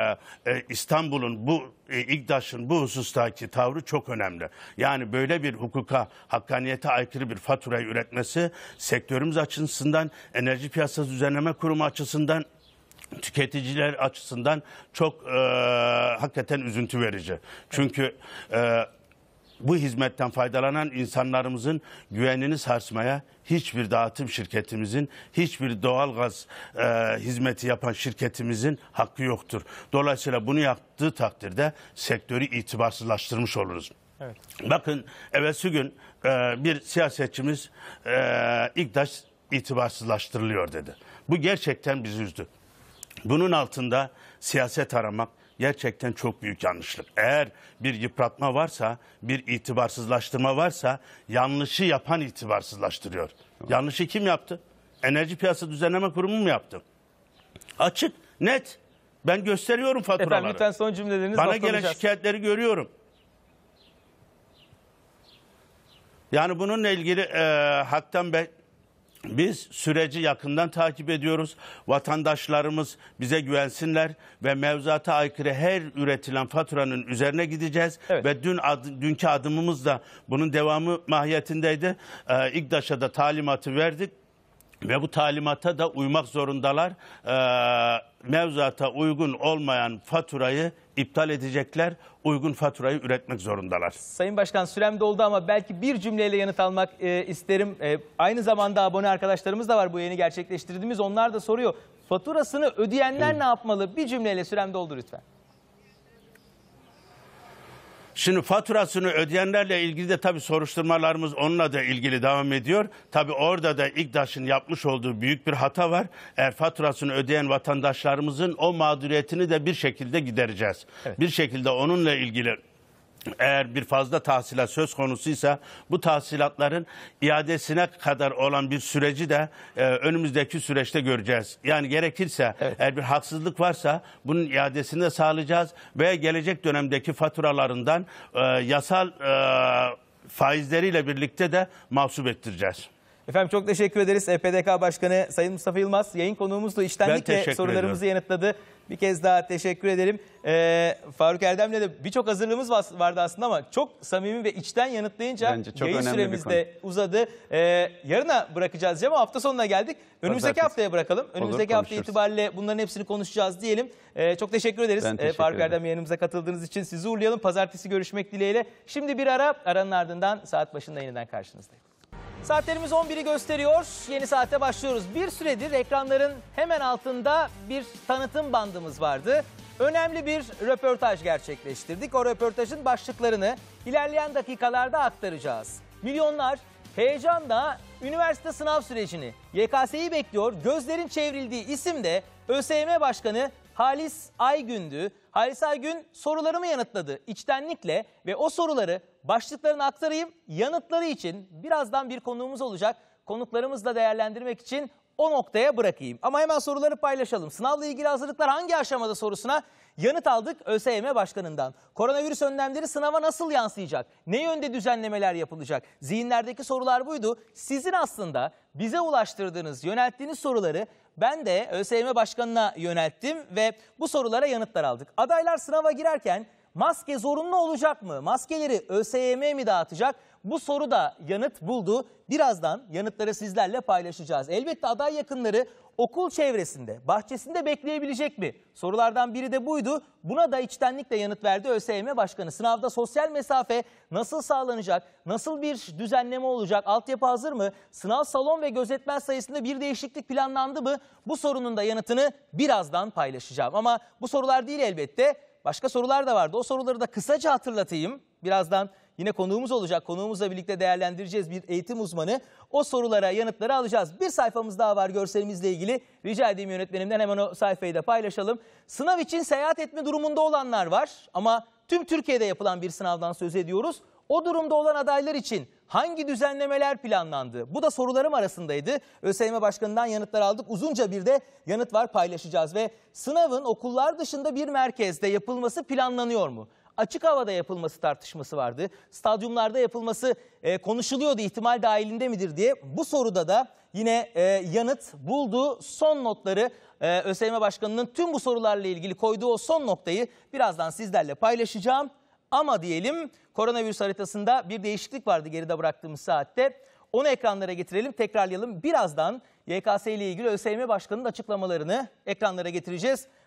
e, İstanbul'un bu e, İGDAŞ'ın bu husustaki tavrı çok önemli. Yani böyle bir hukuka, hakkaniyete aykırı bir faturayı üretmesi sektörümüz açısından, Enerji Piyasası Düzenleme Kurumu açısından, tüketiciler açısından çok e, hakikaten üzüntü verici. Çünkü e, bu hizmetten faydalanan insanlarımızın güvenini sarsmaya hiçbir dağıtım şirketimizin, hiçbir doğalgaz e, hizmeti yapan şirketimizin hakkı yoktur. Dolayısıyla bunu yaptığı takdirde sektörü itibarsızlaştırmış oluruz. Evet. Bakın evvelsi gün e, bir siyasetçimiz e, İGDAŞ itibarsızlaştırılıyor dedi. Bu gerçekten bizi üzdü. Bunun altında siyaset aramak gerçekten çok büyük yanlışlık. Eğer bir yıpratma varsa, bir itibarsızlaştırma varsa yanlışı yapan itibarsızlaştırıyor. Tamam. Yanlışı kim yaptı? Enerji Piyasası Düzenleme Kurumu mu yaptı? Açık, net. Ben gösteriyorum faturaları. Efendim lütfen son cümlelerinizi Bana gelen şikayetleri görüyorum. Yani bununla ilgili e, Haktan Bey, biz süreci yakından takip ediyoruz. Vatandaşlarımız bize güvensinler ve mevzuata aykırı her üretilen faturanın üzerine gideceğiz. Evet. Ve dün ad, dünkü adımımız da bunun devamı mahiyetindeydi. Ee, İGDAŞ'a da talimatı verdik. Ve bu talimata da uymak zorundalar. Ee, mevzuata uygun olmayan faturayı iptal edecekler. Uygun faturayı üretmek zorundalar. Sayın Başkan, sürem doldu ama belki bir cümleyle yanıt almak e, isterim. E, aynı zamanda abone arkadaşlarımız da var bu yayını gerçekleştirdiğimiz. Onlar da soruyor. Faturasını ödeyenler Hı. ne yapmalı? Bir cümleyle, sürem doldu lütfen. Şimdi faturasını ödeyenlerle ilgili de tabii soruşturmalarımız onunla da ilgili devam ediyor. Tabii orada da İGDAŞ'ın yapmış olduğu büyük bir hata var. Eğer faturasını ödeyen vatandaşlarımızın o mağduriyetini de bir şekilde gidereceğiz. Evet. Bir şekilde onunla ilgili eğer bir fazla tahsilat söz konusuysa bu tahsilatların iadesine kadar olan bir süreci de e, önümüzdeki süreçte göreceğiz. Yani gerekirse evet. eğer bir haksızlık varsa bunun iadesini de sağlayacağız ve gelecek dönemdeki faturalarından e, yasal e, faizleriyle birlikte de mahsup ettireceğiz. Efendim çok teşekkür ederiz. E P D K Başkanı Sayın Mustafa Yılmaz yayın konuğumuzdu. İçtenlikle sorularımızı ediyorum. yanıtladı. Bir kez daha teşekkür ederim. Ee, Faruk Erdem'le de birçok hazırlığımız vardı aslında ama çok samimi ve içten yanıtlayınca yayın süremiz de uzadı. Ee, yarına bırakacağız ama hafta sonuna geldik. Önümüzdeki Pazartesi. haftaya bırakalım. Önümüzdeki Olur, hafta itibariyle bunların hepsini konuşacağız diyelim. Ee, çok teşekkür ederiz. Teşekkür ee, Faruk Erdem yayınımıza katıldığınız için sizi uğurlayalım. Pazartesi görüşmek dileğiyle. Şimdi bir ara, aranın ardından saat başında yeniden karşınızdayım. Saatlerimiz on biri gösteriyor. Yeni saate başlıyoruz. Bir süredir ekranların hemen altında bir tanıtım bandımız vardı. Önemli bir röportaj gerçekleştirdik. O röportajın başlıklarını ilerleyen dakikalarda aktaracağız. Milyonlar heyecanla üniversite sınav sürecini, Y K S'yi bekliyor. Gözlerin çevrildiği isim de ÖSYM Başkanı Halis Aygün'dü. Halis Aygün sorularımı yanıtladı içtenlikle ve o soruları başlıklarını aktarayım. Yanıtları için birazdan bir konuğumuz olacak. Konuklarımızla değerlendirmek için o noktaya bırakayım. Ama hemen soruları paylaşalım. Sınavla ilgili hazırlıklar hangi aşamada sorusuna yanıt aldık ÖSYM Başkanı'ndan. Koronavirüs önlemleri sınava nasıl yansıyacak? Ne yönde düzenlemeler yapılacak? Zihinlerdeki sorular buydu. Sizin aslında bize ulaştırdığınız, yönelttiğiniz soruları ben de ÖSYM Başkanı'na yönelttim ve bu sorulara yanıtlar aldık. Adaylar sınava girerken maske zorunlu olacak mı? Maskeleri ÖSYM mi dağıtacak? Bu soru da yanıt buldu. Birazdan yanıtları sizlerle paylaşacağız. Elbette aday yakınları okul çevresinde, bahçesinde bekleyebilecek mi? Sorulardan biri de buydu. Buna da içtenlikle yanıt verdi ÖSYM Başkanı. Sınavda sosyal mesafe nasıl sağlanacak? Nasıl bir düzenleme olacak? Altyapı hazır mı? Sınav salon ve gözetmen sayısında bir değişiklik planlandı mı? Bu sorunun da yanıtını birazdan paylaşacağım. Ama bu sorular değil elbette. Başka sorular da vardı. O soruları da kısaca hatırlatayım. Birazdan yine konuğumuz olacak. Konuğumuzla birlikte değerlendireceğiz, bir eğitim uzmanı. O sorulara yanıtları alacağız. Bir sayfamız daha var görselimizle ilgili. Rica edeyim yönetmenimden hemen o sayfayı da paylaşalım. Sınav için seyahat etme durumunda olanlar var. Ama tüm Türkiye'de yapılan bir sınavdan söz ediyoruz. O durumda olan adaylar için hangi düzenlemeler planlandı? Bu da sorularım arasındaydı. ÖSYM Başkanı'ndan yanıtlar aldık. Uzunca bir de yanıt var, paylaşacağız. Ve sınavın okullar dışında bir merkezde yapılması planlanıyor mu? Açık havada yapılması tartışması vardı. Stadyumlarda yapılması e, konuşuluyordu, ihtimal dahilinde midir diye. Bu soruda da yine e, yanıt buldu. Son notları e, ÖSYM Başkanı'nın tüm bu sorularla ilgili koyduğu o son noktayı birazdan sizlerle paylaşacağım. Ama diyelim koronavirüs haritasında bir değişiklik vardı geride bıraktığımız saatte. Onu ekranlara getirelim, tekrarlayalım. Birazdan Y K S ile ilgili ÖSYM Başkanı'nın açıklamalarını ekranlara getireceğiz.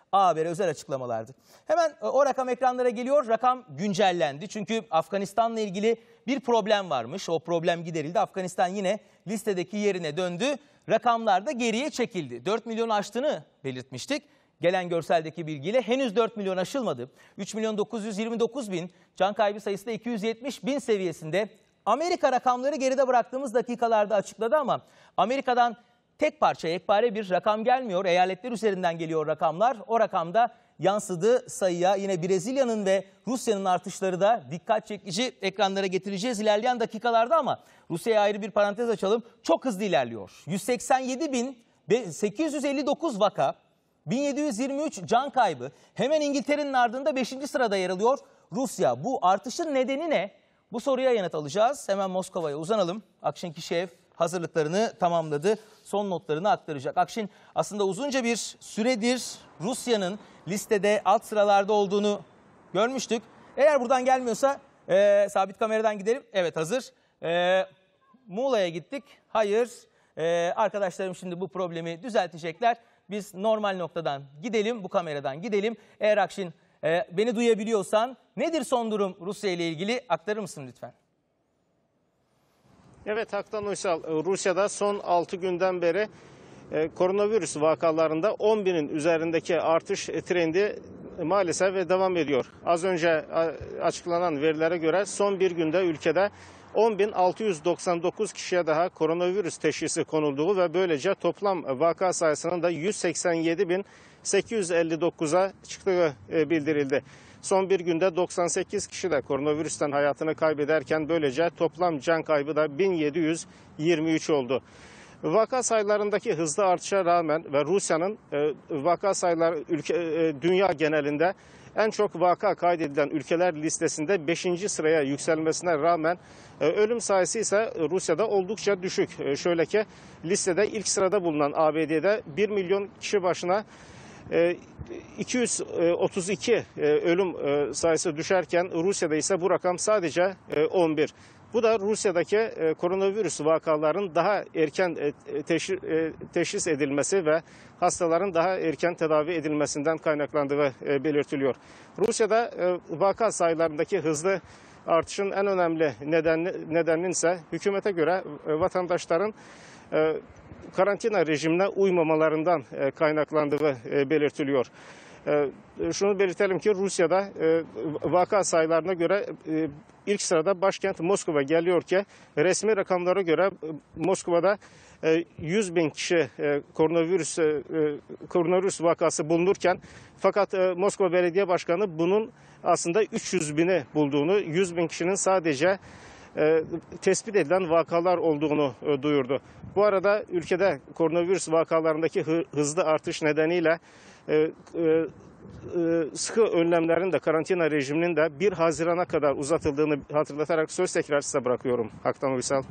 A Haber'e özel açıklamalardı. Hemen o rakam ekranlara geliyor. Rakam güncellendi. Çünkü Afganistan'la ilgili bir problem varmış. O problem giderildi. Afganistan yine listedeki yerine döndü. Rakamlar da geriye çekildi. dört milyonu aştığını belirtmiştik. Gelen görseldeki bilgiyle henüz dört milyon aşılmadı. üç milyon dokuz yüz yirmi dokuz bin, can kaybı sayısı da iki yüz yetmiş bin seviyesinde. Amerika rakamları geride bıraktığımız dakikalarda açıkladı ama Amerika'dan tek parça yekpare bir rakam gelmiyor. Eyaletler üzerinden geliyor rakamlar. O rakamda yansıdı sayıya. Yine Brezilya'nın ve Rusya'nın artışları da dikkat çekici, ekranlara getireceğiz ilerleyen dakikalarda ama Rusya'ya ayrı bir parantez açalım. Çok hızlı ilerliyor. yüz seksen yedi bin sekiz yüz elli dokuz vaka, bin yedi yüz yirmi üç can kaybı. Hemen İngiltere'nin ardında beşinci sırada yer alıyor Rusya. Bu artışın nedeni ne? Bu soruya yanıt alacağız. Hemen Moskova'ya uzanalım. Akşin Kişiyev hazırlıklarını tamamladı. Son notlarını aktaracak. Akşin, aslında uzunca bir süredir Rusya'nın listede alt sıralarda olduğunu görmüştük. Eğer buradan gelmiyorsa e, sabit kameradan gidelim. Evet, hazır. E, Muğla'ya gittik. Hayır. E, arkadaşlarım şimdi bu problemi düzeltecekler. Biz normal noktadan gidelim, bu kameradan gidelim. Eğer Akşin e, beni duyabiliyorsan nedir son durum Rusya ile ilgili, aktarır mısın lütfen? Evet Haktan Uysal, Rusya'da son altı günden beri e, koronavirüs vakalarında on binin üzerindeki artış trendi maalesef devam ediyor. Az önce açıklanan verilere göre son bir günde ülkede on bin altı yüz doksan dokuz kişiye daha koronavirüs teşhisi konulduğu ve böylece toplam vaka sayısının da yüz seksen yedi bin sekiz yüz elli dokuza çıktığı bildirildi. Son bir günde doksan sekiz kişi de koronavirüsten hayatını kaybederken böylece toplam can kaybı da bin yedi yüz yirmi üç oldu. Vaka sayılarındaki hızlı artışa rağmen ve Rusya'nın e, vaka sayıları ülke, e, dünya genelinde en çok vaka kaydedilen ülkeler listesinde beşinci sıraya yükselmesine rağmen e, ölüm sayısı ise Rusya'da oldukça düşük. E, şöyle ki listede ilk sırada bulunan A B D'de bir milyon kişi başına iki yüz otuz iki ölüm sayısı düşerken Rusya'da ise bu rakam sadece on bir. Bu da Rusya'daki koronavirüs vakaların daha erken teşhis edilmesi ve hastaların daha erken tedavi edilmesinden kaynaklandığı belirtiliyor. Rusya'da vaka sayılarındaki hızlı artışın en önemli nedeni, nedeninin ise hükümete göre vatandaşların karantina rejimine uymamalarından kaynaklandığı belirtiliyor. Şunu belirtelim ki Rusya'da vaka sayılarına göre ilk sırada başkent Moskova geliyor ki resmi rakamlara göre Moskova'da yüz bin kişi koronavirüs koronavirüs vakası bulunurken fakat Moskova Belediye Başkanı bunun aslında üç yüz bini bulduğunu, yüz bin kişinin sadece E, tespit edilen vakalar olduğunu e, duyurdu. Bu arada ülkede koronavirüs vakalarındaki hı, hızlı artış nedeniyle e, e, e, sıkı önlemlerin de karantina rejiminin de bir Haziran'a kadar uzatıldığını hatırlatarak söz tekrar size bırakıyorum. Haktan Uysal.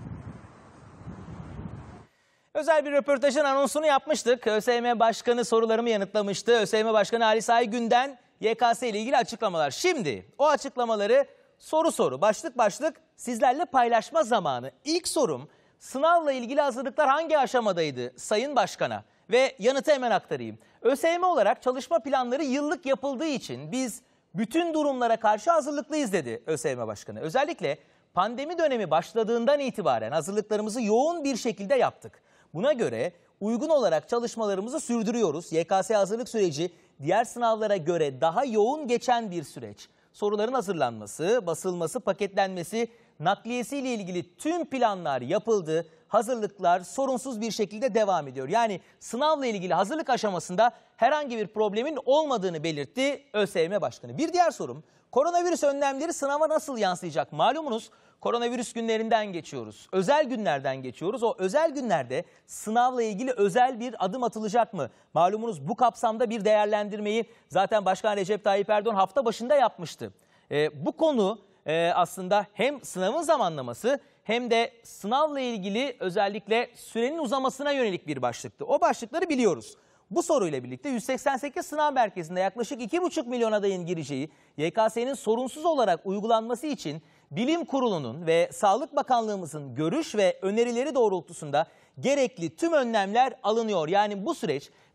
Özel bir röportajın anonsunu yapmıştık. ÖSYM Başkanı sorularımı yanıtlamıştı. ÖSYM Başkanı Halis Aygün'den Y K S ile ilgili açıklamalar. Şimdi o açıklamaları soru soru, başlık başlık sizlerle paylaşma zamanı. İlk sorum, sınavla ilgili hazırlıklar hangi aşamadaydı Sayın Başkan'a? Ve yanıtı hemen aktarayım. ÖSYM olarak çalışma planları yıllık yapıldığı için biz bütün durumlara karşı hazırlıklıyız dedi ÖSYM Başkanı. Özellikle pandemi dönemi başladığından itibaren hazırlıklarımızı yoğun bir şekilde yaptık. Buna göre uygun olarak çalışmalarımızı sürdürüyoruz. Y K S hazırlık süreci diğer sınavlara göre daha yoğun geçen bir süreç. Soruların hazırlanması, basılması, paketlenmesi, nakliyesiyle ilgili tüm planlar yapıldı. Hazırlıklar sorunsuz bir şekilde devam ediyor. Yani sınavla ilgili hazırlık aşamasında herhangi bir problemin olmadığını belirtti ÖSYM Başkanı. Bir diğer sorum, koronavirüs önlemleri sınava nasıl yansıyacak? Malumunuz koronavirüs günlerinden geçiyoruz. Özel günlerden geçiyoruz. O özel günlerde sınavla ilgili özel bir adım atılacak mı? Malumunuz bu kapsamda bir değerlendirmeyi zaten Başkan Recep Tayyip Erdoğan hafta başında yapmıştı. E, bu konu e, aslında hem sınavın zamanlaması hem de sınavla ilgili özellikle sürenin uzamasına yönelik bir başlıktı. O başlıkları biliyoruz. Bu soruyla birlikte yüz seksen sekiz sınav merkezinde yaklaşık iki buçuk milyon adayın gireceği Y K S'nin sorunsuz olarak uygulanması için Bilim Kurulu'nun ve Sağlık Bakanlığımızın görüş ve önerileri doğrultusunda gerekli tüm önlemler alınıyor. Yani bu süreç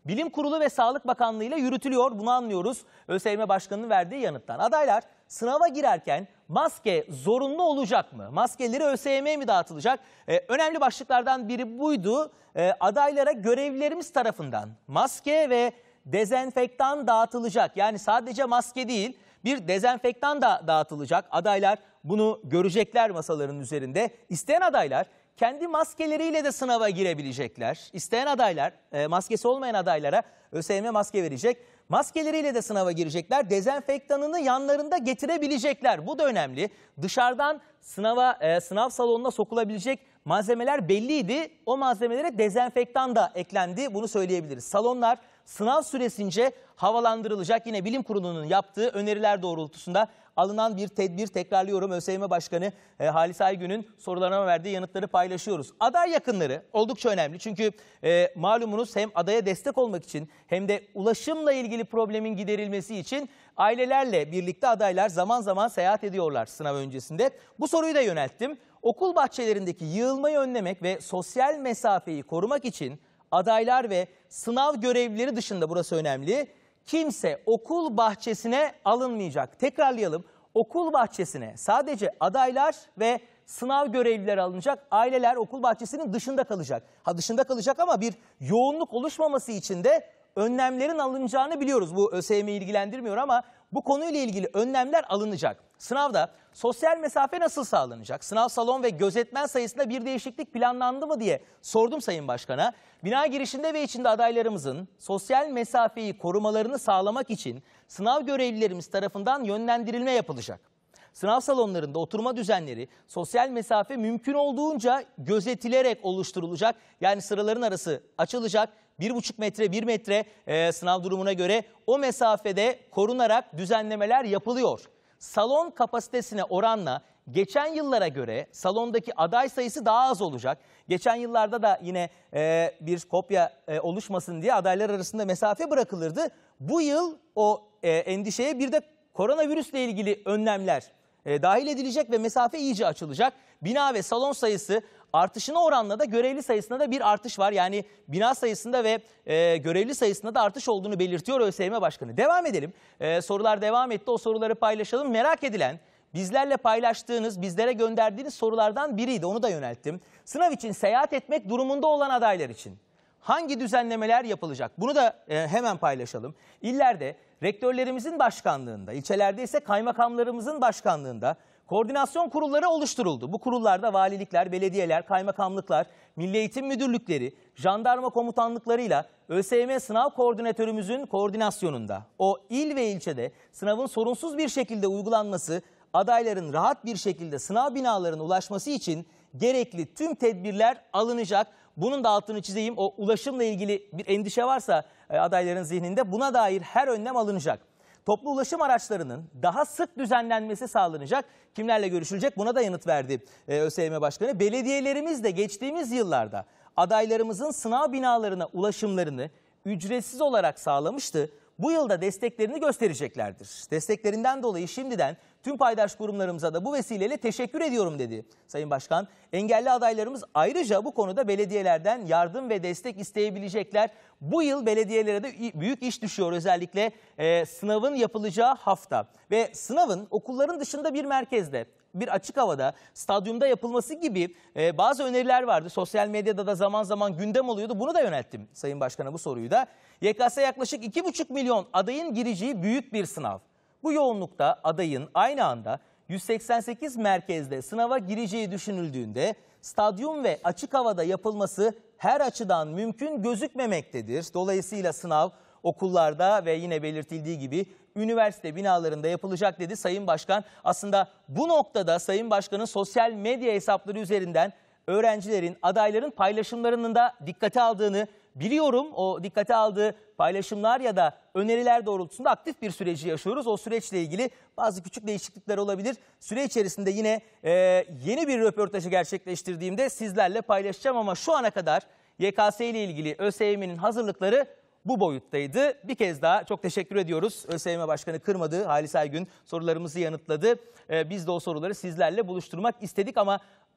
Bilim Kurulu ve Sağlık Bakanlığı ile yürütülüyor. Bunu anlıyoruz ÖSYM Başkanı'nın verdiği yanıttan. Adaylar sınava girerken maske zorunlu olacak mı? Maskeleri ÖSYM'ye mi dağıtılacak? Ee, önemli başlıklardan biri buydu. Ee, adaylara görevlilerimiz tarafından maske ve dezenfektan dağıtılacak. Yani sadece maske değil, bir dezenfektan da dağıtılacak. Adaylar bunu görecekler masaların üzerinde. İsteyen adaylar kendi maskeleriyle de sınava girebilecekler. İsteyen adaylar, e, maskesi olmayan adaylara ÖSYM maske verecek. Maskeleriyle de sınava girecekler. Dezenfektanını yanlarında getirebilecekler. Bu da önemli. Dışarıdan sınava, e, sınav salonuna sokulabilecek malzemeler belliydi. O malzemelere dezenfektan da eklendi. Bunu söyleyebiliriz. Salonlar sınav süresince havalandırılacak. Yine Bilim Kurulu'nun yaptığı öneriler doğrultusunda alınan bir tedbir. Tekrarlıyorum, ÖSYM Başkanı e, Halis Aygün'ün sorularına verdiği yanıtları paylaşıyoruz. Aday yakınları oldukça önemli. Çünkü e, malumunuz hem adaya destek olmak için hem de ulaşımla ilgili problemin giderilmesi için ailelerle birlikte adaylar zaman zaman seyahat ediyorlar sınav öncesinde. Bu soruyu da yönelttim. Okul bahçelerindeki yığılmayı önlemek ve sosyal mesafeyi korumak için adaylar ve sınav görevlileri dışında, burası önemli, kimse okul bahçesine alınmayacak. Tekrarlayalım, okul bahçesine sadece adaylar ve sınav görevlileri alınacak. Aileler okul bahçesinin dışında kalacak. Ha, dışında kalacak ama bir yoğunluk oluşmaması için de önlemlerin alınacağını biliyoruz. Bu ÖSYM'yi ilgilendirmiyor ama bu konuyla ilgili önlemler alınacak. Sınavda sosyal mesafe nasıl sağlanacak? Sınav salon ve gözetmen sayısında bir değişiklik planlandı mı diye sordum Sayın Başkan'a. Bina girişinde ve içinde adaylarımızın sosyal mesafeyi korumalarını sağlamak için sınav görevlilerimiz tarafından yönlendirilme yapılacak. Sınav salonlarında oturma düzenleri sosyal mesafe mümkün olduğunca gözetilerek oluşturulacak. Yani sıraların arası açılacak. Bir buçuk metre, bir metre e, sınav durumuna göre o mesafede korunarak düzenlemeler yapılıyor. Salon kapasitesine oranla geçen yıllara göre salondaki aday sayısı daha az olacak. Geçen yıllarda da yine e, bir kopya e, oluşmasın diye adaylar arasında mesafe bırakılırdı. Bu yıl o e, endişeye bir de koronavirüsle ilgili önlemler e, dahil edilecek ve mesafe iyice açılacak. Bina ve salon sayısı artışına oranla da görevli sayısında da bir artış var. Yani bina sayısında ve e, görevli sayısında da artış olduğunu belirtiyor ÖSYM Başkanı. Devam edelim. E, sorular devam etti. O soruları paylaşalım. Merak edilen, bizlerle paylaştığınız, bizlere gönderdiğiniz sorulardan biriydi. Onu da yönelttim. Sınav için seyahat etmek durumunda olan adaylar için hangi düzenlemeler yapılacak? Bunu da e, hemen paylaşalım. İllerde rektörlerimizin başkanlığında, ilçelerde ise kaymakamlarımızın başkanlığında koordinasyon kurulları oluşturuldu. Bu kurullarda valilikler, belediyeler, kaymakamlıklar, Milli Eğitim Müdürlükleri, jandarma komutanlıklarıyla ÖSYM sınav koordinatörümüzün koordinasyonunda o il ve ilçede sınavın sorunsuz bir şekilde uygulanması, adayların rahat bir şekilde sınav binalarına ulaşması için gerekli tüm tedbirler alınacak. Bunun da altını çizeyim. O ulaşımla ilgili bir endişe varsa e, adayların zihninde, buna dair her önlem alınacak. Toplu ulaşım araçlarının daha sık düzenlenmesi sağlanacak. Kimlerle görüşülecek? Buna da yanıt verdi e, ÖSYM Başkanı. Belediyelerimiz de geçtiğimiz yıllarda adaylarımızın sınav binalarına ulaşımlarını ücretsiz olarak sağlamıştı. Bu yılda desteklerini göstereceklerdir. Desteklerinden dolayı şimdiden tüm paydaş kurumlarımıza da bu vesileyle teşekkür ediyorum dedi Sayın Başkan. Engelli adaylarımız ayrıca bu konuda belediyelerden yardım ve destek isteyebilecekler. Bu yıl belediyelere de büyük iş düşüyor, özellikle e, sınavın yapılacağı hafta. Ve sınavın okulların dışında bir merkezde, bir açık havada, stadyumda yapılması gibi e, bazı öneriler vardı. Sosyal medyada da zaman zaman gündem oluyordu. Bunu da yönelttim Sayın Başkan'a, bu soruyu da. Y K S yaklaşık iki buçuk milyon adayın gireceği büyük bir sınav. Bu yoğunlukta adayın aynı anda yüz seksen sekiz merkezde sınava gireceği düşünüldüğünde stadyum ve açık havada yapılması her açıdan mümkün gözükmemektedir. Dolayısıyla sınav okullarda ve yine belirtildiği gibi üniversite binalarında yapılacak dedi Sayın Başkan. Aslında bu noktada Sayın Başkan'ın sosyal medya hesapları üzerinden öğrencilerin, adayların paylaşımlarının da dikkate aldığını biliyorum. O dikkate aldığı paylaşımlar ya da öneriler doğrultusunda aktif bir süreci yaşıyoruz. O süreçle ilgili bazı küçük değişiklikler olabilir. Süre içerisinde yine e, yeni bir röportajı gerçekleştirdiğimde sizlerle paylaşacağım ama şu ana kadar Y K S ile ilgili ÖSYM'nin hazırlıkları bu boyuttaydı. Bir kez daha çok teşekkür ediyoruz. ÖSYM Başkanı kırmadı. Halis Aygün sorularımızı yanıtladı. Ee, biz de o soruları sizlerle buluşturmak istedik ama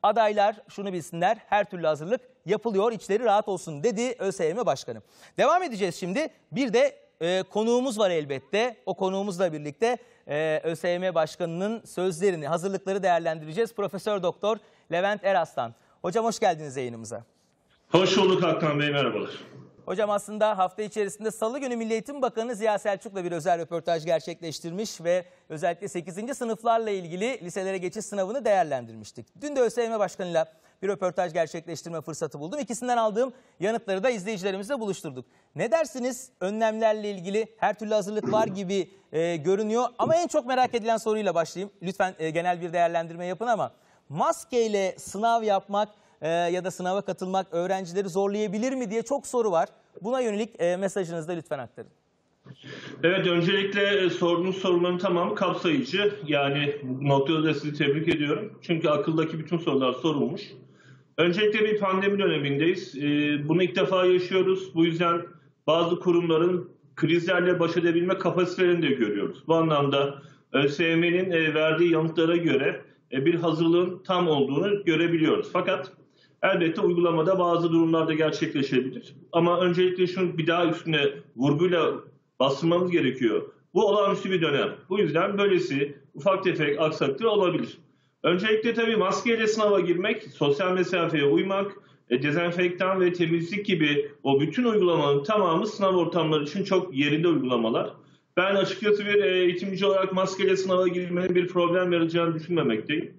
adaylar şunu bilsinler, her türlü hazırlık yapılıyor, içleri rahat olsun dedi ÖSYM Başkanı. Devam edeceğiz şimdi. Bir de e, konuğumuz var elbette. O konuğumuzla birlikte e, ÖSYM Başkanı'nın sözlerini, hazırlıkları değerlendireceğiz. Profesör Doktor Levent Eraslan. Hocam hoş geldiniz yayınımıza. Hoş bulduk Hakan Bey, merhabalar. Hocam aslında hafta içerisinde Salı günü Milli Eğitim Bakanı Ziya Selçuk'la bir özel röportaj gerçekleştirmiş ve özellikle sekizinci sınıflarla ilgili liselere geçiş sınavını değerlendirmiştik. Dün de ÖSYM Başkanı'yla bir röportaj gerçekleştirme fırsatı buldum. İkisinden aldığım yanıtları da izleyicilerimizle buluşturduk. Ne dersiniz? Önlemlerle ilgili her türlü hazırlık var gibi e, görünüyor. Ama en çok merak edilen soruyla başlayayım. Lütfen e, genel bir değerlendirme yapın ama maskeyle sınav yapmak e, ya da sınava katılmak öğrencileri zorlayabilir mi diye çok soru var. Buna yönelik e, mesajınızı da lütfen aktarın. Evet, öncelikle sorduğunuz soruların tamamı kapsayıcı. Yani bu noktada da sizi tebrik ediyorum. Çünkü akıldaki bütün sorular sorulmuş. Öncelikle bir pandemi dönemindeyiz. Bunu ilk defa yaşıyoruz. Bu yüzden bazı kurumların krizlerle baş edebilme kapasitelerini de görüyoruz. Bu anlamda ÖSYM'nin verdiği yanıtlara göre bir hazırlığın tam olduğunu görebiliyoruz. Fakat elbette uygulamada bazı durumlarda gerçekleşebilir. Ama öncelikle şunu bir daha üstüne vurguyla bastırmamız gerekiyor. Bu olağanüstü bir dönem. Bu yüzden böylesi ufak tefek aksaklığı olabilir. Öncelikle tabii maskeyle sınava girmek, sosyal mesafeye uymak, dezenfektan ve temizlik gibi o bütün uygulamaların tamamı sınav ortamları için çok yerinde uygulamalar. Ben açıkçası bir eğitimci olarak maskeyle sınava girmenin bir problem yarayacağını düşünmemekteyim.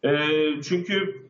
Çünkü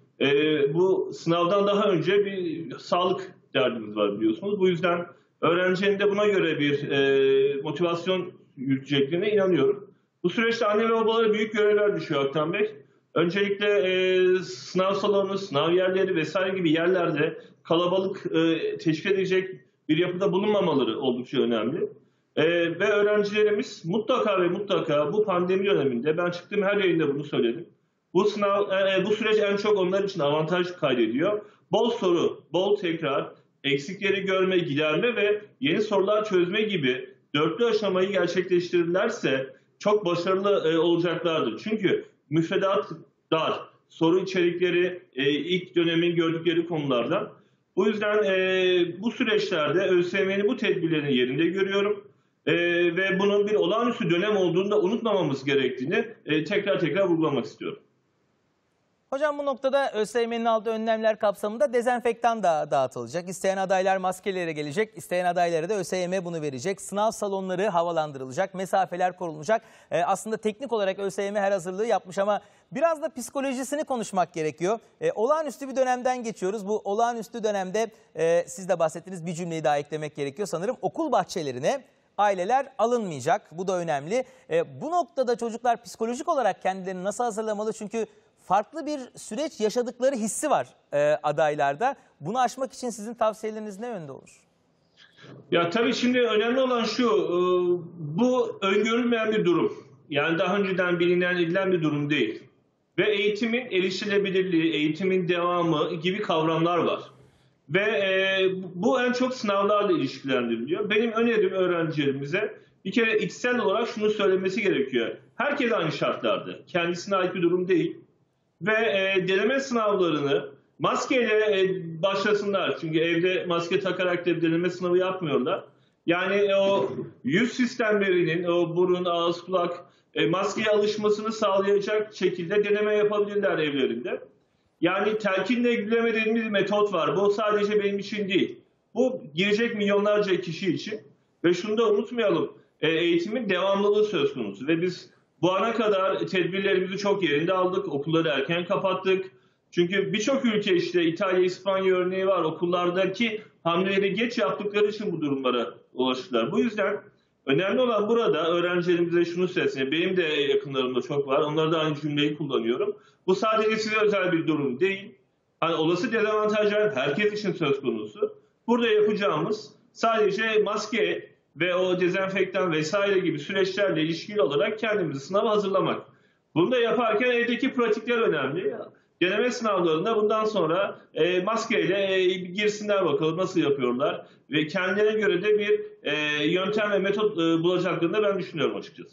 bu sınavdan daha önce bir sağlık derdimiz var biliyorsunuz. Bu yüzden öğrencinin de buna göre bir motivasyon yürüteceklerine inanıyorum. Bu süreçte anne ve babalara büyük görevler düşüyor Aktan Bey. Öncelikle e, sınav salonu, sınav yerleri vesaire gibi yerlerde kalabalık e, teşvik edecek bir yapıda bulunmamaları oldukça önemli. E, ve öğrencilerimiz mutlaka ve mutlaka bu pandemi döneminde, ben çıktığım her yayında bunu söyledim. Bu sınav, e, bu süreç en çok onlar için avantaj kaydediyor. Bol soru, bol tekrar, eksikleri görme, giderme ve yeni sorular çözme gibi dörtlü aşamayı gerçekleştirirlerse çok başarılı e, olacaklardır. Çünkü müfredat dar, soru içerikleri e, ilk dönemin gördükleri konulardan. Bu yüzden e, bu süreçlerde ÖSYM'nin bu tedbirlerini yerinde görüyorum. E, ve bunun bir olağanüstü dönem olduğunu da unutmamamız gerektiğini e, tekrar tekrar vurgulamak istiyorum. Hocam bu noktada ÖSYM'nin aldığı önlemler kapsamında dezenfektan da dağıtılacak. İsteyen adaylar maskelere gelecek, isteyen adaylara da ÖSYM bunu verecek. Sınav salonları havalandırılacak, mesafeler korunacak. Ee, aslında teknik olarak ÖSYM her hazırlığı yapmış ama biraz da psikolojisini konuşmak gerekiyor. Ee, olağanüstü bir dönemden geçiyoruz. Bu olağanüstü dönemde e, siz de bahsettiğiniz bir cümleyi daha eklemek gerekiyor sanırım. Okul bahçelerine aileler alınmayacak. Bu da önemli. Ee, bu noktada çocuklar psikolojik olarak kendilerini nasıl hazırlamalı? Çünkü farklı bir süreç yaşadıkları hissi var e, adaylarda. Bunu aşmak için sizin tavsiyeleriniz ne yönde olur? Ya tabii şimdi önemli olan şu, e, bu öngörülmeyen bir durum. Yani daha önceden bilinen edilen bir durum değil. Ve eğitimin erişilebilirliği, eğitimin devamı gibi kavramlar var. Ve e, bu en çok sınavlarla ilişkilendiriliyor. Benim önerim öğrencilerimize bir kere içsel olarak şunu söylemesi gerekiyor. Herkes aynı şartlarda. Kendisine ait bir durum değil. Ve e, deneme sınavlarını maskeyle e, başlasınlar. Çünkü evde maske takarak da deneme sınavı yapmıyorlar. Yani e, o yüz sistemlerinin, o burun, ağız, kulak e, maskeye alışmasını sağlayacak şekilde deneme yapabilirler evlerinde. Yani telkinle güdüleme dediğimiz bir metot var. Bu sadece benim için değil. Bu girecek milyonlarca kişi için. Ve şunu da unutmayalım. E, eğitimin devamlılığı söz konusu. Ve biz bu ana kadar tedbirlerimizi çok yerinde aldık. Okulları erken kapattık. Çünkü birçok ülke işte İtalya, İspanya örneği var. Okullardaki hamleleri geç yaptıkları için bu durumlara ulaştılar. Bu yüzden önemli olan burada öğrencilerimize şunu söylesin. Benim de yakınlarımda çok var. Onlara da aynı cümleyi kullanıyorum. Bu sadece size özel bir durum değil. Hani olası dezavantajlar herkes için söz konusu. Burada yapacağımız sadece maske ve o dezenfektan vesaire gibi süreçlerle ilişkili olarak kendimizi sınava hazırlamak. Bunu da yaparken evdeki pratikler önemli. Deneme sınavlarında bundan sonra e, maskeyle e, girsinler bakalım nasıl yapıyorlar. Ve kendilerine göre de bir e, yöntem ve metot e, bulacaklarını ben düşünüyorum açıkçası.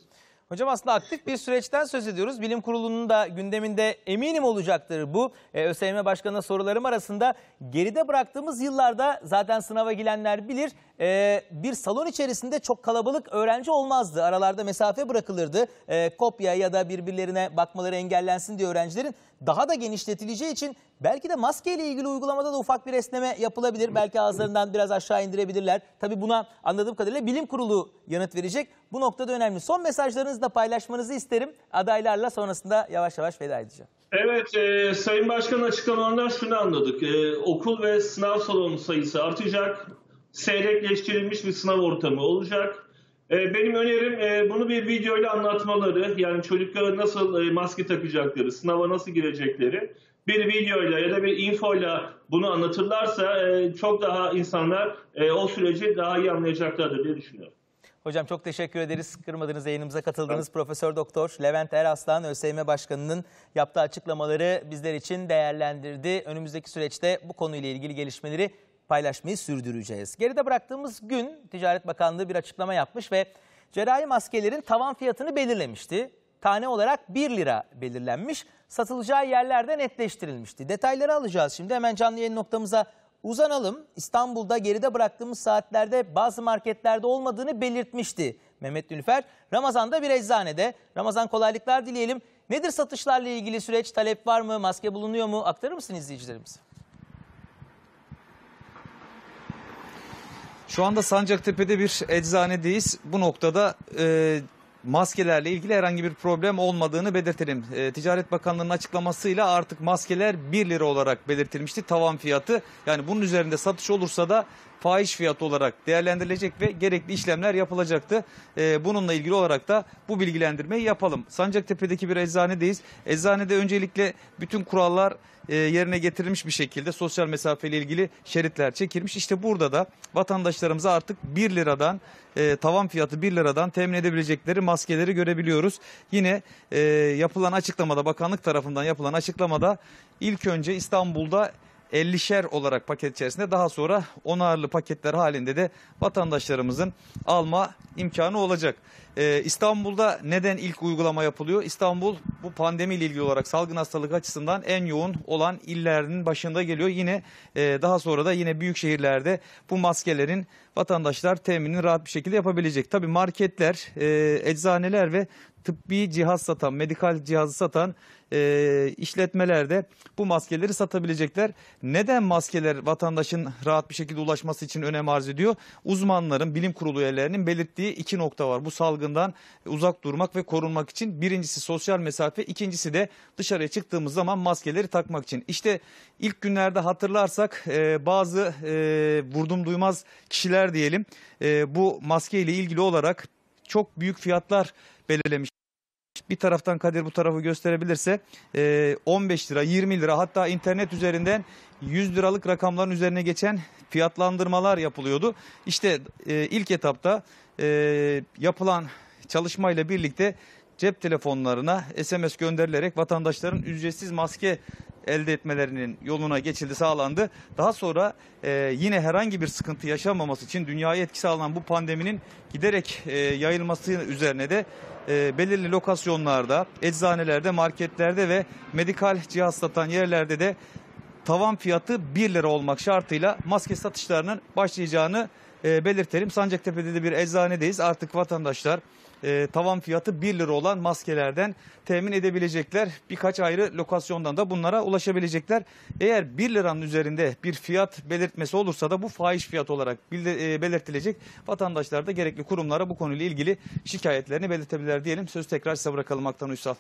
Hocam aslında aktif bir süreçten söz ediyoruz. Bilim Kurulu'nun da gündeminde eminim olacaktır bu. Ee, ÖSYM Başkanı'na sorularım arasında geride bıraktığımız yıllarda zaten sınava girenler bilir. Ee, bir salon içerisinde çok kalabalık öğrenci olmazdı. Aralarda mesafe bırakılırdı. Ee, kopya ya da birbirlerine bakmaları engellensin diye öğrencilerin daha da genişletileceği için belki de maske ile ilgili uygulamada da ufak bir esneme yapılabilir. Belki ağızlarından biraz aşağı indirebilirler. Tabii buna anladığım kadarıyla Bilim Kurulu yanıt verecek. Bu noktada önemli. Son mesajlarınızı da paylaşmanızı isterim. Adaylarla sonrasında yavaş yavaş veda edeceğim. Evet, e, Sayın Başkan'ın açıklamalarından şunu anladık. E, okul ve sınav salonu sayısı artacak. Seyrekleştirilmiş bir sınav ortamı olacak. E, benim önerim e, bunu bir videoyla anlatmaları. Yani çocuklara nasıl e, maske takacakları, sınava nasıl girecekleri bir videoyla ya da bir infoyla bunu anlatırlarsa e, çok daha insanlar e, o süreci daha iyi anlayacaklardır diye düşünüyorum. Hocam çok teşekkür ederiz. Kırmadınız, yayınımıza katıldınız. Evet. Profesör Doktor Levent Eraslan, ÖSYM Başkanı'nın yaptığı açıklamaları bizler için değerlendirdi. Önümüzdeki süreçte bu konuyla ilgili gelişmeleri paylaşmayı sürdüreceğiz. Geride bıraktığımız gün Ticaret Bakanlığı bir açıklama yapmış ve cerrahi maskelerin tavan fiyatını belirlemişti. Tane olarak bir lira belirlenmiş, satılacağı yerlerde netleştirilmişti. Detayları alacağız şimdi. Hemen canlı yayın noktamıza uzanalım. İstanbul'da geride bıraktığımız saatlerde bazı marketlerde olmadığını belirtmişti Mehmet Nülfer. Ramazan'da bir eczanede. Ramazan kolaylıklar dileyelim. Nedir satışlarla ilgili süreç? Talep var mı? Maske bulunuyor mu? Aktarır mısın izleyicilerimize? Şu anda Sancaktepe'de bir eczanedeyiz. Bu noktada e, maskelerle ilgili herhangi bir problem olmadığını belirtelim. E, Ticaret Bakanlığı'nın açıklamasıyla artık maskeler bir lira olarak belirtilmişti tavan fiyatı. Yani bunun üzerinde satış olursa da fahiş fiyat olarak değerlendirilecek ve gerekli işlemler yapılacaktı. Ee, bununla ilgili olarak da bu bilgilendirmeyi yapalım. Sancaktepe'deki bir eczanedeyiz. Eczanede öncelikle bütün kurallar e, yerine getirilmiş bir şekilde sosyal mesafeyle ilgili şeritler çekilmiş. İşte burada da vatandaşlarımıza artık bir liradan e, tavan fiyatı bir liradan temin edebilecekleri maskeleri görebiliyoruz. Yine e, yapılan açıklamada, bakanlık tarafından yapılan açıklamada ilk önce İstanbul'da ellişer olarak paket içerisinde, daha sonra onarlı paketler halinde de vatandaşlarımızın alma imkanı olacak. Ee, İstanbul'da neden ilk uygulama yapılıyor? İstanbul bu pandemiyle ilgili olarak salgın hastalık açısından en yoğun olan illerinin başında geliyor. Yine e, daha sonra da yine büyük şehirlerde bu maskelerin vatandaşlar teminini rahat bir şekilde yapabilecek. Tabii marketler, e, eczaneler ve tıbbi cihaz satan, medikal cihazı satan e, işletmelerde bu maskeleri satabilecekler. Neden maskeler vatandaşın rahat bir şekilde ulaşması için önem arz ediyor? Uzmanların, bilim kurulu üyelerinin belirttiği iki nokta var. Bu salgından uzak durmak ve korunmak için. Birincisi sosyal mesafe, ikincisi de dışarıya çıktığımız zaman maskeleri takmak için. İşte ilk günlerde hatırlarsak e, bazı e, vurdum duymaz kişiler diyelim e, bu maske ile ilgili olarak çok büyük fiyatlar belirlemiş. Bir taraftan Kadir bu tarafı gösterebilirse on beş lira, yirmi lira, hatta internet üzerinden yüz liralık rakamların üzerine geçen fiyatlandırmalar yapılıyordu. İşte ilk etapta yapılan çalışmayla birlikte cep telefonlarına S M S gönderilerek vatandaşların ücretsiz maske elde etmelerinin yoluna geçildi, sağlandı. Daha sonra e, yine herhangi bir sıkıntı yaşanmaması için dünyaya etkisi alan bu pandeminin giderek e, yayılması üzerine de e, belirli lokasyonlarda, eczanelerde, marketlerde ve medikal cihaz satan yerlerde de tavan fiyatı bir lira olmak şartıyla maske satışlarının başlayacağını e, belirtelim. Sancaktepe'de de bir eczanedeyiz. Artık vatandaşlar E, tavan fiyatı bir lira olan maskelerden temin edebilecekler. Birkaç ayrı lokasyondan da bunlara ulaşabilecekler. Eğer bir liranın üzerinde bir fiyat belirtmesi olursa da bu fahiş fiyat olarak e, belirtilecek. Vatandaşlar da gerekli kurumlara bu konuyla ilgili şikayetlerini belirtebilirler diyelim. Sözü tekrar size bırakalım Aktan Uysal.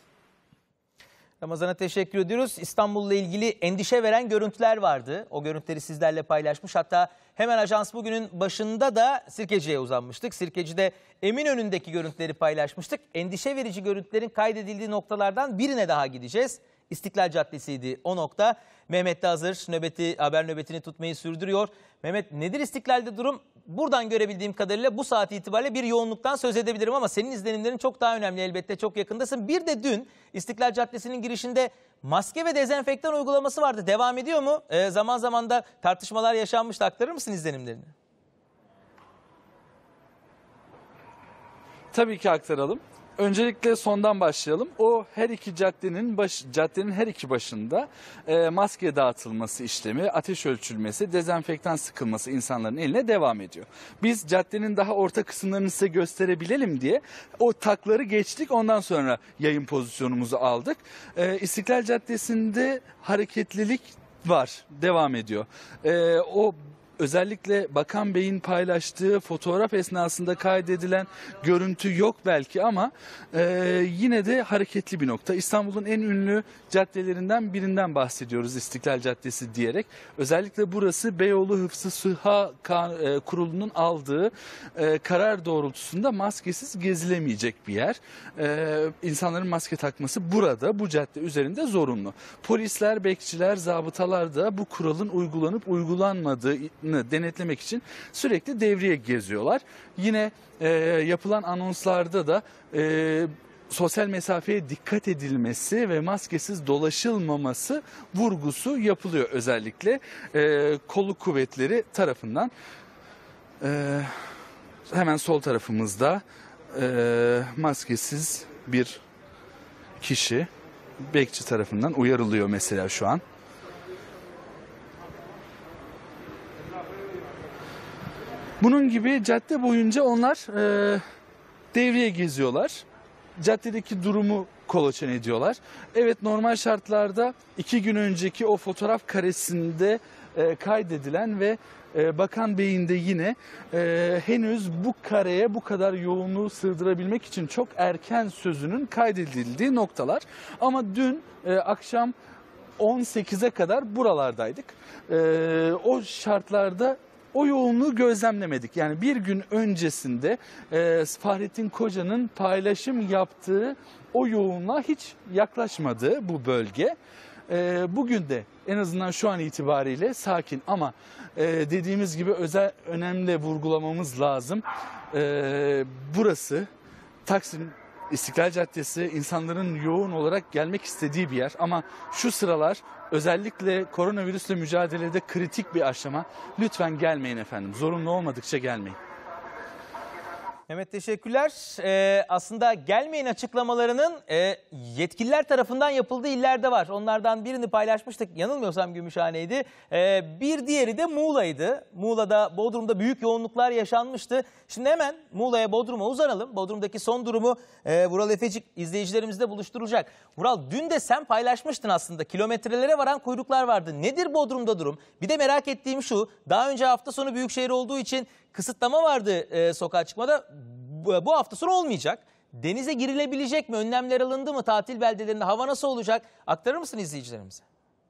Ramazan'a teşekkür ediyoruz. İstanbul'la ilgili endişe veren görüntüler vardı. O görüntüleri sizlerle paylaşmış. Hatta hemen Ajans Bugün'ün başında da Sirkeci'ye uzanmıştık. Sirkeci'de Eminönü'ndeki görüntüleri paylaşmıştık. Endişe verici görüntülerin kaydedildiği noktalardan birine daha gideceğiz. İstiklal Caddesi'ydi o nokta. Mehmet de hazır nöbeti, haber nöbetini tutmayı sürdürüyor. Mehmet, nedir İstiklal'de durum? Buradan görebildiğim kadarıyla bu saat itibariyle bir yoğunluktan söz edebilirim ama senin izlenimlerin çok daha önemli, elbette çok yakındasın. Bir de dün İstiklal Caddesi'nin girişinde maske ve dezenfektan uygulaması vardı. Devam ediyor mu? Ee, zaman zaman da tartışmalar yaşanmıştı. Aktarır mısın izlenimlerini? Tabii ki aktaralım. Öncelikle sondan başlayalım. O her iki caddenin baş, caddenin her iki başında e, maske dağıtılması işlemi, ateş ölçülmesi, dezenfektan sıkılması insanların eline devam ediyor. Biz caddenin daha orta kısımlarını size gösterebilelim diye o takları geçtik. Ondan sonra yayın pozisyonumuzu aldık. E, İstiklal Caddesi'nde hareketlilik var, devam ediyor. E, o Özellikle Bakan Bey'in paylaştığı fotoğraf esnasında kaydedilen görüntü yok belki ama e, yine de hareketli bir nokta. İstanbul'un en ünlü caddelerinden birinden bahsediyoruz, İstiklal Caddesi diyerek. Özellikle burası Beyoğlu Hıfzı Sıha Kurulu'nun aldığı e, karar doğrultusunda maskesiz gezilemeyecek bir yer. E, insanların maske takması burada, bu cadde üzerinde zorunlu. Polisler, bekçiler, zabıtalar da bu kuralın uygulanıp uygulanmadığı denetlemek için sürekli devriye geziyorlar. Yine e, yapılan anonslarda da e, sosyal mesafeye dikkat edilmesi ve maskesiz dolaşılmaması vurgusu yapılıyor özellikle e, kolluk kuvvetleri tarafından. E, hemen sol tarafımızda e, maskesiz bir kişi bekçi tarafından uyarılıyor mesela şu an. Bunun gibi cadde boyunca onlar e, devriye geziyorlar. Caddedeki durumu kolaçan ediyorlar. Evet, normal şartlarda iki gün önceki o fotoğraf karesinde e, kaydedilen ve e, Bakan Bey'in de yine e, henüz bu kareye bu kadar yoğunluğu sığdırabilmek için çok erken sözünün kaydedildiği noktalar. Ama dün e, akşam on sekize kadar buralardaydık. E, o şartlarda o yoğunluğu gözlemlemedik. Yani bir gün öncesinde e, Fahrettin Koca'nın paylaşım yaptığı o yoğunluğa hiç yaklaşmadı bu bölge. E, bugün de en azından şu an itibariyle sakin ama e, dediğimiz gibi özel önemli vurgulamamız lazım. E, burası Taksim İstiklal Caddesi, insanların yoğun olarak gelmek istediği bir yer ama şu sıralar özellikle koronavirüsle mücadelede kritik bir aşama. Lütfen gelmeyin efendim. Zorunlu olmadıkça gelmeyin. Mehmet teşekkürler. Ee, aslında gelmeyin açıklamalarının e, yetkililer tarafından yapıldığı illerde var. Onlardan birini paylaşmıştık. Yanılmıyorsam Gümüşhane'ydi. Ee, bir diğeri de Muğla'ydı. Muğla'da, Bodrum'da büyük yoğunluklar yaşanmıştı. Şimdi hemen Muğla'ya, Bodrum'a uzanalım. Bodrum'daki son durumu e, Vural Efecik izleyicilerimizle buluşturacak. Vural, dün de sen paylaşmıştın aslında. Kilometrelere varan kuyruklar vardı. Nedir Bodrum'da durum? Bir de merak ettiğim şu. Daha önce hafta sonu büyükşehir olduğu için kısıtlama vardı e, sokağa çıkmada. Bu, bu hafta sonu olmayacak. Denize girilebilecek mi? Önlemler alındı mı? Tatil beldelerinde hava nasıl olacak? Aktarır mısın izleyicilerimize?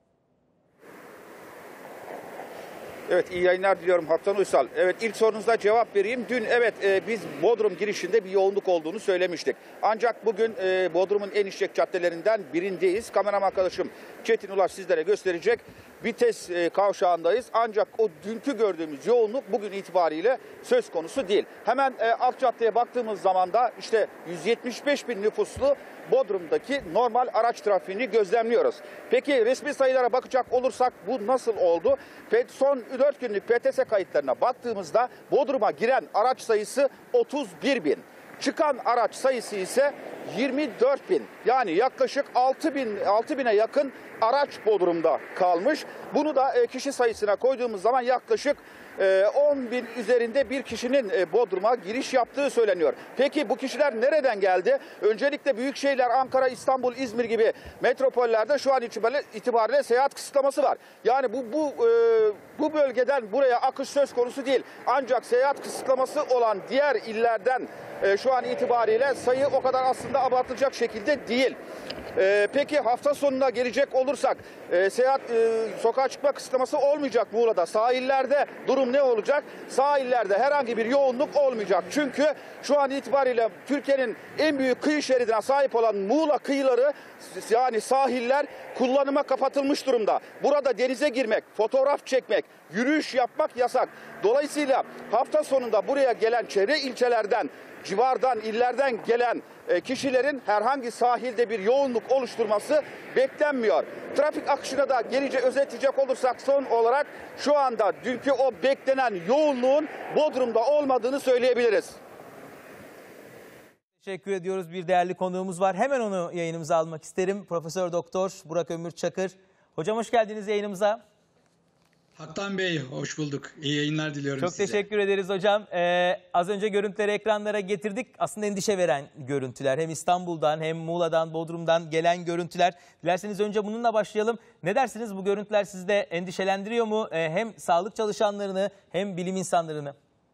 Evet, iyi yayınlar diliyorum Haktan Uysal. Evet, ilk sorunuza cevap vereyim. Dün evet e, biz Bodrum girişinde bir yoğunluk olduğunu söylemiştik. Ancak bugün e, Bodrum'un en işlek caddelerinden birindeyiz. Kameram arkadaşım Çetin Ulaş sizlere gösterecek. Vites e, kavşağındayız. Ancak o dünkü gördüğümüz yoğunluk bugün itibariyle söz konusu değil. Hemen e, alt caddeye baktığımız zaman da işte yüz yetmiş beş bin nüfuslu Bodrum'daki normal araç trafiğini gözlemliyoruz. Peki resmi sayılara bakacak olursak bu nasıl oldu? Son dört günlük P T S kayıtlarına baktığımızda Bodrum'a giren araç sayısı otuz bir bin. Çıkan araç sayısı ise yirmi dört bin. Yani yaklaşık altı bin, altı bine yakın araç Bodrum'da kalmış. Bunu da kişi sayısına koyduğumuz zaman yaklaşık on bin üzerinde bir kişinin Bodrum'a giriş yaptığı söyleniyor. Peki bu kişiler nereden geldi? Öncelikle büyük şehirler Ankara, İstanbul, İzmir gibi metropollerde şu an itibariyle, itibariyle seyahat kısıtlaması var. Yani bu bu bu bölgeden buraya akış söz konusu değil. Ancak seyahat kısıtlaması olan diğer illerden şu an itibariyle sayı o kadar aslında abartılacak şekilde değil. Ee, peki hafta sonuna gelecek olursak e, seyahat e, sokağa çıkma kısıtlaması olmayacak Muğla'da. Sahillerde durum ne olacak? Sahillerde herhangi bir yoğunluk olmayacak. Çünkü şu an itibariyle Türkiye'nin en büyük kıyı şeridine sahip olan Muğla kıyıları, yani sahiller kullanıma kapatılmış durumda. Burada denize girmek, fotoğraf çekmek, yürüyüş yapmak yasak. Dolayısıyla hafta sonunda buraya gelen çevre ilçelerden, civardan, illerden gelen kişilerin herhangi sahilde bir yoğunluk oluşturması beklenmiyor. Trafik akışına da gelince özetleyecek olursak son olarak şu anda dünkü o beklenen yoğunluğun Bodrum'da olmadığını söyleyebiliriz. Teşekkür ediyoruz. Bir değerli konuğumuz var. Hemen onu yayınımıza almak isterim. Profesör Doktor Burak Ömür Çakır. Hocam hoş geldiniz yayınımıza. Haktan Bey hoş bulduk. İyi yayınlar diliyorum Çok size. Çok teşekkür ederiz hocam. Ee, az önce görüntüleri ekranlara getirdik. Aslında endişe veren görüntüler. Hem İstanbul'dan hem Muğla'dan, Bodrum'dan gelen görüntüler. Dilerseniz önce bununla başlayalım. Ne dersiniz, bu görüntüler sizi de endişelendiriyor mu? Ee, hem sağlık çalışanlarını hem bilim insanlarını.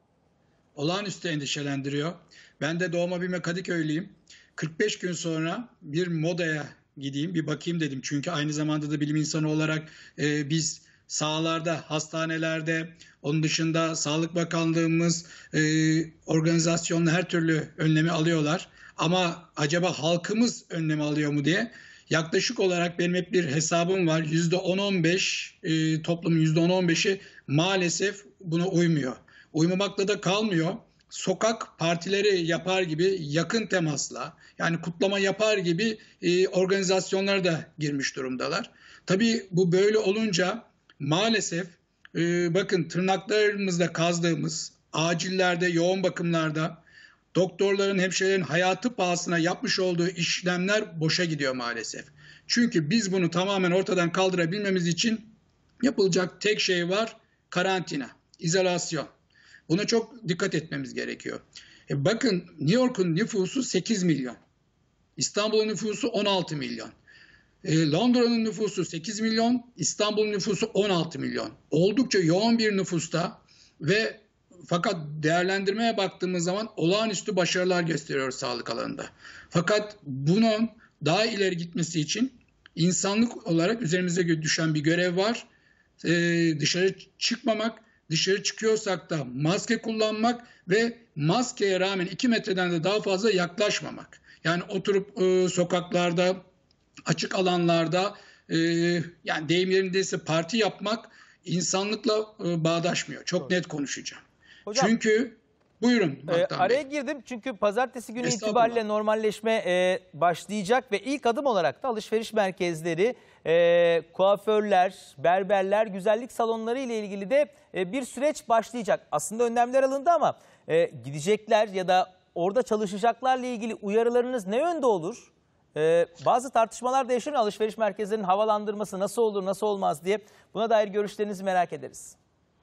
Olağanüstü endişelendiriyor. Ben de doğma büyüme Kadıköylüyüm. kırk beş gün sonra bir modaya gideyim, bir bakayım dedim. Çünkü aynı zamanda da bilim insanı olarak e, biz sahalarda, hastanelerde, onun dışında Sağlık Bakanlığımız e, organizasyonla her türlü önlemi alıyorlar. Ama acaba halkımız önlemi alıyor mu diye yaklaşık olarak benim hep bir hesabım var. yüzde on on beş e, toplumun yüzde on on beşi maalesef buna uymuyor. Uymamakla da kalmıyor. Sokak partileri yapar gibi yakın temasla, yani kutlama yapar gibi e, organizasyonlara da girmiş durumdalar. Tabii bu böyle olunca maalesef e, bakın tırnaklarımızla kazdığımız acillerde, yoğun bakımlarda doktorların, hemşirelerin hayatı pahasına yapmış olduğu işlemler boşa gidiyor maalesef. Çünkü biz bunu tamamen ortadan kaldırabilmemiz için yapılacak tek şey var: karantina, izolasyon. Buna çok dikkat etmemiz gerekiyor. E bakın, New York'un nüfusu sekiz milyon. İstanbul'un nüfusu on altı milyon. E, Londra'nın nüfusu sekiz milyon. İstanbul'un nüfusu on altı milyon. Oldukça yoğun bir nüfusta ve fakat değerlendirmeye baktığımız zaman olağanüstü başarılar gösteriyor sağlık alanında. Fakat bunun daha ileri gitmesi için insanlık olarak üzerimize düşen bir görev var. E, dışarı çıkmamak, dışarı çıkıyorsak da maske kullanmak ve maskeye rağmen iki metreden de daha fazla yaklaşmamak. Yani oturup e, sokaklarda, açık alanlarda, e, yani deyim yerindeyse parti yapmak insanlıkla e, bağdaşmıyor. Çok net konuşacağım. Hocam, çünkü buyurun. E, araya girdim çünkü pazartesi günü itibariyle normalleşme e, başlayacak ve ilk adım olarak da alışveriş merkezleri, e, kuaförler, berberler, güzellik salonları ile ilgili de e, bir süreç başlayacak. Aslında önlemler alındı ama e, gidecekler ya da orada çalışacaklarla ilgili uyarılarınız ne yönde olur? Ee, bazı tartışmalar da yaşanıyor. Alışveriş merkezlerinin havalandırması nasıl olur, nasıl olmaz diye. Buna dair görüşlerinizi merak ederiz.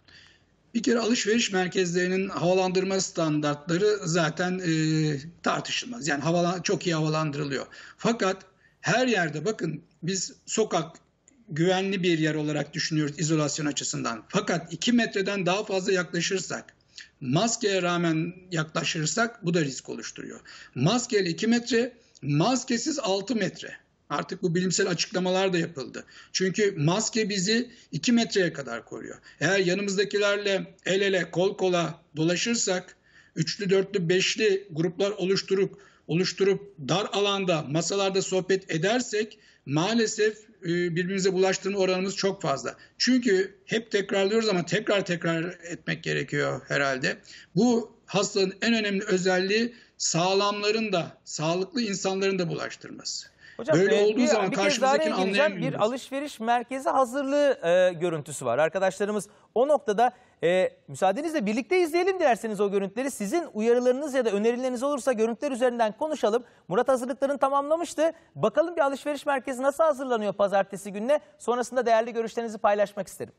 Bir kere alışveriş merkezlerinin havalandırma standartları zaten e, tartışılmaz. Yani havalan, çok iyi havalandırılıyor. Fakat her yerde bakın, biz sokak güvenli bir yer olarak düşünüyoruz izolasyon açısından. Fakat iki metreden daha fazla yaklaşırsak, maskeye rağmen yaklaşırsak bu da risk oluşturuyor. Maskeyle iki metre, maskesiz altı metre. Artık bu bilimsel açıklamalar da yapıldı. Çünkü maske bizi iki metreye kadar koruyor. Eğer yanımızdakilerle el ele, kol kola dolaşırsak, üçlü, dörtlü, beşli gruplar oluşturup oluşturup dar alanda, masalarda sohbet edersek maalesef birbirimize bulaştırma oranımız çok fazla. Çünkü hep tekrarlıyoruz ama tekrar tekrar etmek gerekiyor herhalde. Bu hastalığın en önemli özelliği sağlamların da, sağlıklı insanların da bulaştırması. Hocam, böyle e, olduğu bir, zaman bir karşımızdakini anlayamıyoruz. Bir alışveriş merkezi hazırlığı e, görüntüsü var. Arkadaşlarımız o noktada e, müsaadenizle birlikte izleyelim dilerseniz o görüntüleri. Sizin uyarılarınız ya da önerileriniz olursa görüntüler üzerinden konuşalım. Murat hazırlıklarını tamamlamıştı. Bakalım bir alışveriş merkezi nasıl hazırlanıyor pazartesi gününe? Sonrasında değerli görüşlerinizi paylaşmak isterim.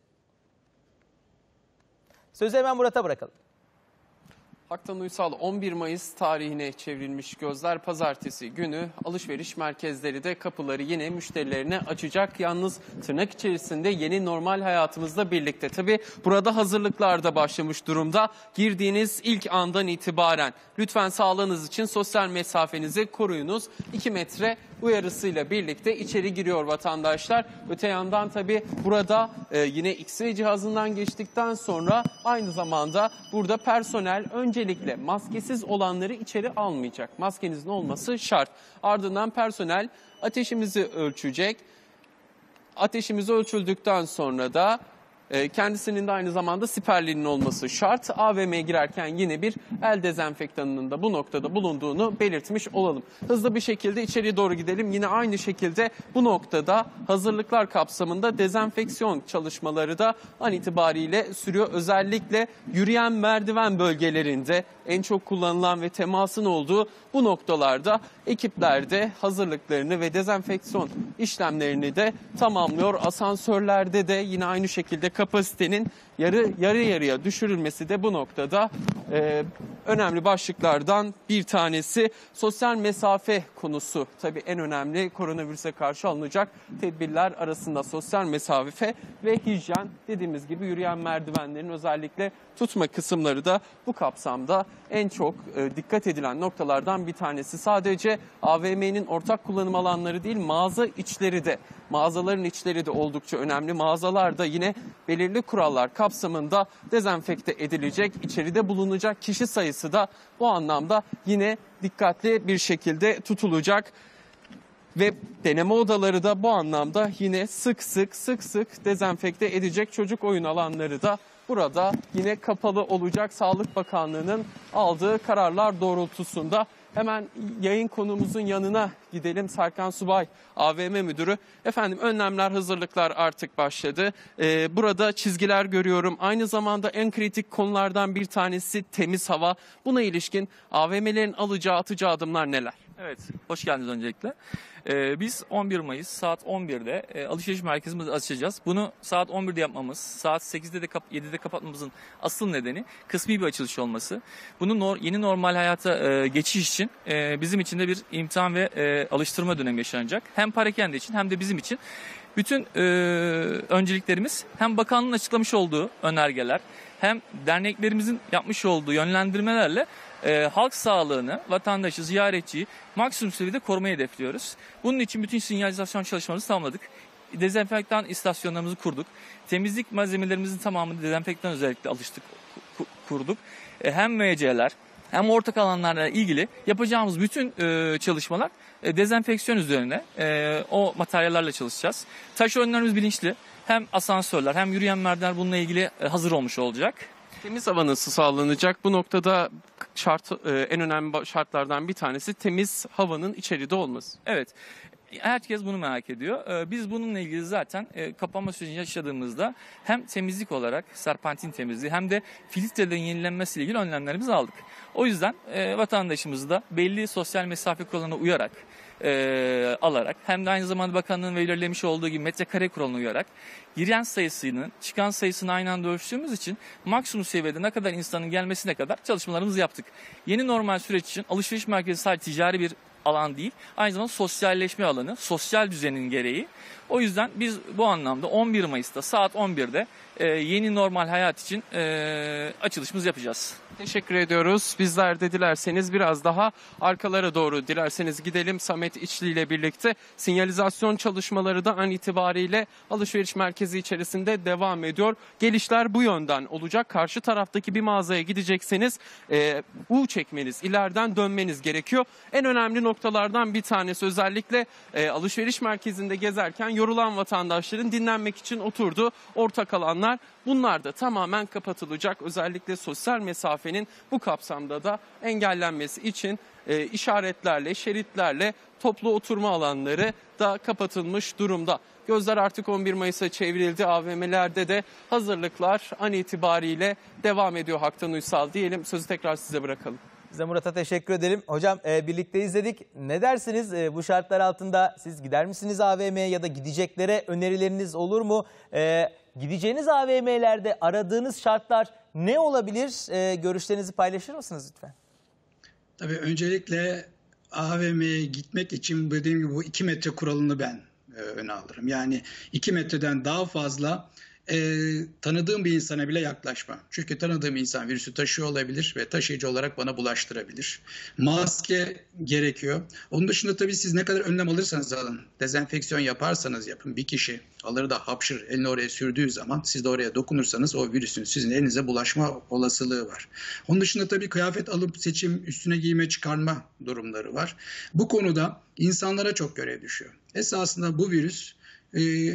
Sözü hemen Murat'a bırakalım. Haktan Uysal, on bir Mayıs tarihine çevrilmiş gözler. Pazartesi günü alışveriş merkezleri de kapıları yine müşterilerine açacak. Yalnız tırnak içerisinde yeni normal hayatımızla birlikte. Tabii burada hazırlıklar da başlamış durumda. Girdiğiniz ilk andan itibaren lütfen sağlığınız için sosyal mesafenizi koruyunuz. iki metre uyarısıyla birlikte içeri giriyor vatandaşlar. Öte yandan tabii burada e, yine X-ray cihazından geçtikten sonra aynı zamanda burada personel öncelikle maskesiz olanları içeri almayacak. Maskenizin olması şart. Ardından personel ateşimizi ölçecek. Ateşimiz ölçüldükten sonra da E, kendisinin de aynı zamanda siperliğinin olması şart. A V M'ye girerken yine bir el dezenfektanının da bu noktada bulunduğunu belirtmiş olalım. Hızlı bir şekilde içeriye doğru gidelim. Yine aynı şekilde bu noktada hazırlıklar kapsamında dezenfeksiyon çalışmaları da an itibariyle sürüyor. Özellikle yürüyen merdiven bölgelerinde en çok kullanılan ve temasın olduğu bu noktalarda ekipler de hazırlıklarını ve dezenfeksiyon işlemlerini de tamamlıyor. Asansörlerde de yine aynı şekilde kapasitenin yarı yarı yarıya düşürülmesi de bu noktada e, önemli başlıklardan bir tanesi. Sosyal mesafe konusu tabii en önemli, koronavirüse karşı alınacak tedbirler arasında sosyal mesafe ve hijyen, dediğimiz gibi yürüyen merdivenlerin özellikle tutma kısımları da bu kapsamda en çok e, dikkat edilen noktalardan bir tanesi. Sadece A V M'nin ortak kullanım alanları değil, mağaza içleri de, mağazaların içleri de oldukça önemli. Mağazalarda yine belirli kurallar kapsamında dezenfekte edilecek. İçeride bulunacak kişi sayısı da bu anlamda yine dikkatli bir şekilde tutulacak. Ve deneme odaları da bu anlamda yine sık sık sık sık dezenfekte edecek. Çocuk oyun alanları da burada yine kapalı olacak. Sağlık Bakanlığı'nın aldığı kararlar doğrultusunda. Hemen yayın konumuzun yanına gidelim. Serkan Subay, A V M Müdürü. Efendim, önlemler, hazırlıklar artık başladı. Ee, burada çizgiler görüyorum. Aynı zamanda en kritik konulardan bir tanesi temiz hava. Buna ilişkin A V M'lerin alacağı, atacağı adımlar neler? Evet, hoş geldiniz öncelikle. Ee, biz on bir Mayıs saat on birde e, alışveriş merkezimizi açacağız. Bunu saat on birde yapmamız, saat sekizde de kap- yedide kapatmamızın asıl nedeni kısmi bir açılış olması. Bunun nor- yeni normal hayata e, geçiş için e, bizim için de bir imtihan ve e, alıştırma dönemi yaşanacak. Hem perakende için hem de bizim için. Bütün e, önceliklerimiz hem bakanlığın açıklamış olduğu önergeler, hem derneklerimizin yapmış olduğu yönlendirmelerle e, halk sağlığını, vatandaşı, ziyaretçiyi maksimum seviyede korumayı hedefliyoruz. Bunun için bütün sinyalizasyon çalışmalarımızı tamamladık. Dezenfektan istasyonlarımızı kurduk. Temizlik malzemelerimizin tamamını dezenfektan özellikle alıştık, kurduk. E, hem M C'ler hem ortak alanlarla ilgili yapacağımız bütün e, çalışmalar e, dezenfeksiyon üzerine, e, o materyallerle çalışacağız. Taş önlerimiz bilinçli. Hem asansörler hem yürüyen merdivenler bununla ilgili e, hazır olmuş olacak. Temiz hava nasıl sağlanacak? Bu noktada şart, en önemli şartlardan bir tanesi temiz havanın içeride olması. Evet. Herkes bunu merak ediyor. Biz bununla ilgili zaten kapanma sürecini yaşadığımızda hem temizlik olarak serpentin temizliği hem de filtrelerin yenilenmesiyle ilgili önlemlerimizi aldık. O yüzden vatandaşımızı da belli sosyal mesafe kurallarına uyarak, E, alarak hem de aynı zamanda bakanlığın belirlemiş olduğu gibi metrekare kuralına uyarak giren sayısının çıkan sayısını aynı anda ölçtüğümüz için maksimum seviyede ne kadar insanın gelmesine kadar çalışmalarımızı yaptık. Yeni normal süreç için alışveriş merkezi sadece ticari bir alan değil, aynı zamanda sosyalleşme alanı, sosyal düzenin gereği. O yüzden biz bu anlamda on bir Mayıs'ta saat on birde e, yeni normal hayat için e, açılışımızı yapacağız. Teşekkür ediyoruz. Bizler de dilerseniz biraz daha arkalara doğru dilerseniz gidelim. Samet İçli ile birlikte sinyalizasyon çalışmaları da an itibariyle alışveriş merkezi içerisinde devam ediyor. Gelişler bu yönden olacak. Karşı taraftaki bir mağazaya gidecekseniz e, U çekmeniz, ileriden dönmeniz gerekiyor. En önemli noktalardan bir tanesi özellikle e, alışveriş merkezinde gezerken yorulan vatandaşların dinlenmek için oturduğu ortak alanlar, bunlar da tamamen kapatılacak. Özellikle sosyal mesafenin bu kapsamda da engellenmesi için e, işaretlerle, şeritlerle toplu oturma alanları da kapatılmış durumda. Gözler artık on bir Mayıs'a çevrildi. A V M'lerde de hazırlıklar an itibariyle devam ediyor. Haktan Uysal diyelim. Sözü tekrar size bırakalım. Biz de Murat'a teşekkür edelim. Hocam e, birlikte izledik. Ne dersiniz e, bu şartlar altında siz gider misiniz A V M'ye ya da gideceklere önerileriniz olur mu? E, gideceğiniz A V M'lerde aradığınız şartlar ne olabilir? E, görüşlerinizi paylaşır mısınız lütfen? Tabii öncelikle A V M'ye gitmek için dediğim gibi bu iki metre kuralını ben e, öne alırım. Yani iki metreden daha fazla E, tanıdığım bir insana bile yaklaşmam. Çünkü tanıdığım insan virüsü taşıyor olabilir ve taşıyıcı olarak bana bulaştırabilir. Maske gerekiyor. Onun dışında tabii siz ne kadar önlem alırsanız alın, dezenfeksiyon yaparsanız yapın. Bir kişi alır da hapşır elini oraya sürdüğü zaman siz de oraya dokunursanız o virüsün sizin elinize bulaşma olasılığı var. Onun dışında tabii kıyafet alıp seçim, üstüne giyme çıkarma durumları var. Bu konuda insanlara çok görev düşüyor. Esasında bu virüs E,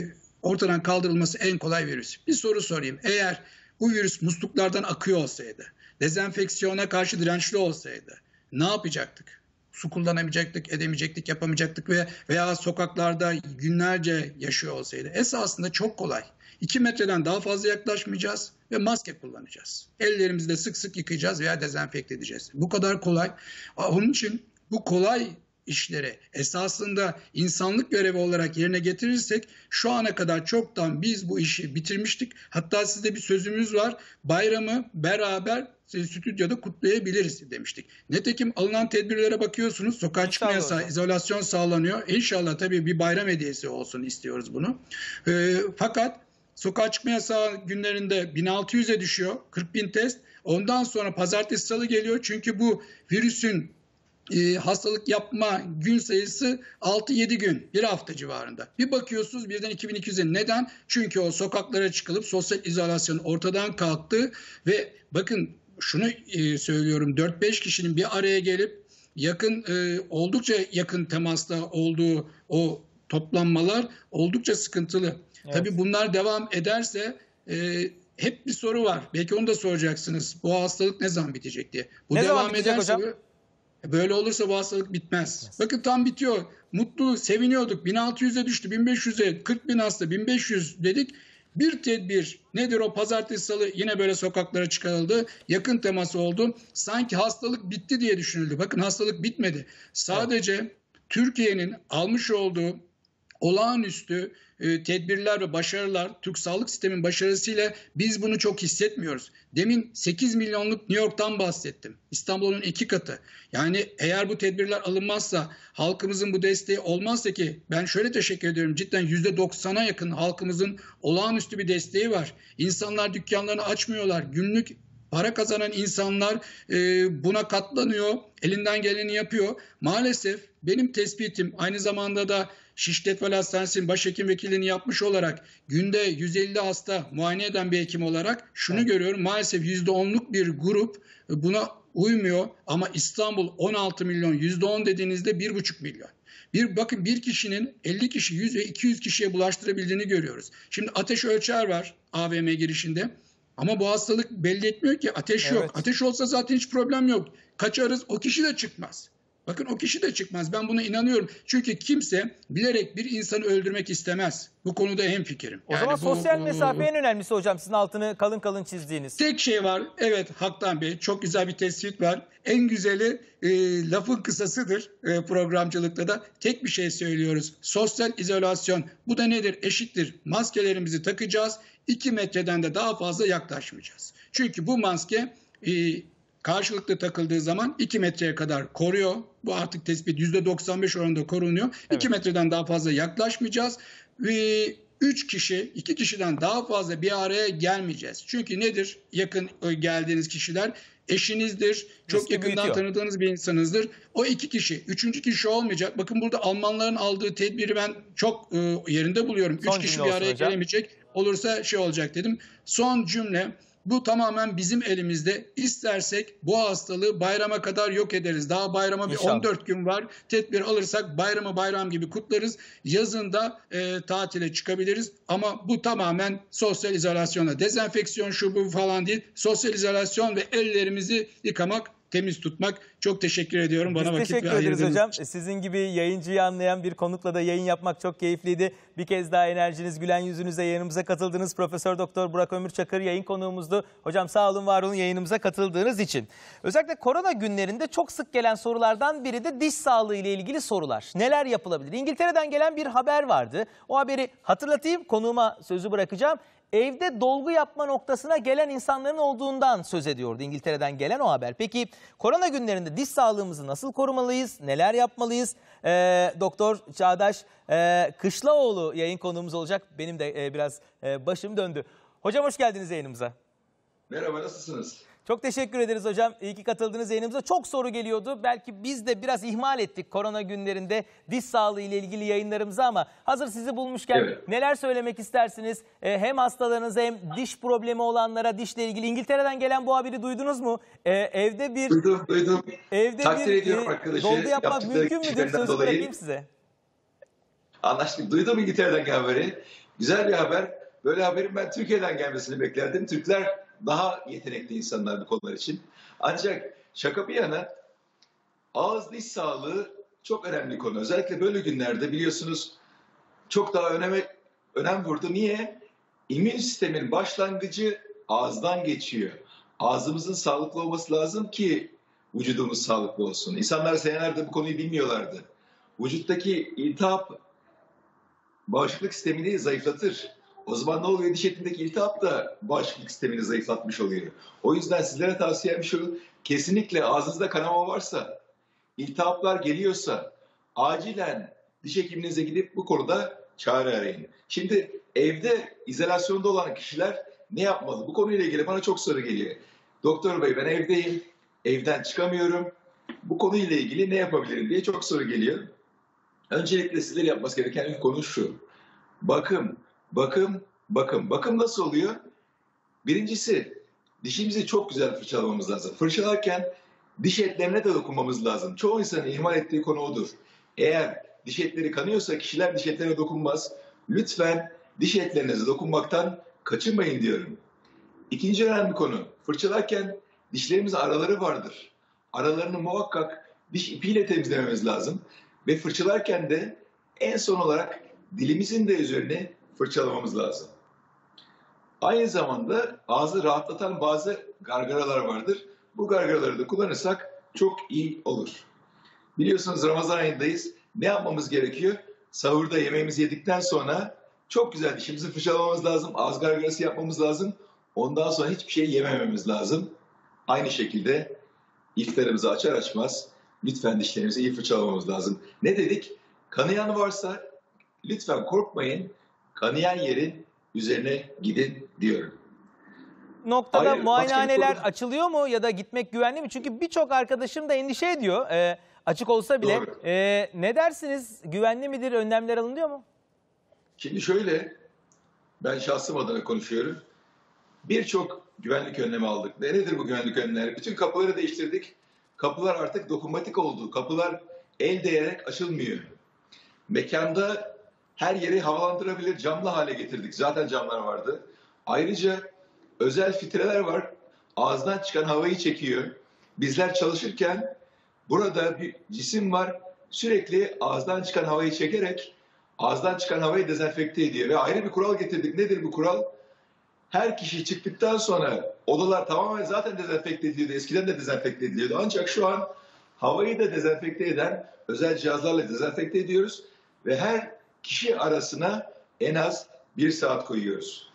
ortadan kaldırılması en kolay virüs. Bir soru sorayım. Eğer bu virüs musluklardan akıyor olsaydı, dezenfeksiyona karşı dirençli olsaydı ne yapacaktık? Su kullanamayacaktık, edemeyecektik, yapamayacaktık ve veya sokaklarda günlerce yaşıyor olsaydı. Esasında çok kolay. iki metreden daha fazla yaklaşmayacağız ve maske kullanacağız. Ellerimizi de sık sık yıkayacağız veya dezenfekte edeceğiz. Bu kadar kolay. Onun için bu kolay işleri esasında insanlık görevi olarak yerine getirirsek şu ana kadar çoktan biz bu işi bitirmiştik. Hatta sizde bir sözümüz var. Bayramı beraber stüdyoda kutlayabiliriz demiştik. Nitekim alınan tedbirlere bakıyorsunuz. Sokağa çıkma yasağı, izolasyon sağlanıyor. İnşallah tabii bir bayram hediyesi olsun istiyoruz bunu. Ee, fakat sokağa çıkma yasağı günlerinde bin altı yüze düşüyor. kırk bin test. Ondan sonra pazartesi salı geliyor. Çünkü bu virüsün e, hastalık yapma gün sayısı altı yedi gün. Bir hafta civarında. Bir bakıyorsunuz birden iki bin iki yüze. Neden? Çünkü o sokaklara çıkılıp sosyal izolasyon ortadan kalktı. Ve bakın şunu e, söylüyorum. dört beş kişinin bir araya gelip yakın e, oldukça yakın temasta olduğu o toplanmalar oldukça sıkıntılı. Evet. Tabii bunlar devam ederse e, hep bir soru var. Belki onu da soracaksınız. Bu hastalık ne zaman bitecek diye. Bu ne devam ederse hocam? Böyle olursa bu hastalık bitmez. Yes. Bakın tam bitiyor. Mutlu, seviniyorduk. bin altı yüze düştü, bin beş yüze, kırk bin hasta, bin beş yüz dedik. Bir tedbir nedir o? Pazartesi salı yine böyle sokaklara çıkarıldı. Yakın teması oldu. Sanki hastalık bitti diye düşünüldü. Bakın hastalık bitmedi. Sadece evet. Türkiye'nin almış olduğu olağanüstü e, tedbirler ve başarılar, Türk sağlık sistemin başarısıyla biz bunu çok hissetmiyoruz. Demin sekiz milyonluk New York'tan bahsettim. İstanbul'un iki katı. Yani eğer bu tedbirler alınmazsa, halkımızın bu desteği olmazsa ki ben şöyle teşekkür ediyorum. Cidden yüzde doksana yakın halkımızın olağanüstü bir desteği var. İnsanlar dükkanlarını açmıyorlar. Günlük para kazanan insanlar e, buna katlanıyor. Elinden geleni yapıyor. Maalesef benim tespitim aynı zamanda da Şişli Hastanesi'nin başhekim vekilliğini yapmış olarak günde yüz elli hasta muayene eden bir hekim olarak şunu evet. görüyorum. Maalesef yüzde onluk bir grup buna uymuyor ama İstanbul on altı milyon, yüzde on dediğinizde bir buçuk milyon. Bir bakın bir kişinin elli kişi, yüz ve iki yüz kişiye bulaştırabildiğini görüyoruz. Şimdi ateş ölçer var A V M girişinde. Ama bu hastalık belli etmiyor ki ateş evet. yok. Ateş olsa zaten hiç problem yok. Kaçarız, o kişi de çıkmaz. Bakın o kişi de çıkmaz. Ben buna inanıyorum. Çünkü kimse bilerek bir insanı öldürmek istemez. Bu konuda hemfikirim. O yani zaman bu, sosyal mesafe en önemlisi hocam. Sizin altını kalın kalın çizdiğiniz. Tek şey var. Evet Haktan Bey çok güzel bir tespit var. En güzeli e, lafın kısasıdır e, programcılıkta da. Tek bir şey söylüyoruz. Sosyal izolasyon. Bu da nedir? Eşittir. Maskelerimizi takacağız. iki metreden de daha fazla yaklaşmayacağız. Çünkü bu maske e, karşılıklı takıldığı zaman iki metreye kadar koruyor. Bu artık tespit yüzde doksan beş oranında korunuyor. Evet. iki metreden daha fazla yaklaşmayacağız. Ve üç kişi, iki kişiden daha fazla bir araya gelmeyeceğiz. Çünkü nedir? Yakın geldiğiniz kişiler eşinizdir. Çok Riski yakından büyütüyor. Tanıdığınız bir insanızdır. O iki kişi, üçüncü kişi olmayacak. Bakın burada Almanların aldığı tedbiri ben çok e, yerinde buluyorum. Son üç kişi bir araya hocam. Gelemeyecek. Olursa şey olacak dedim. Son cümle. Bu tamamen bizim elimizde. İstersek bu hastalığı bayrama kadar yok ederiz. Daha bayrama bir İnşallah. on dört gün var. Tedbir alırsak bayramı bayram gibi kutlarız. Yazında e, tatile çıkabiliriz. Ama bu tamamen sosyal izolasyonla. Dezenfeksiyon şu bu falan değil. Sosyal izolasyon ve ellerimizi yıkamak, temiz tutmak. Çok teşekkür ediyorum. Bana Biz vakit teşekkür ederiz hocam. Sizin gibi yayıncıyı anlayan bir konukla da yayın yapmak çok keyifliydi. Bir kez daha enerjiniz, gülen yüzünüzle yayınımıza katıldınız. Profesör Doktor Burak Ömür Çakır yayın konuğumuzdu. Hocam sağ olun, var olun yayınımıza katıldığınız için. Özellikle korona günlerinde çok sık gelen sorulardan biri de diş sağlığı ile ilgili sorular. Neler yapılabilir? İngiltere'den gelen bir haber vardı. O haberi hatırlatayım, konuğuma sözü bırakacağım. Evde dolgu yapma noktasına gelen insanların olduğundan söz ediyordu İngiltere'den gelen o haber. Peki korona günlerinde diş sağlığımızı nasıl korumalıyız? Neler yapmalıyız? Ee, Doktor Çağdaş e, Kışlaoğlu yayın konuğumuz olacak. Benim de e, biraz e, başım döndü. Hocam hoş geldiniz yayınımıza. Merhaba, nasılsınız? Çok teşekkür ederiz hocam. İyi ki katıldınız yayınımıza. Çok soru geliyordu. Belki biz de biraz ihmal ettik korona günlerinde diş sağlığı ile ilgili yayınlarımızı ama hazır sizi bulmuşken evet. neler söylemek istersiniz? Ee, hem hastalarınıza hem diş problemi olanlara dişle ilgili. İngiltere'den gelen bu haberi duydunuz mu? Ee, evde bir duydum, duydum. Evde Takdir bir ediyorum arkadaşı. dolgu yapmak mümkün müdür? Sözü bırakayım size. Anlaştık. Duydum İngiltere'den gelen haberi. Güzel bir haber. Böyle haberin ben Türkiye'den gelmesini beklerdim. Türkler daha yetenekli insanlar bu konular için. Ancak şaka bir yana ağız diş sağlığı çok önemli konu. Özellikle böyle günlerde biliyorsunuz çok daha öneme, önem vurdu. Niye? İmmün sistemin başlangıcı ağızdan geçiyor. Ağzımızın sağlıklı olması lazım ki vücudumuz sağlıklı olsun. İnsanlar senelerde bu konuyu bilmiyorlardı. Vücuttaki iltihap bağışıklık sistemini zayıflatır. O zaman ne oluyor? Diş etindeki iltihap da bağışıklık sistemini zayıflatmış oluyor. O yüzden sizlere tavsiyem şu, kesinlikle ağzınızda kanama varsa, iltihaplar geliyorsa acilen diş hekiminize gidip bu konuda çare arayın. Şimdi evde izolasyonda olan kişiler ne yapmalı? Bu konuyla ilgili bana çok soru geliyor. Doktor bey ben evdeyim, evden çıkamıyorum. Bu konuyla ilgili ne yapabilirim diye çok soru geliyor. Öncelikle sizlerin yapması gereken ilk konu şu. Bakım, bakım, bakım. Bakım nasıl oluyor? Birincisi dişimizi çok güzel fırçalamamız lazım. Fırçalarken diş etlerine de dokunmamız lazım. Çoğu insanın ihmal ettiği konu odur. Eğer diş etleri kanıyorsa kişiler diş etlerine dokunmaz. Lütfen diş etlerinize dokunmaktan kaçınmayın diyorum. İkinci önemli konu. Fırçalarken dişlerimizin araları vardır. Aralarını muhakkak diş ipiyle temizlememiz lazım. Ve fırçalarken de en son olarak dilimizin de üzerine fırçalamamız lazım. Aynı zamanda ağzı rahatlatan bazı gargaralar vardır. Bu gargaraları da kullanırsak çok iyi olur. Biliyorsunuz Ramazan ayındayız. Ne yapmamız gerekiyor? Sahurda yemeğimizi yedikten sonra çok güzel dişimizi fırçalamamız lazım. Ağız gargarası yapmamız lazım. Ondan sonra hiçbir şey yemememiz lazım. Aynı şekilde iftarımızı açar açmaz lütfen dişlerimizi iyi fırçalamamız lazım. Ne dedik? Kanayan varsa lütfen korkmayın. Kanayan yerin üzerine gidin diyorum. Noktada Hayır, muayenehaneler başka bir açılıyor mu ya da gitmek güvenli mi? Çünkü birçok arkadaşım da endişe ediyor. Ee, açık olsa bile. Doğru. Ee, ne dersiniz? Güvenli midir? Önlemler alınıyor mu? Şimdi şöyle, ben şahsım adına konuşuyorum. Birçok güvenlik önlemi aldık. Ne nedir bu güvenlik önlemleri? Bütün kapıları değiştirdik. Kapılar artık dokunmatik oldu. Kapılar el değerek açılmıyor. Mekanda her yeri havalandırabilir camlı hale getirdik. Zaten camlar vardı. Ayrıca özel filtreler var. Ağızdan çıkan havayı çekiyor. Bizler çalışırken burada bir cisim var. Sürekli ağızdan çıkan havayı çekerek ağızdan çıkan havayı dezenfekte ediyor. Ve ayrı bir kural getirdik. Nedir bu kural? Her kişi çıktıktan sonra odalar tamamen zaten dezenfekte ediliyordu. Eskiden de dezenfekte ediliyordu. Ancak şu an havayı da dezenfekte eden özel cihazlarla dezenfekte ediyoruz. Ve her kişi arasına en az bir saat koyuyoruz.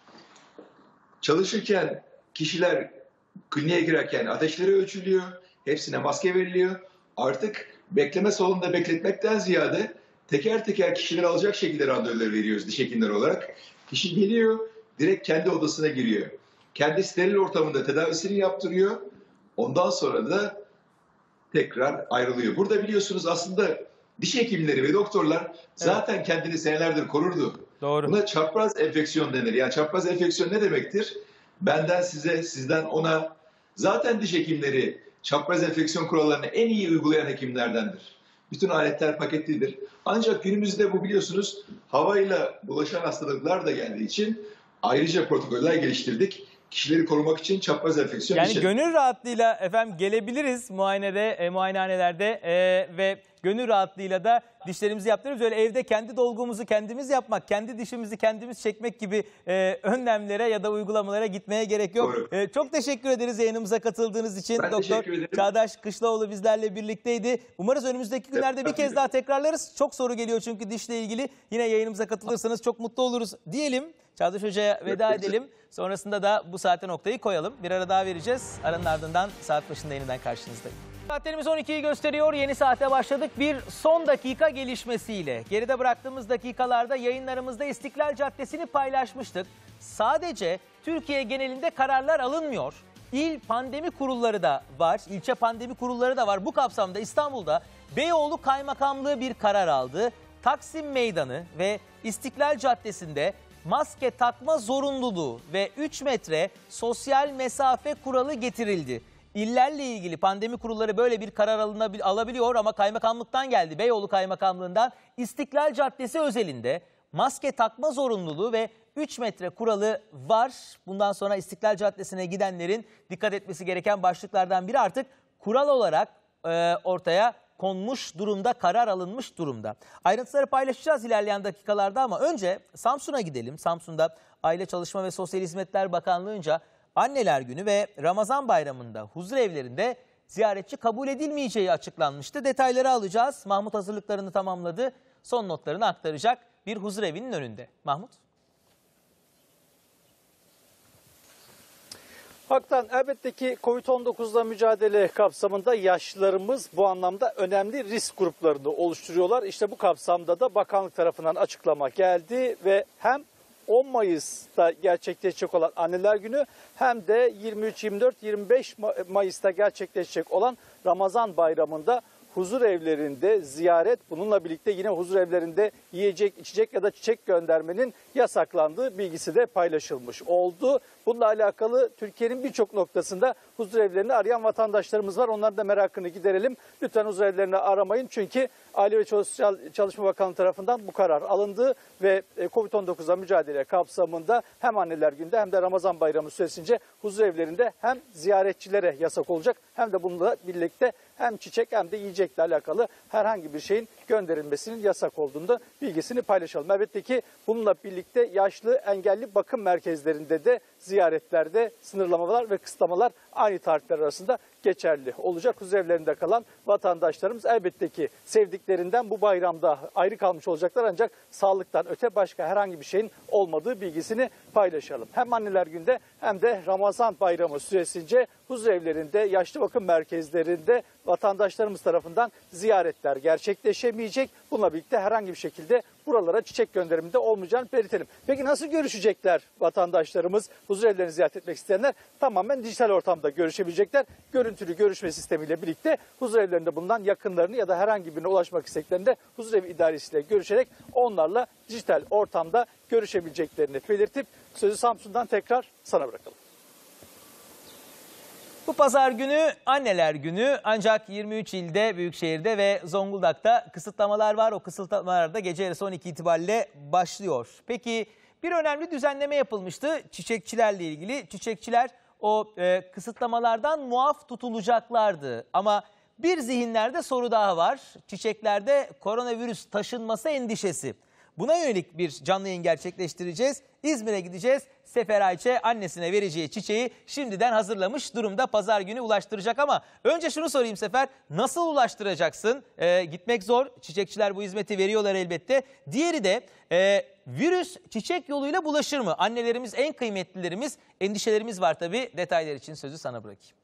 Çalışırken kişiler kliniğe girerken ateşleri ölçülüyor. Hepsine maske veriliyor. Artık bekleme salonunda bekletmekten ziyade teker teker kişileri alacak şekilde randevuları veriyoruz diş hekimleri olarak. Kişi geliyor, direkt kendi odasına giriyor. Kendi steril ortamında tedavisini yaptırıyor. Ondan sonra da tekrar ayrılıyor. Burada biliyorsunuz aslında diş hekimleri ve doktorlar zaten evet. kendini senelerdir korurdu. Doğru. Buna çapraz enfeksiyon denir. Yani çapraz enfeksiyon ne demektir? Benden size, sizden ona. Zaten diş hekimleri çapraz enfeksiyon kurallarını en iyi uygulayan hekimlerdendir. Bütün aletler paketlidir. Ancak günümüzde bu biliyorsunuz havayla bulaşan hastalıklar da geldiği için ayrıca protokoller geliştirdik. Kişileri korumak için çapraz enfeksiyon yani için. Yani gönül rahatlığıyla efendim gelebiliriz muayenede, e, muayenehanelerde e, ve gönül rahatlığıyla da dişlerimizi yaptırırız. Öyle evde kendi dolgumuzu kendimiz yapmak, kendi dişimizi kendimiz çekmek gibi e, önlemlere ya da uygulamalara gitmeye gerek yok. E, çok teşekkür ederiz yayınımıza katıldığınız için. Ben Doktor Çağdaş Kışlaoğlu bizlerle birlikteydi. Umarız önümüzdeki günlerde bir kez daha tekrarlarız. Çok soru geliyor çünkü dişle ilgili. Yine yayınımıza katılırsanız çok mutlu oluruz diyelim. Çağdaş Hoca'ya veda edelim. Sonrasında da bu saate noktayı koyalım. Bir ara daha vereceğiz. Aranın ardından saat başında yeniden karşınızdayım. Saatlerimiz on ikiyi gösteriyor. Yeni saate başladık. Bir son dakika gelişmesiyle. Geride bıraktığımız dakikalarda yayınlarımızda İstiklal Caddesi'ni paylaşmıştık. Sadece Türkiye genelinde kararlar alınmıyor. İl pandemi kurulları da var. İlçe pandemi kurulları da var. Bu kapsamda İstanbul'da Beyoğlu Kaymakamlığı bir karar aldı. Taksim Meydanı ve İstiklal Caddesi'nde maske takma zorunluluğu ve üç metre sosyal mesafe kuralı getirildi. İllerle ilgili pandemi kurulları böyle bir karar alabiliyor ama kaymakamlıktan geldi. Beyoğlu Kaymakamlığından İstiklal Caddesi özelinde maske takma zorunluluğu ve üç metre kuralı var. Bundan sonra İstiklal Caddesi'ne gidenlerin dikkat etmesi gereken başlıklardan biri artık kural olarak e, ortaya konmuş durumda, karar alınmış durumda. Ayrıntıları paylaşacağız ilerleyen dakikalarda ama önce Samsun'a gidelim. Samsun'da Aile Çalışma ve Sosyal Hizmetler Bakanlığı'nca Anneler Günü ve Ramazan Bayramı'nda huzurevlerinde ziyaretçi kabul edilmeyeceği açıklanmıştı. Detayları alacağız. Mahmut hazırlıklarını tamamladı. Son notlarını aktaracak bir huzurevinin önünde. Mahmut. Hak'tan elbette ki Covid on dokuzla mücadele kapsamında yaşlılarımız bu anlamda önemli risk gruplarını oluşturuyorlar. İşte bu kapsamda da bakanlık tarafından açıklama geldi ve hem on Mayıs'ta gerçekleşecek olan Anneler Günü hem de yirmi üç, yirmi dört, yirmi beş Mayıs'ta gerçekleşecek olan Ramazan Bayramı'nda huzur evlerinde ziyaret, bununla birlikte yine huzur evlerinde yiyecek, içecek ya da çiçek göndermenin yasaklandığı bilgisi de paylaşılmış oldu. Bununla alakalı Türkiye'nin birçok noktasında huzur evlerini arayan vatandaşlarımız var. Onların da merakını giderelim. Lütfen huzur evlerini aramayın çünkü Aile ve Sosyal Çalışma Bakanlığı tarafından bu karar alındı ve Covid on dokuzla mücadele kapsamında hem Anneler Günü'nde hem de Ramazan Bayramı süresince huzur evlerinde hem ziyaretçilere yasak olacak hem de bununla birlikte hem çiçek hem de yiyecekle alakalı herhangi bir şeyin gönderilmesinin yasak olduğunda bilgisini paylaşalım. Elbette ki bununla birlikte yaşlı engelli bakım merkezlerinde de ziyaretlerde sınırlamalar ve kısıtlamalar aynı tarihler arasında geçerli olacak. Huzurevlerinde kalan vatandaşlarımız elbette ki sevdiklerinden bu bayramda ayrı kalmış olacaklar ancak sağlıktan öte başka herhangi bir şeyin olmadığı bilgisini paylaşalım. Hem Anneler Günü'nde hem de Ramazan Bayramı süresince huzurevlerinde, yaşlı bakım merkezlerinde vatandaşlarımız tarafından ziyaretler gerçekleşemeyecek. Bununla birlikte herhangi bir şekilde buralara çiçek gönderiminde olmayacağını belirtelim. Peki nasıl görüşecekler vatandaşlarımız? Huzurevlerini ziyaret etmek isteyenler tamamen dijital ortamda görüşebilecekler. Görüntülü görüşme sistemiyle birlikte huzurevlerinde bulunan yakınlarını ya da herhangi birine ulaşmak istediklerinde huzurevi idaresiyle görüşerek onlarla dijital ortamda görüşebileceklerini belirtip sözü Samsun'dan tekrar sana bırakalım. Bu pazar günü Anneler Günü ancak yirmi üç ilde, Büyükşehir'de ve Zonguldak'ta kısıtlamalar var. O kısıtlamalar da gece yarısı on iki itibariyle başlıyor. Peki bir önemli düzenleme yapılmıştı çiçekçilerle ilgili. Çiçekçiler o e, kısıtlamalardan muaf tutulacaklardı ama bir zihinlerde soru daha var. Çiçeklerde koronavirüs taşınması endişesi. Buna yönelik bir canlı yayın gerçekleştireceğiz. İzmir'e gideceğiz. Sefer Ayçe annesine vereceği çiçeği şimdiden hazırlamış durumda, pazar günü ulaştıracak ama önce şunu sorayım Sefer, nasıl ulaştıracaksın? Ee, gitmek zor, çiçekçiler bu hizmeti veriyorlar elbette. Diğeri de e, virüs çiçek yoluyla bulaşır mı? Annelerimiz en kıymetlilerimiz, endişelerimiz var tabii. Detaylar için sözü sana bırakayım.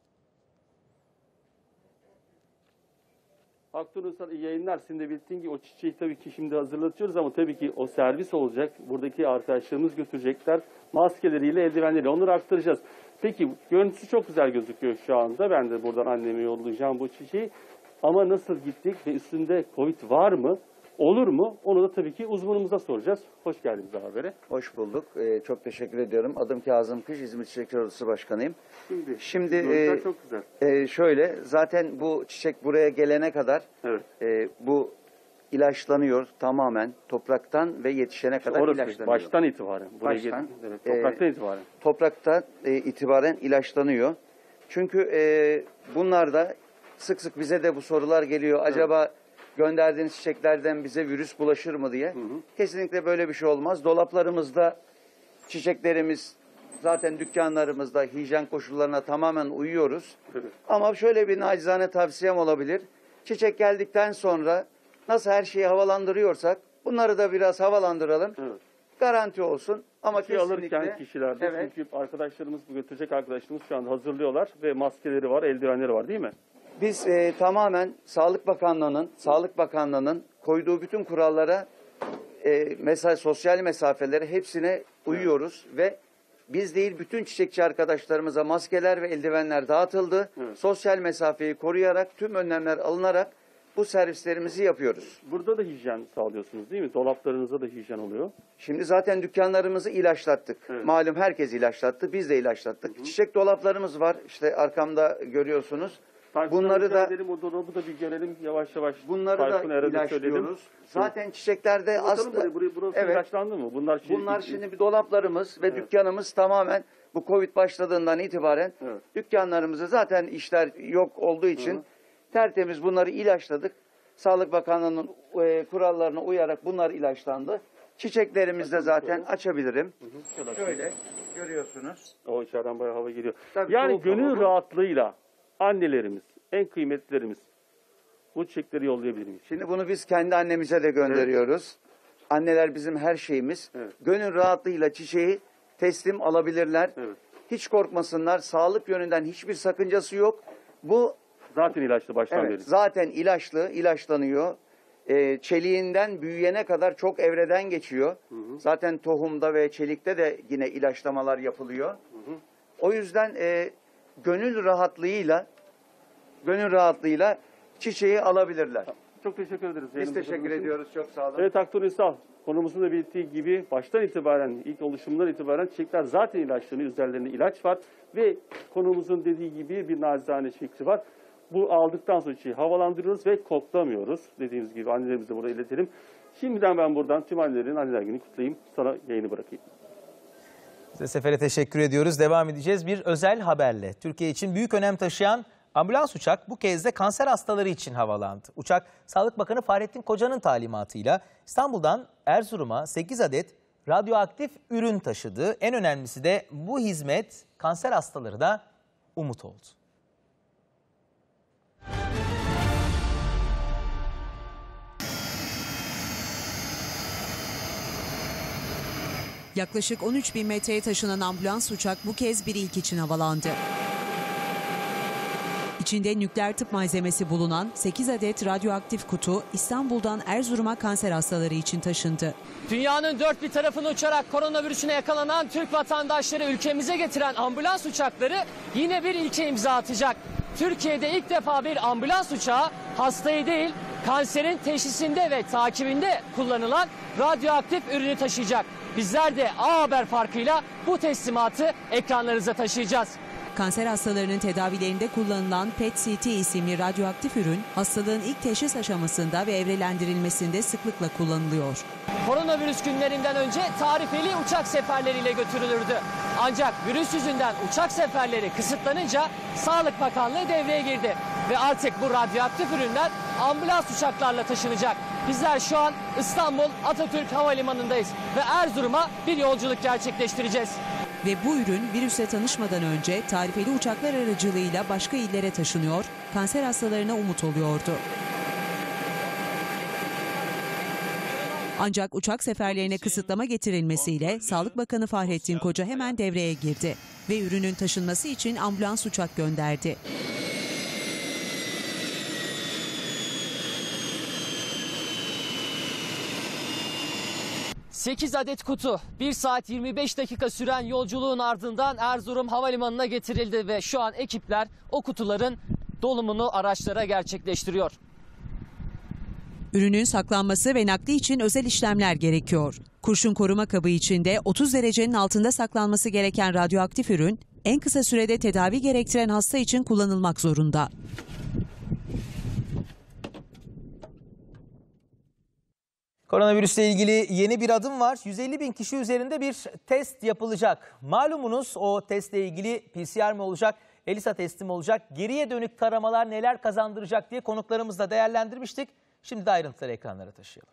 Aktor Ulusal iyi yayınlar. Sizin de belirttiğin gibi o çiçeği tabii ki şimdi hazırlatıyoruz ama tabii ki o servis olacak. Buradaki arkadaşlarımız götürecekler. Maskeleriyle, eldivenleriyle onları aktaracağız. Peki görüntüsü çok güzel gözüküyor şu anda. Ben de buradan anneme yollayacağım bu çiçeği. Ama nasıl gittik ve üstünde Covid var mı? Olur mu? Onu da tabii ki uzmanımıza soracağız. Hoş geldiniz habere. Hoş bulduk. Ee, çok teşekkür ediyorum. Adım Kazım Kış, İzmir Çiçekçiler Odası Başkanıyım. Şimdi, Şimdi e, çok güzel. E, şöyle, zaten bu çiçek buraya gelene kadar evet. e, bu ilaçlanıyor tamamen topraktan ve yetişene kadar Orası, ilaçlanıyor. Baştan itibaren. Buraya Baştan, gelin, evet, topraktan e, itibaren. Topraktan e, itibaren ilaçlanıyor. Çünkü e, bunlar da sık sık bize de bu sorular geliyor. Evet. Acaba gönderdiğiniz çiçeklerden bize virüs bulaşır mı diye. Hı hı. Kesinlikle böyle bir şey olmaz. Dolaplarımızda çiçeklerimiz, zaten dükkanlarımızda hijyen koşullarına tamamen uyuyoruz. Evet. Ama şöyle bir nacizane tavsiyem olabilir. Çiçek geldikten sonra nasıl her şeyi havalandırıyorsak bunları da biraz havalandıralım. Evet. Garanti olsun. Ama Çiçeği kesinlikle alırken kişilerde evet. Çünkü arkadaşlarımız, bu götürecek arkadaşlarımız şu anda hazırlıyorlar ve maskeleri var, eldivenleri var değil mi? Biz e, tamamen Sağlık Bakanlığı'nın Sağlık Bakanlığı'nın koyduğu bütün kurallara, e, mesela sosyal mesafelere hepsine uyuyoruz evet. Ve biz değil bütün çiçekçi arkadaşlarımıza maskeler ve eldivenler dağıtıldı. Evet. Sosyal mesafeyi koruyarak tüm önlemler alınarak bu servislerimizi yapıyoruz. Burada da hijyen sağlıyorsunuz değil mi? Dolaplarınızda da hijyen oluyor. Şimdi zaten dükkanlarımızı ilaçlattık. Evet. Malum herkes ilaçlattı, biz de ilaçlattık. Hı hı. Çiçek dolaplarımız var. İşte arkamda görüyorsunuz. Bunları da edelim, o dolabı da bir görelim yavaş yavaş. bunları Tayfun da Erer'e ilaçlıyoruz. söyledim. Zaten çiçeklerde Bakalım aslında buraya, buraya, burası evet. ilaçlandı mı? Bunlar şey, Bunlar şimdi bir dolaplarımız ve dükkanımız tamamen bu Covid başladığından itibaren Evet. dükkanlarımızda zaten işler yok olduğu için Hı. tertemiz bunları ilaçladık. Sağlık Bakanlığı'nın e, kurallarına uyarak bunlar ilaçlandı. Çiçeklerimizi de zaten açabilirim. Şöyle görüyorsunuz. O içeriden bayağı hava geliyor. Tabii, yani soğuk gönül hava. rahatlığıyla annelerimiz, en kıymetlilerimiz bu çiçekleri yollayabilir miyiz? Şimdi bunu biz kendi annemize de gönderiyoruz. Anneler bizim her şeyimiz. Gönül rahatlığıyla çiçeği teslim alabilirler. Hiç korkmasınlar. Sağlık yönünden hiçbir sakıncası yok. Bu zaten ilaçlı baştan evet, beri. zaten ilaçlı, ilaçlanıyor. Ee, çeliğinden büyüyene kadar çok evreden geçiyor. Hı hı. Zaten tohumda ve çelikte de yine ilaçlamalar yapılıyor. Hı hı. O yüzden e, gönül rahatlığıyla gönül rahatlığıyla çiçeği alabilirler. Çok teşekkür ederiz. Biz Yayınımıza teşekkür katıldığınız için. ediyoruz. Çok sağ olun. Evet Aktör Ünsal, konumuzun da belirttiği gibi baştan itibaren, ilk oluşumundan itibaren çiçekler zaten ilaçlanıyor. Üzerlerinde ilaç var ve konumuzun dediği gibi bir nacizane fikri var. Bu aldıktan sonra çiçeği havalandırıyoruz ve koklamıyoruz. Dediğimiz gibi annelerimize burada iletelim. Şimdiden ben buradan tüm annelerin anneler günü kutlayayım. Sana yayını bırakayım. Size Sefer'e teşekkür ediyoruz. Devam edeceğiz bir özel haberle. Türkiye için büyük önem taşıyan ambulans uçak bu kez de kanser hastaları için havalandı. Uçak Sağlık Bakanı Fahrettin Koca'nın talimatıyla İstanbul'dan Erzurum'a sekiz adet radyoaktif ürün taşıdı. En önemlisi de bu hizmet kanser hastaları da umut oldu. Yaklaşık on üç bin metreye taşınan ambulans uçak bu kez bir ilk için havalandı. İçinde nükleer tıp malzemesi bulunan sekiz adet radyoaktif kutu İstanbul'dan Erzurum'a kanser hastaları için taşındı. Dünyanın dört bir tarafını uçarak koronavirüsüne yakalanan Türk vatandaşları ülkemize getiren ambulans uçakları yine bir ilke imza atacak. Türkiye'de ilk defa bir ambulans uçağı hastayı değil, kanserin teşhisinde ve takibinde kullanılan radyoaktif ürünü taşıyacak. Bizler de A Haber farkıyla bu teslimatı ekranlarınıza taşıyacağız. Kanser hastalarının tedavilerinde kullanılan P E T C T isimli radyoaktif ürün hastalığın ilk teşhis aşamasında ve evrelendirilmesinde sıklıkla kullanılıyor. Koronavirüs günlerinden önce tarifeli uçak seferleriyle götürülürdü. Ancak virüs yüzünden uçak seferleri kısıtlanınca Sağlık Bakanlığı devreye girdi. Ve artık bu radyoaktif ürünler ambulans uçaklarla taşınacak. Bizler şu an İstanbul Atatürk Havalimanı'ndayız ve Erzurum'a bir yolculuk gerçekleştireceğiz. Ve bu ürün virüsle tanışmadan önce tarifeli uçaklar aracılığıyla başka illere taşınıyor, kanser hastalarına umut oluyordu. Ancak uçak seferlerine kısıtlama getirilmesiyle Sağlık Bakanı Fahrettin Koca hemen devreye girdi ve ürünün taşınması için ambulans uçak gönderdi. sekiz adet kutu bir saat yirmi beş dakika süren yolculuğun ardından Erzurum Havalimanı'na getirildi ve şu an ekipler o kutuların dolumunu araçlara gerçekleştiriyor. Ürünün saklanması ve nakli için özel işlemler gerekiyor. Kurşun koruma kabı içinde otuz derecenin altında saklanması gereken radyoaktif ürün en kısa sürede tedavi gerektiren hasta için kullanılmak zorunda. Koronavirüsle ilgili yeni bir adım var. yüz elli bin kişi üzerinde bir test yapılacak. Malumunuz o testle ilgili P C R mi olacak, ELISA testi mi olacak, geriye dönük taramalar neler kazandıracak diye konuklarımızla değerlendirmiştik. Şimdi de ayrıntıları ekranlara taşıyalım.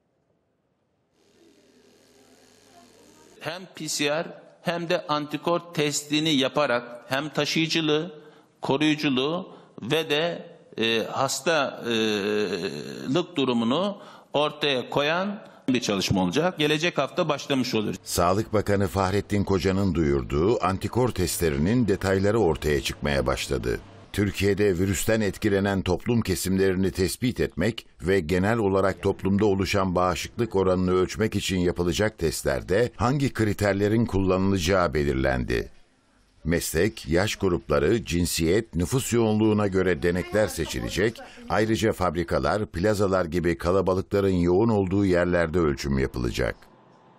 Hem P C R hem de antikor testini yaparak hem taşıyıcılığı, koruyuculuğu ve de e, hastalık durumunu ortaya koyan bir çalışma olacak. Gelecek hafta başlamış olur. Sağlık Bakanı Fahrettin Koca'nın duyurduğu antikor testlerinin detayları ortaya çıkmaya başladı. Türkiye'de virüsten etkilenen toplum kesimlerini tespit etmek ve genel olarak toplumda oluşan bağışıklık oranını ölçmek için yapılacak testlerde hangi kriterlerin kullanılacağı belirlendi. Meslek, yaş grupları, cinsiyet, nüfus yoğunluğuna göre denekler seçilecek, ayrıca fabrikalar, plazalar gibi kalabalıkların yoğun olduğu yerlerde ölçüm yapılacak.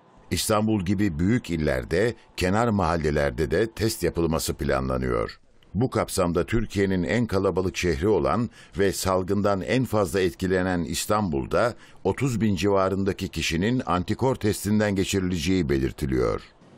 İstanbul gibi büyük illerde, kenar mahallelerde de test yapılması planlanıyor. Bu kapsamda Türkiye'nin en kalabalık şehri olan ve salgından en fazla etkilenen İstanbul'da otuz bin civarındaki kişinin antikor testinden geçirileceği belirtiliyor.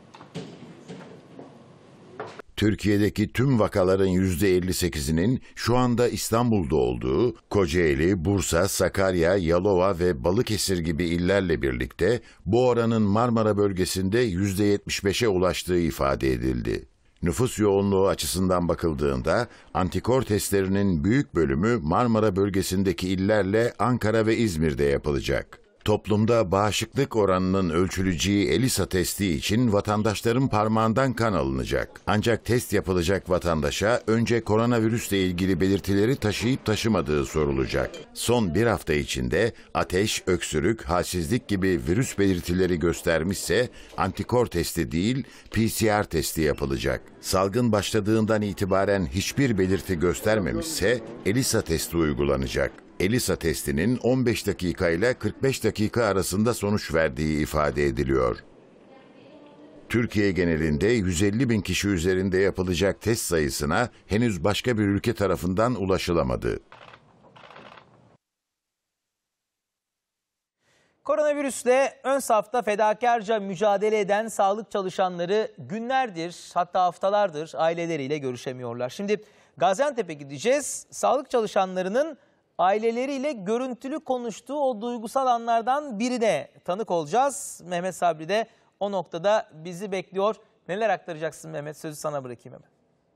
Türkiye'deki tüm vakaların yüzde elli sekizinin şu anda İstanbul'da olduğu, Kocaeli, Bursa, Sakarya, Yalova ve Balıkesir gibi illerle birlikte bu oranın Marmara bölgesinde yüzde yetmiş beşe ulaştığı ifade edildi. Nüfus yoğunluğu açısından bakıldığında antikor testlerinin büyük bölümü Marmara bölgesindeki illerle Ankara ve İzmir'de yapılacak. Toplumda bağışıklık oranının ölçüleceği ELISA testi için vatandaşların parmağından kan alınacak. Ancak test yapılacak vatandaşa önce koronavirüsle ilgili belirtileri taşıyıp taşımadığı sorulacak. Son bir hafta içinde ateş, öksürük, halsizlik gibi virüs belirtileri göstermişse antikor testi değil P C R testi yapılacak. Salgın başladığından itibaren hiçbir belirti göstermemişse ELISA testi uygulanacak. ELISA testinin on beş dakika ile kırk beş dakika arasında sonuç verdiği ifade ediliyor. Türkiye genelinde yüz elli bin kişi üzerinde yapılacak test sayısına henüz başka bir ülke tarafından ulaşılamadı. Koronavirüsle ön safta fedakarca mücadele eden sağlık çalışanları günlerdir, hatta haftalardır aileleriyle görüşemiyorlar. Şimdi Gaziantep'e gideceğiz. Sağlık çalışanlarının aileleriyle görüntülü konuştuğu o duygusal anlardan birine tanık olacağız. Mehmet Sabri de o noktada bizi bekliyor. Neler aktaracaksın Mehmet? Sözü sana bırakayım hemen.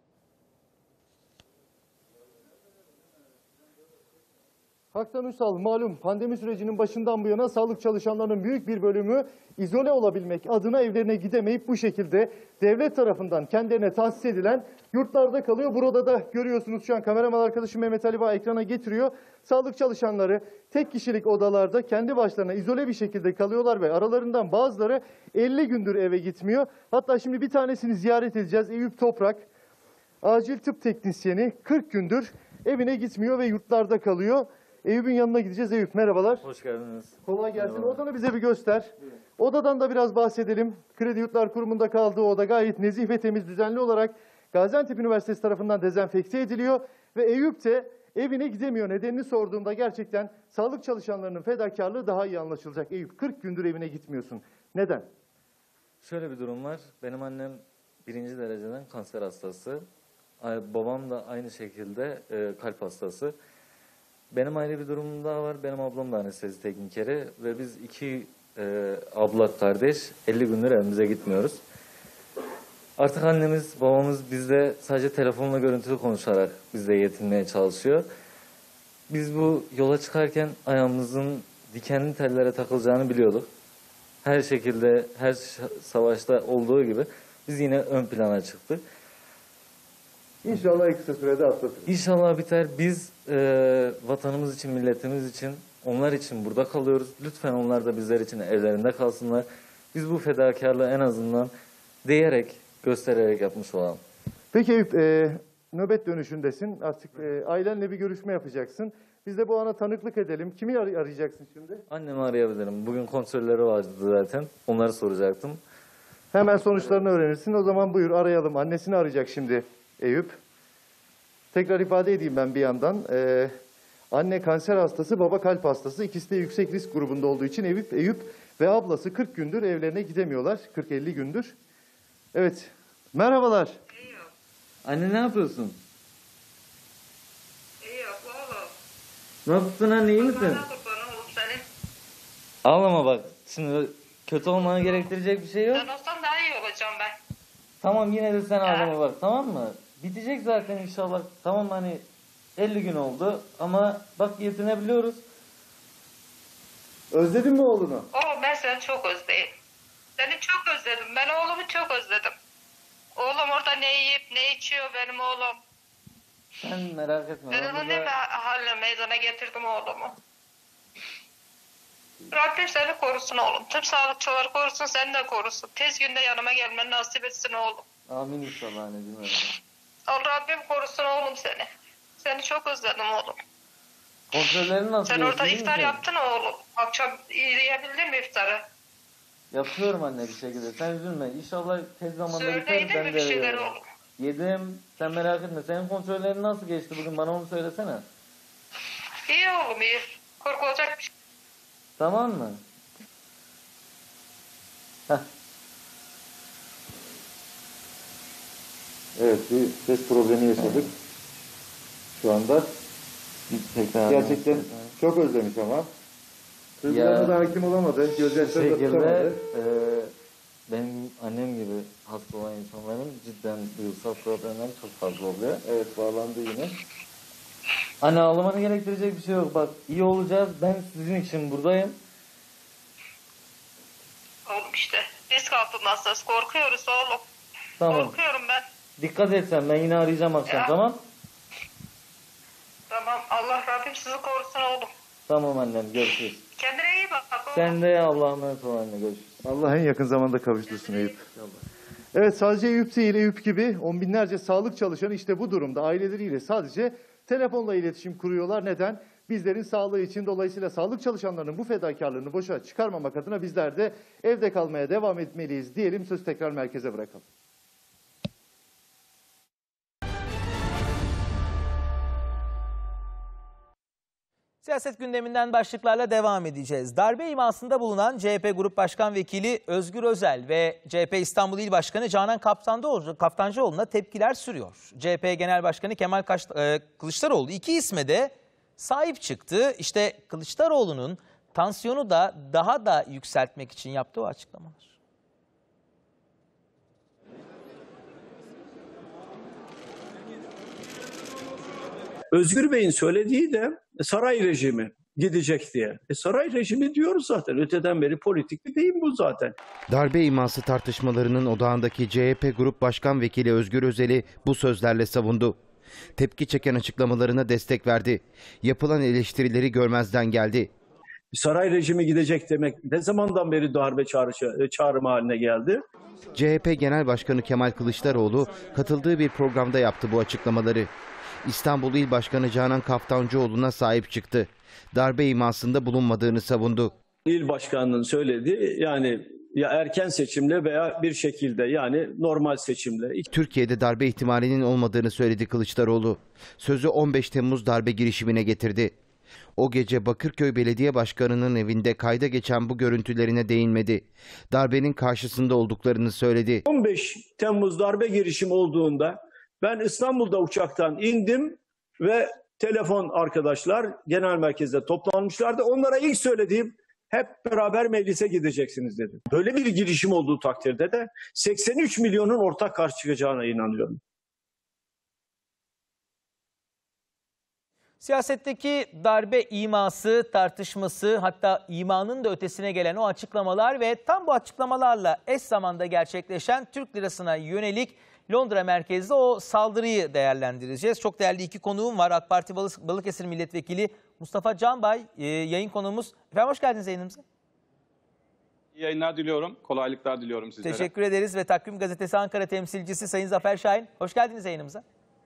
Haktan Ünsal, malum pandemi sürecinin başından bu yana sağlık çalışanlarının büyük bir bölümü izole olabilmek adına evlerine gidemeyip bu şekilde devlet tarafından kendilerine tahsis edilen yurtlarda kalıyor. Burada da görüyorsunuz, şu an kameraman arkadaşım Mehmet Ali Bağ ekrana getiriyor. Sağlık çalışanları tek kişilik odalarda kendi başlarına izole bir şekilde kalıyorlar ve aralarından bazıları elli gündür eve gitmiyor. Hatta şimdi bir tanesini ziyaret edeceğiz. Eyüp Toprak, acil tıp teknisyeni, kırk gündür evine gitmiyor ve yurtlarda kalıyor. Eyüp'ün yanına gideceğiz. Eyüp merhabalar. Hoş geldiniz. Kolay gelsin. Merhaba. Odanı bize bir göster. Odadan da biraz bahsedelim. Kredi Yurtlar Kurumu'nda kaldığı oda gayet nezih ve temiz, düzenli olarak Gaziantep Üniversitesi tarafından dezenfekte ediliyor. Ve Eyüp de evine gidemiyor. Nedenini sorduğumda gerçekten sağlık çalışanlarının fedakarlığı daha iyi anlaşılacak. Eyüp, kırk gündür evine gitmiyorsun. Neden? Şöyle bir durum var. Benim annem birinci dereceden kanser hastası. Babam da aynı şekilde e, kalp hastası. Benim ayrı bir durumum daha var. Benim ablam da anestezi teknikeri ve biz iki e, abla kardeş elli gündür evimize gitmiyoruz. Artık annemiz, babamız bizle sadece telefonla görüntülü konuşarak bizle yetinmeye çalışıyor. Biz bu yola çıkarken ayağımızın dikenli tellere takılacağını biliyorduk. Her şekilde, her savaşta olduğu gibi biz yine ön plana çıktık. İnşallah en kısa sürede atlatırız. İnşallah biter. Biz e, vatanımız için, milletimiz için, onlar için burada kalıyoruz. Lütfen onlar da bizler için evlerinde kalsınlar. Biz bu fedakarlığı en azından değerek, göstererek yapmış olalım. Peki Eyüp, e, nöbet dönüşündesin. Artık e, ailenle bir görüşme yapacaksın. Biz de bu ana tanıklık edelim. Kimi ar- arayacaksın şimdi? Annemi arayabilirim. Bugün kontrolleri vardı zaten. Onları soracaktım. Hemen sonuçlarını öğrenirsin. O zaman buyur arayalım. Annesini arayacak şimdi Eyüp. Tekrar ifade edeyim ben bir yandan. Ee, anne kanser hastası, baba kalp hastası. İkisi de yüksek risk grubunda olduğu için Eyüp, Eyüp ve ablası kırk gündür evlerine gidemiyorlar. kırk elli gündür. Evet. Merhabalar. Anne ne yapıyorsun? İyi yok oğlum. Ne yaptın anne, iyi misin? Bana kurban oğlum senin. Ağlama bak. Şimdi kötü olmanı gerektirecek bir şey yok. Sen olsan daha iyi olacağım ben. Tamam, yine de sen ağlama bak, tamam mı? Bitecek zaten inşallah. Tamam, hani elli gün oldu ama bak yetinebiliyoruz. Özledin mi oğlunu? Oğlum ben seni çok özledim. Seni çok özledim. Ben oğlumu çok özledim. Oğlum orada ne yiyip ne içiyor benim oğlum. Sen merak etme. Ben onu ne haline meydana getirdim oğlumu. Rabbim seni korusun oğlum. Tüm sağlıkçılar korusun, seni de korusun. Tez günde yanıma gelmeni nasip etsin oğlum. Amin inşallah anneciğim öyle. Allah Rabbim korusun oğlum seni. Seni çok özledim oğlum. Kontrollerini nasıl Sen orada iyi iftar misin? yaptın oğlum. Akşam yiyebildin mi iftarı? Yapıyorum anne bir şekilde. Sen üzülme. İnşallah tez zamanda biter. Söyleydin Ben mi de bir şeyler veriyorum. oğlum? Yedim. Sen merak etme. Senin kontrollerin nasıl geçti bugün? Bana onu söylesene. İyi oğlum iyi. Korkulacak bir şey. Tamam mı? Heh. Evet, bir ses problemi yaşadık şu anda. Tekrar Gerçekten çok özlemiş ama. Duygularına da hakim olamadı. Gözyaşları da tutamadı. e, benim annem gibi hasta olan insanların cidden duygusal problemleri çok fazla oluyor. Evet, bağlandı yine. Anne, ağlamanı gerektirecek bir şey yok. Bak, iyi olacağız. Ben sizin için buradayım. Oğlum işte risk altındasınız. Korkuyoruz oğlum. Tamam. Korkuyorum ben. Dikkat et sen. Ben yine arayacağım akşam, Ya. tamam? Tamam, Allah Rabbim sizi korusun oğlum. Tamam annem, görüşürüz. Kendine iyi bak oğlum. Sen de Allah'a emanet ol anne, görüşürüz. Allah en yakın zamanda kavuştursun Eyüp. Evet, sadece Eyüp değil, Eyüp gibi on binlerce sağlık çalışanı işte bu durumda aileleriyle sadece telefonla iletişim kuruyorlar. Neden? Bizlerin sağlığı için, dolayısıyla sağlık çalışanlarının bu fedakarlığını boşa çıkarmamak adına bizler de evde kalmaya devam etmeliyiz diyelim. Söz tekrar merkeze bırakalım. Siyaset gündeminden başlıklarla devam edeceğiz. Darbe imasında bulunan C H P Grup Başkan Vekili Özgür Özel ve C H P İstanbul İl Başkanı Canan Kaftancıoğlu'na tepkiler sürüyor. C H P Genel Başkanı Kemal Kılıçdaroğlu iki isme de sahip çıktı. İşte Kılıçdaroğlu'nun tansiyonu da daha da yükseltmek için yaptığı o açıklamalar. Özgür Bey'in söylediği de saray rejimi gidecek diye. E saray rejimi diyoruz zaten. Öteden beri politik bir deyim bu zaten. Darbe iması tartışmalarının odağındaki C H P Grup Başkan Vekili Özgür Özel'i bu sözlerle savundu. Tepki çeken açıklamalarına destek verdi. Yapılan eleştirileri görmezden geldi. Saray rejimi gidecek demek ne zamandan beri darbe çağrışı, çağrım haline geldi? C H P Genel Başkanı Kemal Kılıçdaroğlu katıldığı bir programda yaptı bu açıklamaları. İstanbul İl Başkanı Canan Kaftancıoğlu'na sahip çıktı. Darbe imasında bulunmadığını savundu. İl başkanının söylediği yani ya erken seçimle veya bir şekilde yani normal seçimle. Türkiye'de darbe ihtimalinin olmadığını söyledi Kılıçdaroğlu. Sözü on beş Temmuz darbe girişimine getirdi. O gece Bakırköy Belediye Başkanı'nın evinde kayda geçen bu görüntülerine değinmedi. Darbenin karşısında olduklarını söyledi. on beş Temmuz darbe girişimi olduğunda ben İstanbul'da uçaktan indim ve telefon arkadaşlar genel merkezde toplanmışlardı. Onlara ilk söylediğim hep beraber meclise gideceksiniz dedim. Böyle bir girişim olduğu takdirde de seksen üç milyonun ortak karşı çıkacağına inanıyorum. Siyasetteki darbe iması, tartışması, hatta imanın da ötesine gelen o açıklamalar ve tam bu açıklamalarla eş zamanda gerçekleşen Türk lirasına yönelik Londra merkezli o saldırıyı değerlendireceğiz. Çok değerli iki konuğum var. AK Parti Balıkesir Milletvekili Mustafa Canbay, e, yayın konuğumuz. Efendim hoş geldiniz yayınımıza. İyi yayınlar diliyorum, kolaylıklar diliyorum sizlere. Teşekkür ederiz ve Takvim Gazetesi Ankara temsilcisi Sayın Zafer Şahin. Hoş geldiniz yayınımıza.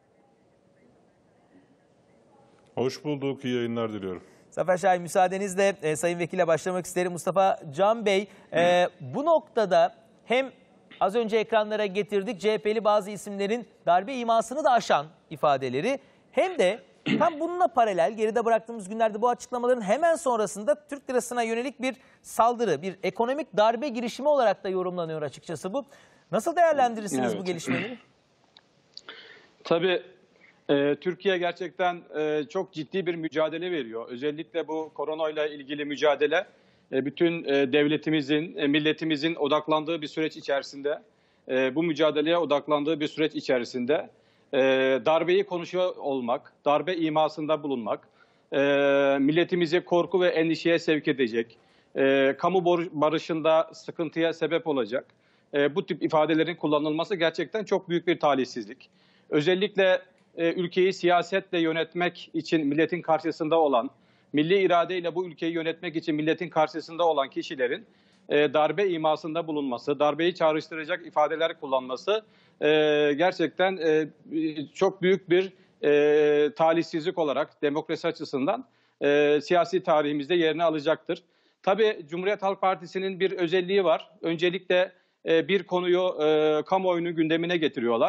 Hoş bulduk, iyi yayınlar diliyorum. Zafer Şahin, müsaadenizle e, Sayın Vekil'e başlamak isterim. Mustafa Can Bey, e, bu noktada hem az önce ekranlara getirdik C H P'li bazı isimlerin darbe imasını da aşan ifadeleri, hem de tam bununla paralel geride bıraktığımız günlerde bu açıklamaların hemen sonrasında Türk lirasına yönelik bir saldırı, bir ekonomik darbe girişimi olarak da yorumlanıyor açıkçası bu. Nasıl değerlendirirsiniz Evet. bu gelişmeleri? Tabii e, Türkiye gerçekten e, çok ciddi bir mücadele veriyor. Özellikle bu koronayla ilgili mücadele e, bütün e, devletimizin, e, milletimizin odaklandığı bir süreç içerisinde, e, bu mücadeleye odaklandığı bir süreç içerisinde e, darbeyi konuşuyor olmak, darbe imasında bulunmak, e, milletimizi korku ve endişeye sevk edecek, e, kamu barışında sıkıntıya sebep olacak e, bu tip ifadelerin kullanılması gerçekten çok büyük bir talihsizlik. Özellikle e, ülkeyi siyasetle yönetmek için milletin karşısında olan, milli iradeyle bu ülkeyi yönetmek için milletin karşısında olan kişilerin e, darbe imasında bulunması, darbeyi çağrıştıracak ifadeler kullanması e, gerçekten e, çok büyük bir e, talihsizlik olarak demokrasi açısından e, siyasi tarihimizde yerini alacaktır. Tabii Cumhuriyet Halk Partisi'nin bir özelliği var. Öncelikle e, bir konuyu e, kamuoyunun gündemine getiriyorlar.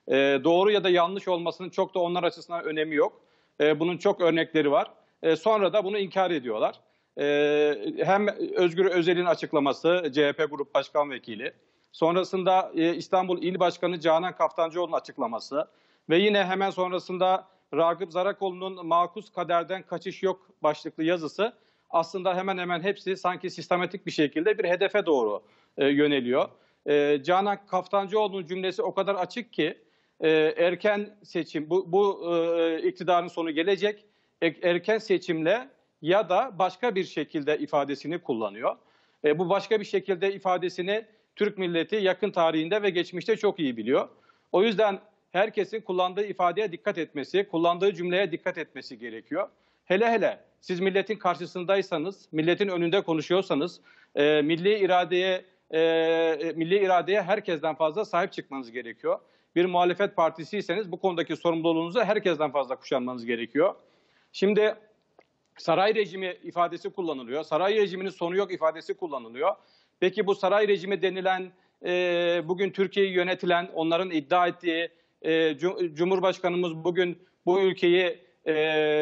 E, doğru ya da yanlış olmasının çok da onlar açısından önemi yok. E, bunun çok örnekleri var. E, sonra da bunu inkar ediyorlar. E, hem Özgür Özel'in açıklaması, C H P Grup Başkan Vekili, sonrasında e, İstanbul İl Başkanı Canan Kaftancıoğlu'nun açıklaması ve yine hemen sonrasında Ragıp Zarakoğlu'nun "Makus kaderden kaçış yok" başlıklı yazısı aslında hemen hemen hepsi sanki sistematik bir şekilde bir hedefe doğru e, yöneliyor. E, Canan Kaftancıoğlu'nun cümlesi o kadar açık ki e, erken seçim, bu, bu e, iktidarın sonu gelecek, e, erken seçimle ya da başka bir şekilde ifadesini kullanıyor. E, bu başka bir şekilde ifadesini Türk milleti yakın tarihinde ve geçmişte çok iyi biliyor. O yüzden herkesin kullandığı ifadeye dikkat etmesi, kullandığı cümleye dikkat etmesi gerekiyor. Hele hele siz milletin karşısındaysanız, milletin önünde konuşuyorsanız, e, milli iradeye e, milli iradeye herkesten fazla sahip çıkmanız gerekiyor. Bir muhalefet partisiyseniz bu konudaki sorumluluğunuzu herkesten fazla kuşanmanız gerekiyor. Şimdi saray rejimi ifadesi kullanılıyor. Saray rejiminin sonu yok ifadesi kullanılıyor. Peki bu saray rejimi denilen, e, bugün Türkiye'yi yönetilen, onların iddia ettiği e, Cumhurbaşkanımız bugün bu ülkeyi e,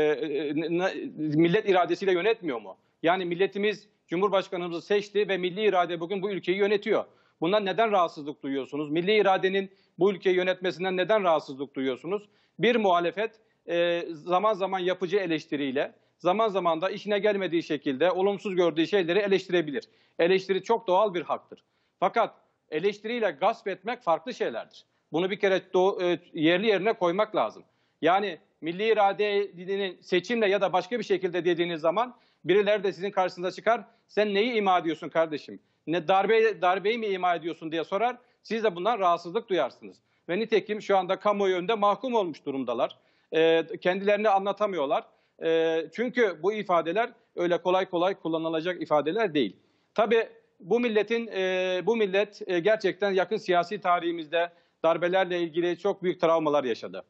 millet iradesiyle yönetmiyor mu? Yani milletimiz Cumhurbaşkanımızı seçti ve milli irade bugün bu ülkeyi yönetiyor. Bundan neden rahatsızlık duyuyorsunuz? Milli iradenin bu ülkeyi yönetmesinden neden rahatsızlık duyuyorsunuz? Bir muhalefet e, zaman zaman yapıcı eleştiriyle, zaman zaman da işine gelmediği şekilde olumsuz gördüğü şeyleri eleştirebilir. Eleştiri çok doğal bir haktır. Fakat eleştiriyle gasp etmek farklı şeylerdir. Bunu bir kere yerli yerine koymak lazım. Yani milli iradenin seçimle ya da başka bir şekilde dediğiniz zaman birileri de sizin karşınıza çıkar. Sen neyi ima ediyorsun kardeşim? Ne darbe, darbeyi mi ima ediyorsun diye sorar. Siz de bundan rahatsızlık duyarsınız. Ve nitekim şu anda kamuoyu önünde mahkum olmuş durumdalar. E, kendilerini anlatamıyorlar. E, çünkü bu ifadeler öyle kolay kolay kullanılacak ifadeler değil. Tabii bu milletin e, bu millet e, gerçekten yakın siyasi tarihimizde darbelerle ilgili çok büyük travmalar yaşadı.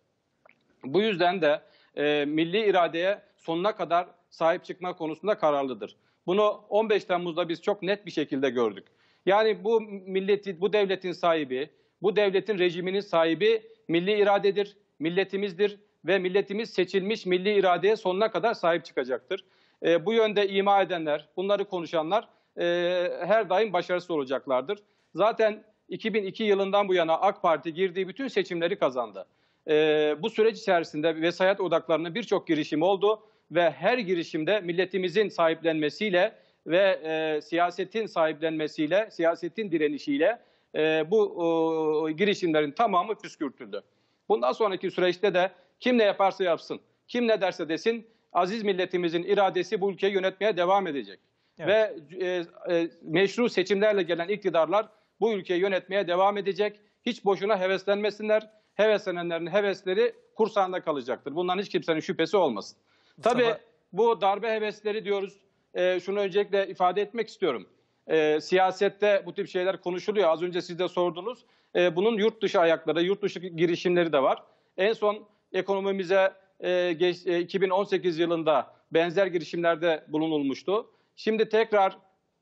Bu yüzden de e, milli iradeye sonuna kadar sahip çıkma konusunda kararlıdır. Bunu on beş Temmuz'da biz çok net bir şekilde gördük. Yani bu milleti, bu devletin sahibi, bu devletin rejiminin sahibi milli iradedir, milletimizdir ve milletimiz seçilmiş milli iradeye sonuna kadar sahip çıkacaktır. E, bu yönde ima edenler, bunları konuşanlar e, her daim başarısız olacaklardır. Zaten iki bin iki yılından bu yana AK Parti girdiği bütün seçimleri kazandı. E, bu süreç içerisinde vesayet odaklarının birçok girişimi oldu ve her girişimde milletimizin sahiplenmesiyle ve e, siyasetin sahiplenmesiyle, siyasetin direnişiyle e, bu e, girişimlerin tamamı püskürtüldü. Bundan sonraki süreçte de kim ne yaparsa yapsın, kim ne derse desin, aziz milletimizin iradesi bu ülkeyi yönetmeye devam edecek. Evet. Ve e, e, meşru seçimlerle gelen iktidarlar bu ülkeyi yönetmeye devam edecek. Hiç boşuna heveslenmesinler. Heveslenenlerin hevesleri kursağında kalacaktır. Bundan hiç kimsenin şüphesi olmasın. Mustafa... Tabii bu darbe hevesleri diyoruz. E, şunu öncelikle ifade etmek istiyorum. E, siyasette bu tip şeyler konuşuluyor. Az önce siz de sordunuz. E, bunun yurt dışı ayakları, yurt dışı girişimleri de var. En son ekonomimize e, geç, e, iki bin on sekiz yılında benzer girişimlerde bulunulmuştu. Şimdi tekrar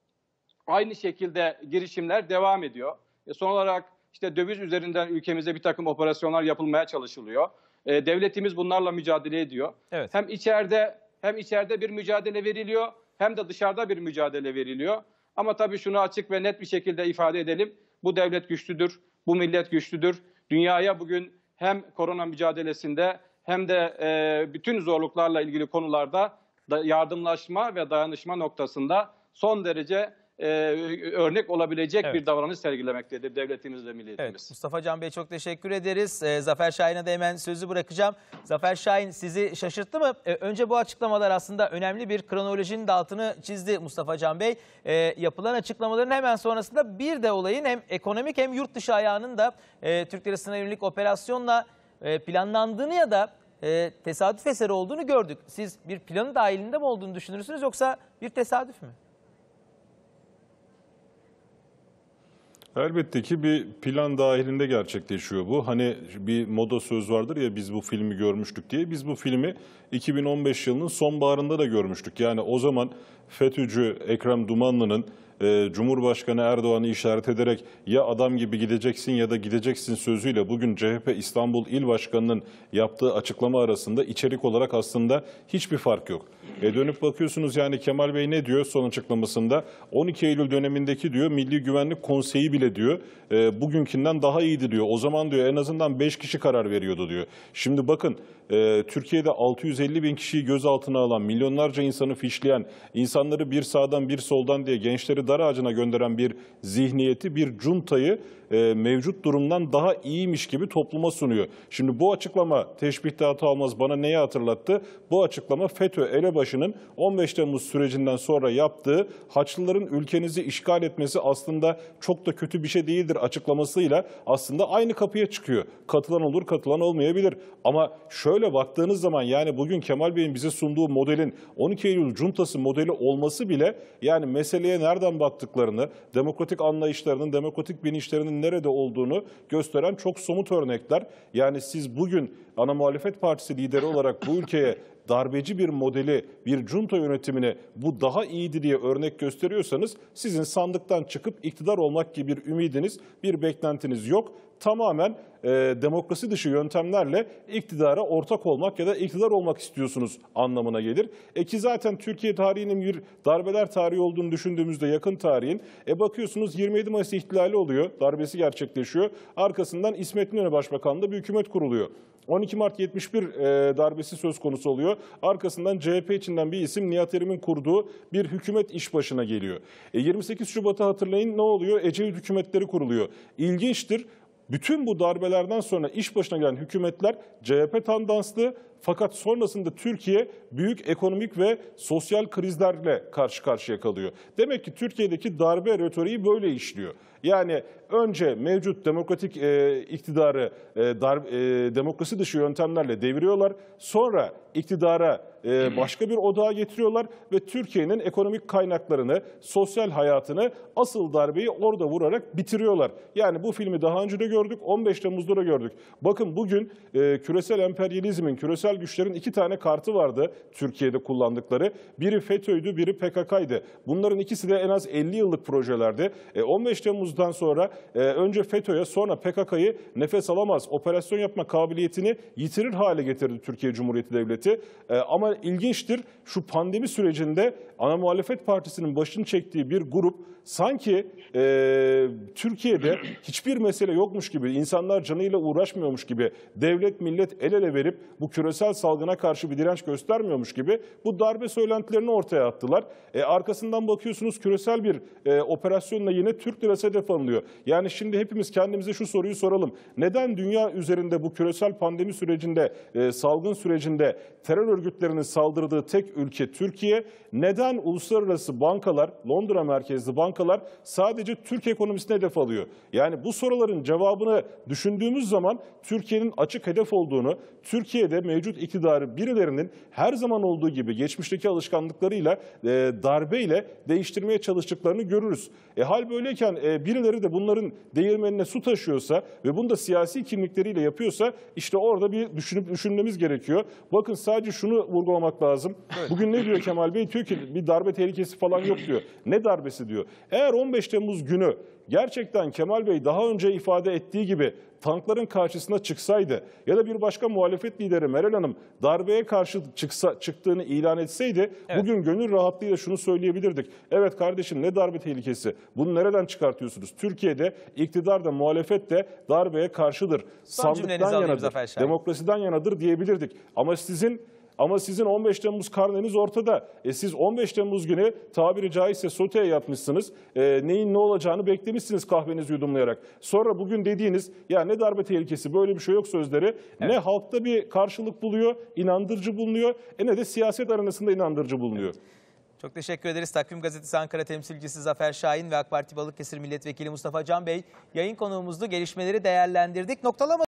aynı şekilde girişimler devam ediyor. E, son olarak işte döviz üzerinden ülkemize bir takım operasyonlar yapılmaya çalışılıyor. E, devletimiz bunlarla mücadele ediyor. Evet. Hem içeride hem içeride bir mücadele veriliyor, hem de dışarıda bir mücadele veriliyor. Ama tabii şunu açık ve net bir şekilde ifade edelim. Bu devlet güçlüdür, bu millet güçlüdür. Dünyaya bugün hem korona mücadelesinde hem de e, bütün zorluklarla ilgili konularda da yardımlaşma ve dayanışma noktasında son derece e, örnek olabilecek evet. bir davranış sergilemektedir devletimiz ve milletimiz. Evet, Mustafa Can Bey çok teşekkür ederiz. E, Zafer Şahin'e de hemen sözü bırakacağım. Zafer Şahin sizi şaşırttı mı? E, önce bu açıklamalar aslında önemli bir kronolojinin de altını çizdi Mustafa Can Bey. E, yapılan açıklamaların hemen sonrasında bir de olayın hem ekonomik hem yurt dışı ayağının da e, Türk lirasına yönelik operasyonla e, planlandığını ya da e, tesadüf eseri olduğunu gördük. Siz bir planın dahilinde mi olduğunu düşünürsünüz yoksa bir tesadüf mü? Elbette ki bir plan dahilinde gerçekleşiyor bu. Hani bir moda söz vardır ya, biz bu filmi görmüştük diye. Biz bu filmi iki bin on beş yılının sonbaharında da görmüştük. Yani o zaman FETÖ'cü Ekrem Dumanlı'nın e, Cumhurbaşkanı Erdoğan'ı işaret ederek ya adam gibi gideceksin ya da gideceksin sözüyle bugün C H P İstanbul İl Başkanı'nın yaptığı açıklama arasında içerik olarak aslında hiçbir fark yok. E dönüp bakıyorsunuz yani Kemal Bey ne diyor son açıklamasında? on iki Eylül dönemindeki diyor Milli Güvenlik Konseyi bile diyor e, bugünkünden daha iyiydi diyor. O zaman diyor en azından beş kişi karar veriyordu diyor. Şimdi bakın e, Türkiye'de altı yüz elli bin kişiyi gözaltına alan, milyonlarca insanı fişleyen, insanları bir sağdan bir soldan diye gençleri dar ağacına gönderen bir zihniyeti, bir cuntayı e, mevcut durumdan daha iyiymiş gibi topluma sunuyor. Şimdi bu açıklama teşbihte hata olmaz bana neyi hatırlattı? Bu açıklama FETÖ elebaşının on beş Temmuz sürecinden sonra yaptığı Haçlıların ülkenizi işgal etmesi aslında çok da kötü bir şey değildir açıklamasıyla aslında aynı kapıya çıkıyor. Katılan olur, katılan olmayabilir. Ama şöyle baktığınız zaman yani bugün Kemal Bey'in bize sunduğu modelin on iki Eylül Cuntası modeli olması bile yani meseleye nereden baktıklarını, demokratik anlayışlarının, demokratik bilinçlerinin nerede olduğunu gösteren çok somut örnekler. Yani siz bugün ana muhalefet partisi lideri olarak bu ülkeye darbeci bir modeli, bir junta yönetimini bu daha iyiydi diye örnek gösteriyorsanız sizin sandıktan çıkıp iktidar olmak gibi bir ümidiniz, bir beklentiniz yok. Tamamen e, demokrasi dışı yöntemlerle iktidara ortak olmak ya da iktidar olmak istiyorsunuz anlamına gelir. E ki zaten Türkiye tarihinin bir darbeler tarihi olduğunu düşündüğümüzde yakın tarihin e bakıyorsunuz yirmi yedi Mayıs ihtilali oluyor, darbesi gerçekleşiyor. Arkasından İsmet İnönü Başbakanlığı'nda bir hükümet kuruluyor. on iki Mart yetmiş bir e, darbesi söz konusu oluyor. Arkasından C H P içinden bir isim Nihat Erim'in kurduğu bir hükümet iş başına geliyor. E, yirmi sekiz Şubat'ı hatırlayın ne oluyor? Ecevit hükümetleri kuruluyor. İlginçtir. Bütün bu darbelerden sonra iş başına gelen hükümetler C H P tandanslı fakat sonrasında Türkiye büyük ekonomik ve sosyal krizlerle karşı karşıya kalıyor. Demek ki Türkiye'deki darbe retoriği böyle işliyor. Yani önce mevcut demokratik e, iktidarı e, dar, e, demokrasi dışı yöntemlerle deviriyorlar. Sonra iktidara e, başka bir odağa getiriyorlar ve Türkiye'nin ekonomik kaynaklarını, sosyal hayatını asıl darbeyi orada vurarak bitiriyorlar. Yani bu filmi daha önce de gördük, on beş Temmuz'da da gördük. Bakın bugün e, küresel emperyalizmin, küresel güçlerin iki tane kartı vardı Türkiye'de kullandıkları. Biri FETÖ'ydü, biri P K K'ydı. Bunların ikisi de en az elli yıllık projelerdi. E, on beş Temmuz'dan sonra e, önce FETÖ'ye sonra P K K'yı nefes alamaz, operasyon yapma kabiliyetini yitirir hale getirdi Türkiye Cumhuriyeti Devleti. E, ama ilginçtir şu pandemi sürecinde ana muhalefet partisinin başını çektiği bir grup sanki e, Türkiye'de hiçbir mesele yokmuş gibi, insanlar canıyla uğraşmıyormuş gibi, devlet millet el ele verip bu küresel salgına karşı bir direnç göstermiyormuş gibi bu darbe söylentilerini ortaya attılar. E, arkasından bakıyorsunuz küresel bir e, operasyonla yine Türk lirası hedef alınıyor. Yani şimdi hepimiz kendimize şu soruyu soralım. Neden dünya üzerinde bu küresel pandemi sürecinde, e, salgın sürecinde terör örgütlerinin saldırdığı tek ülke Türkiye? Neden uluslararası bankalar, Londra merkezli bankalar sadece Türk ekonomisine hedef alıyor? Yani bu soruların cevabını düşündüğümüz zaman Türkiye'nin açık hedef olduğunu, Türkiye'de mevcut iktidarı birilerinin her zaman olduğu gibi geçmişteki alışkanlıklarıyla, e, darbeyle değiştirmeye çalıştıklarını görürüz. E, hal böyleyken e, birileri de bunların değirmenine su taşıyorsa ve bunu da siyasi kimlikleriyle yapıyorsa işte orada bir düşünüp düşünmemiz gerekiyor. Bakın sadece şunu vurgulamak lazım. Evet. Bugün ne diyor Kemal Bey? Diyor ki bir darbe tehlikesi falan yok diyor. Ne darbesi diyor. Eğer on beş Temmuz günü gerçekten Kemal Bey daha önce ifade ettiği gibi tankların karşısına çıksaydı ya da bir başka muhalefet lideri Meral Hanım darbeye karşı çıksa, çıktığını ilan etseydi evet. Bugün gönül rahatlığıyla şunu söyleyebilirdik. Evet kardeşim ne darbe tehlikesi? Bunu nereden çıkartıyorsunuz? Türkiye'de iktidar da muhalefet de darbeye karşıdır. Son Sandıktan yanadır, demokrasiden yanadır diyebilirdik. Ama sizin Ama sizin on beş Temmuz karneniz ortada. E siz on beş Temmuz günü tabiri caizse soteye yatmışsınız. E, neyin ne olacağını beklemişsiniz kahvenizi yudumlayarak. Sonra bugün dediğiniz ya ne darbe tehlikesi böyle bir şey yok sözleri evet. Ne halkta bir karşılık buluyor, inandırıcı bulunuyor e ne de siyaset arenasında inandırıcı bulunuyor. Evet. Çok teşekkür ederiz. Takvim Gazetesi Ankara temsilcisi Zafer Şahin ve AK Parti Balıkesir Milletvekili Mustafa Can Bey yayın konuğumuzdu. Gelişmeleri değerlendirdik. Noktalama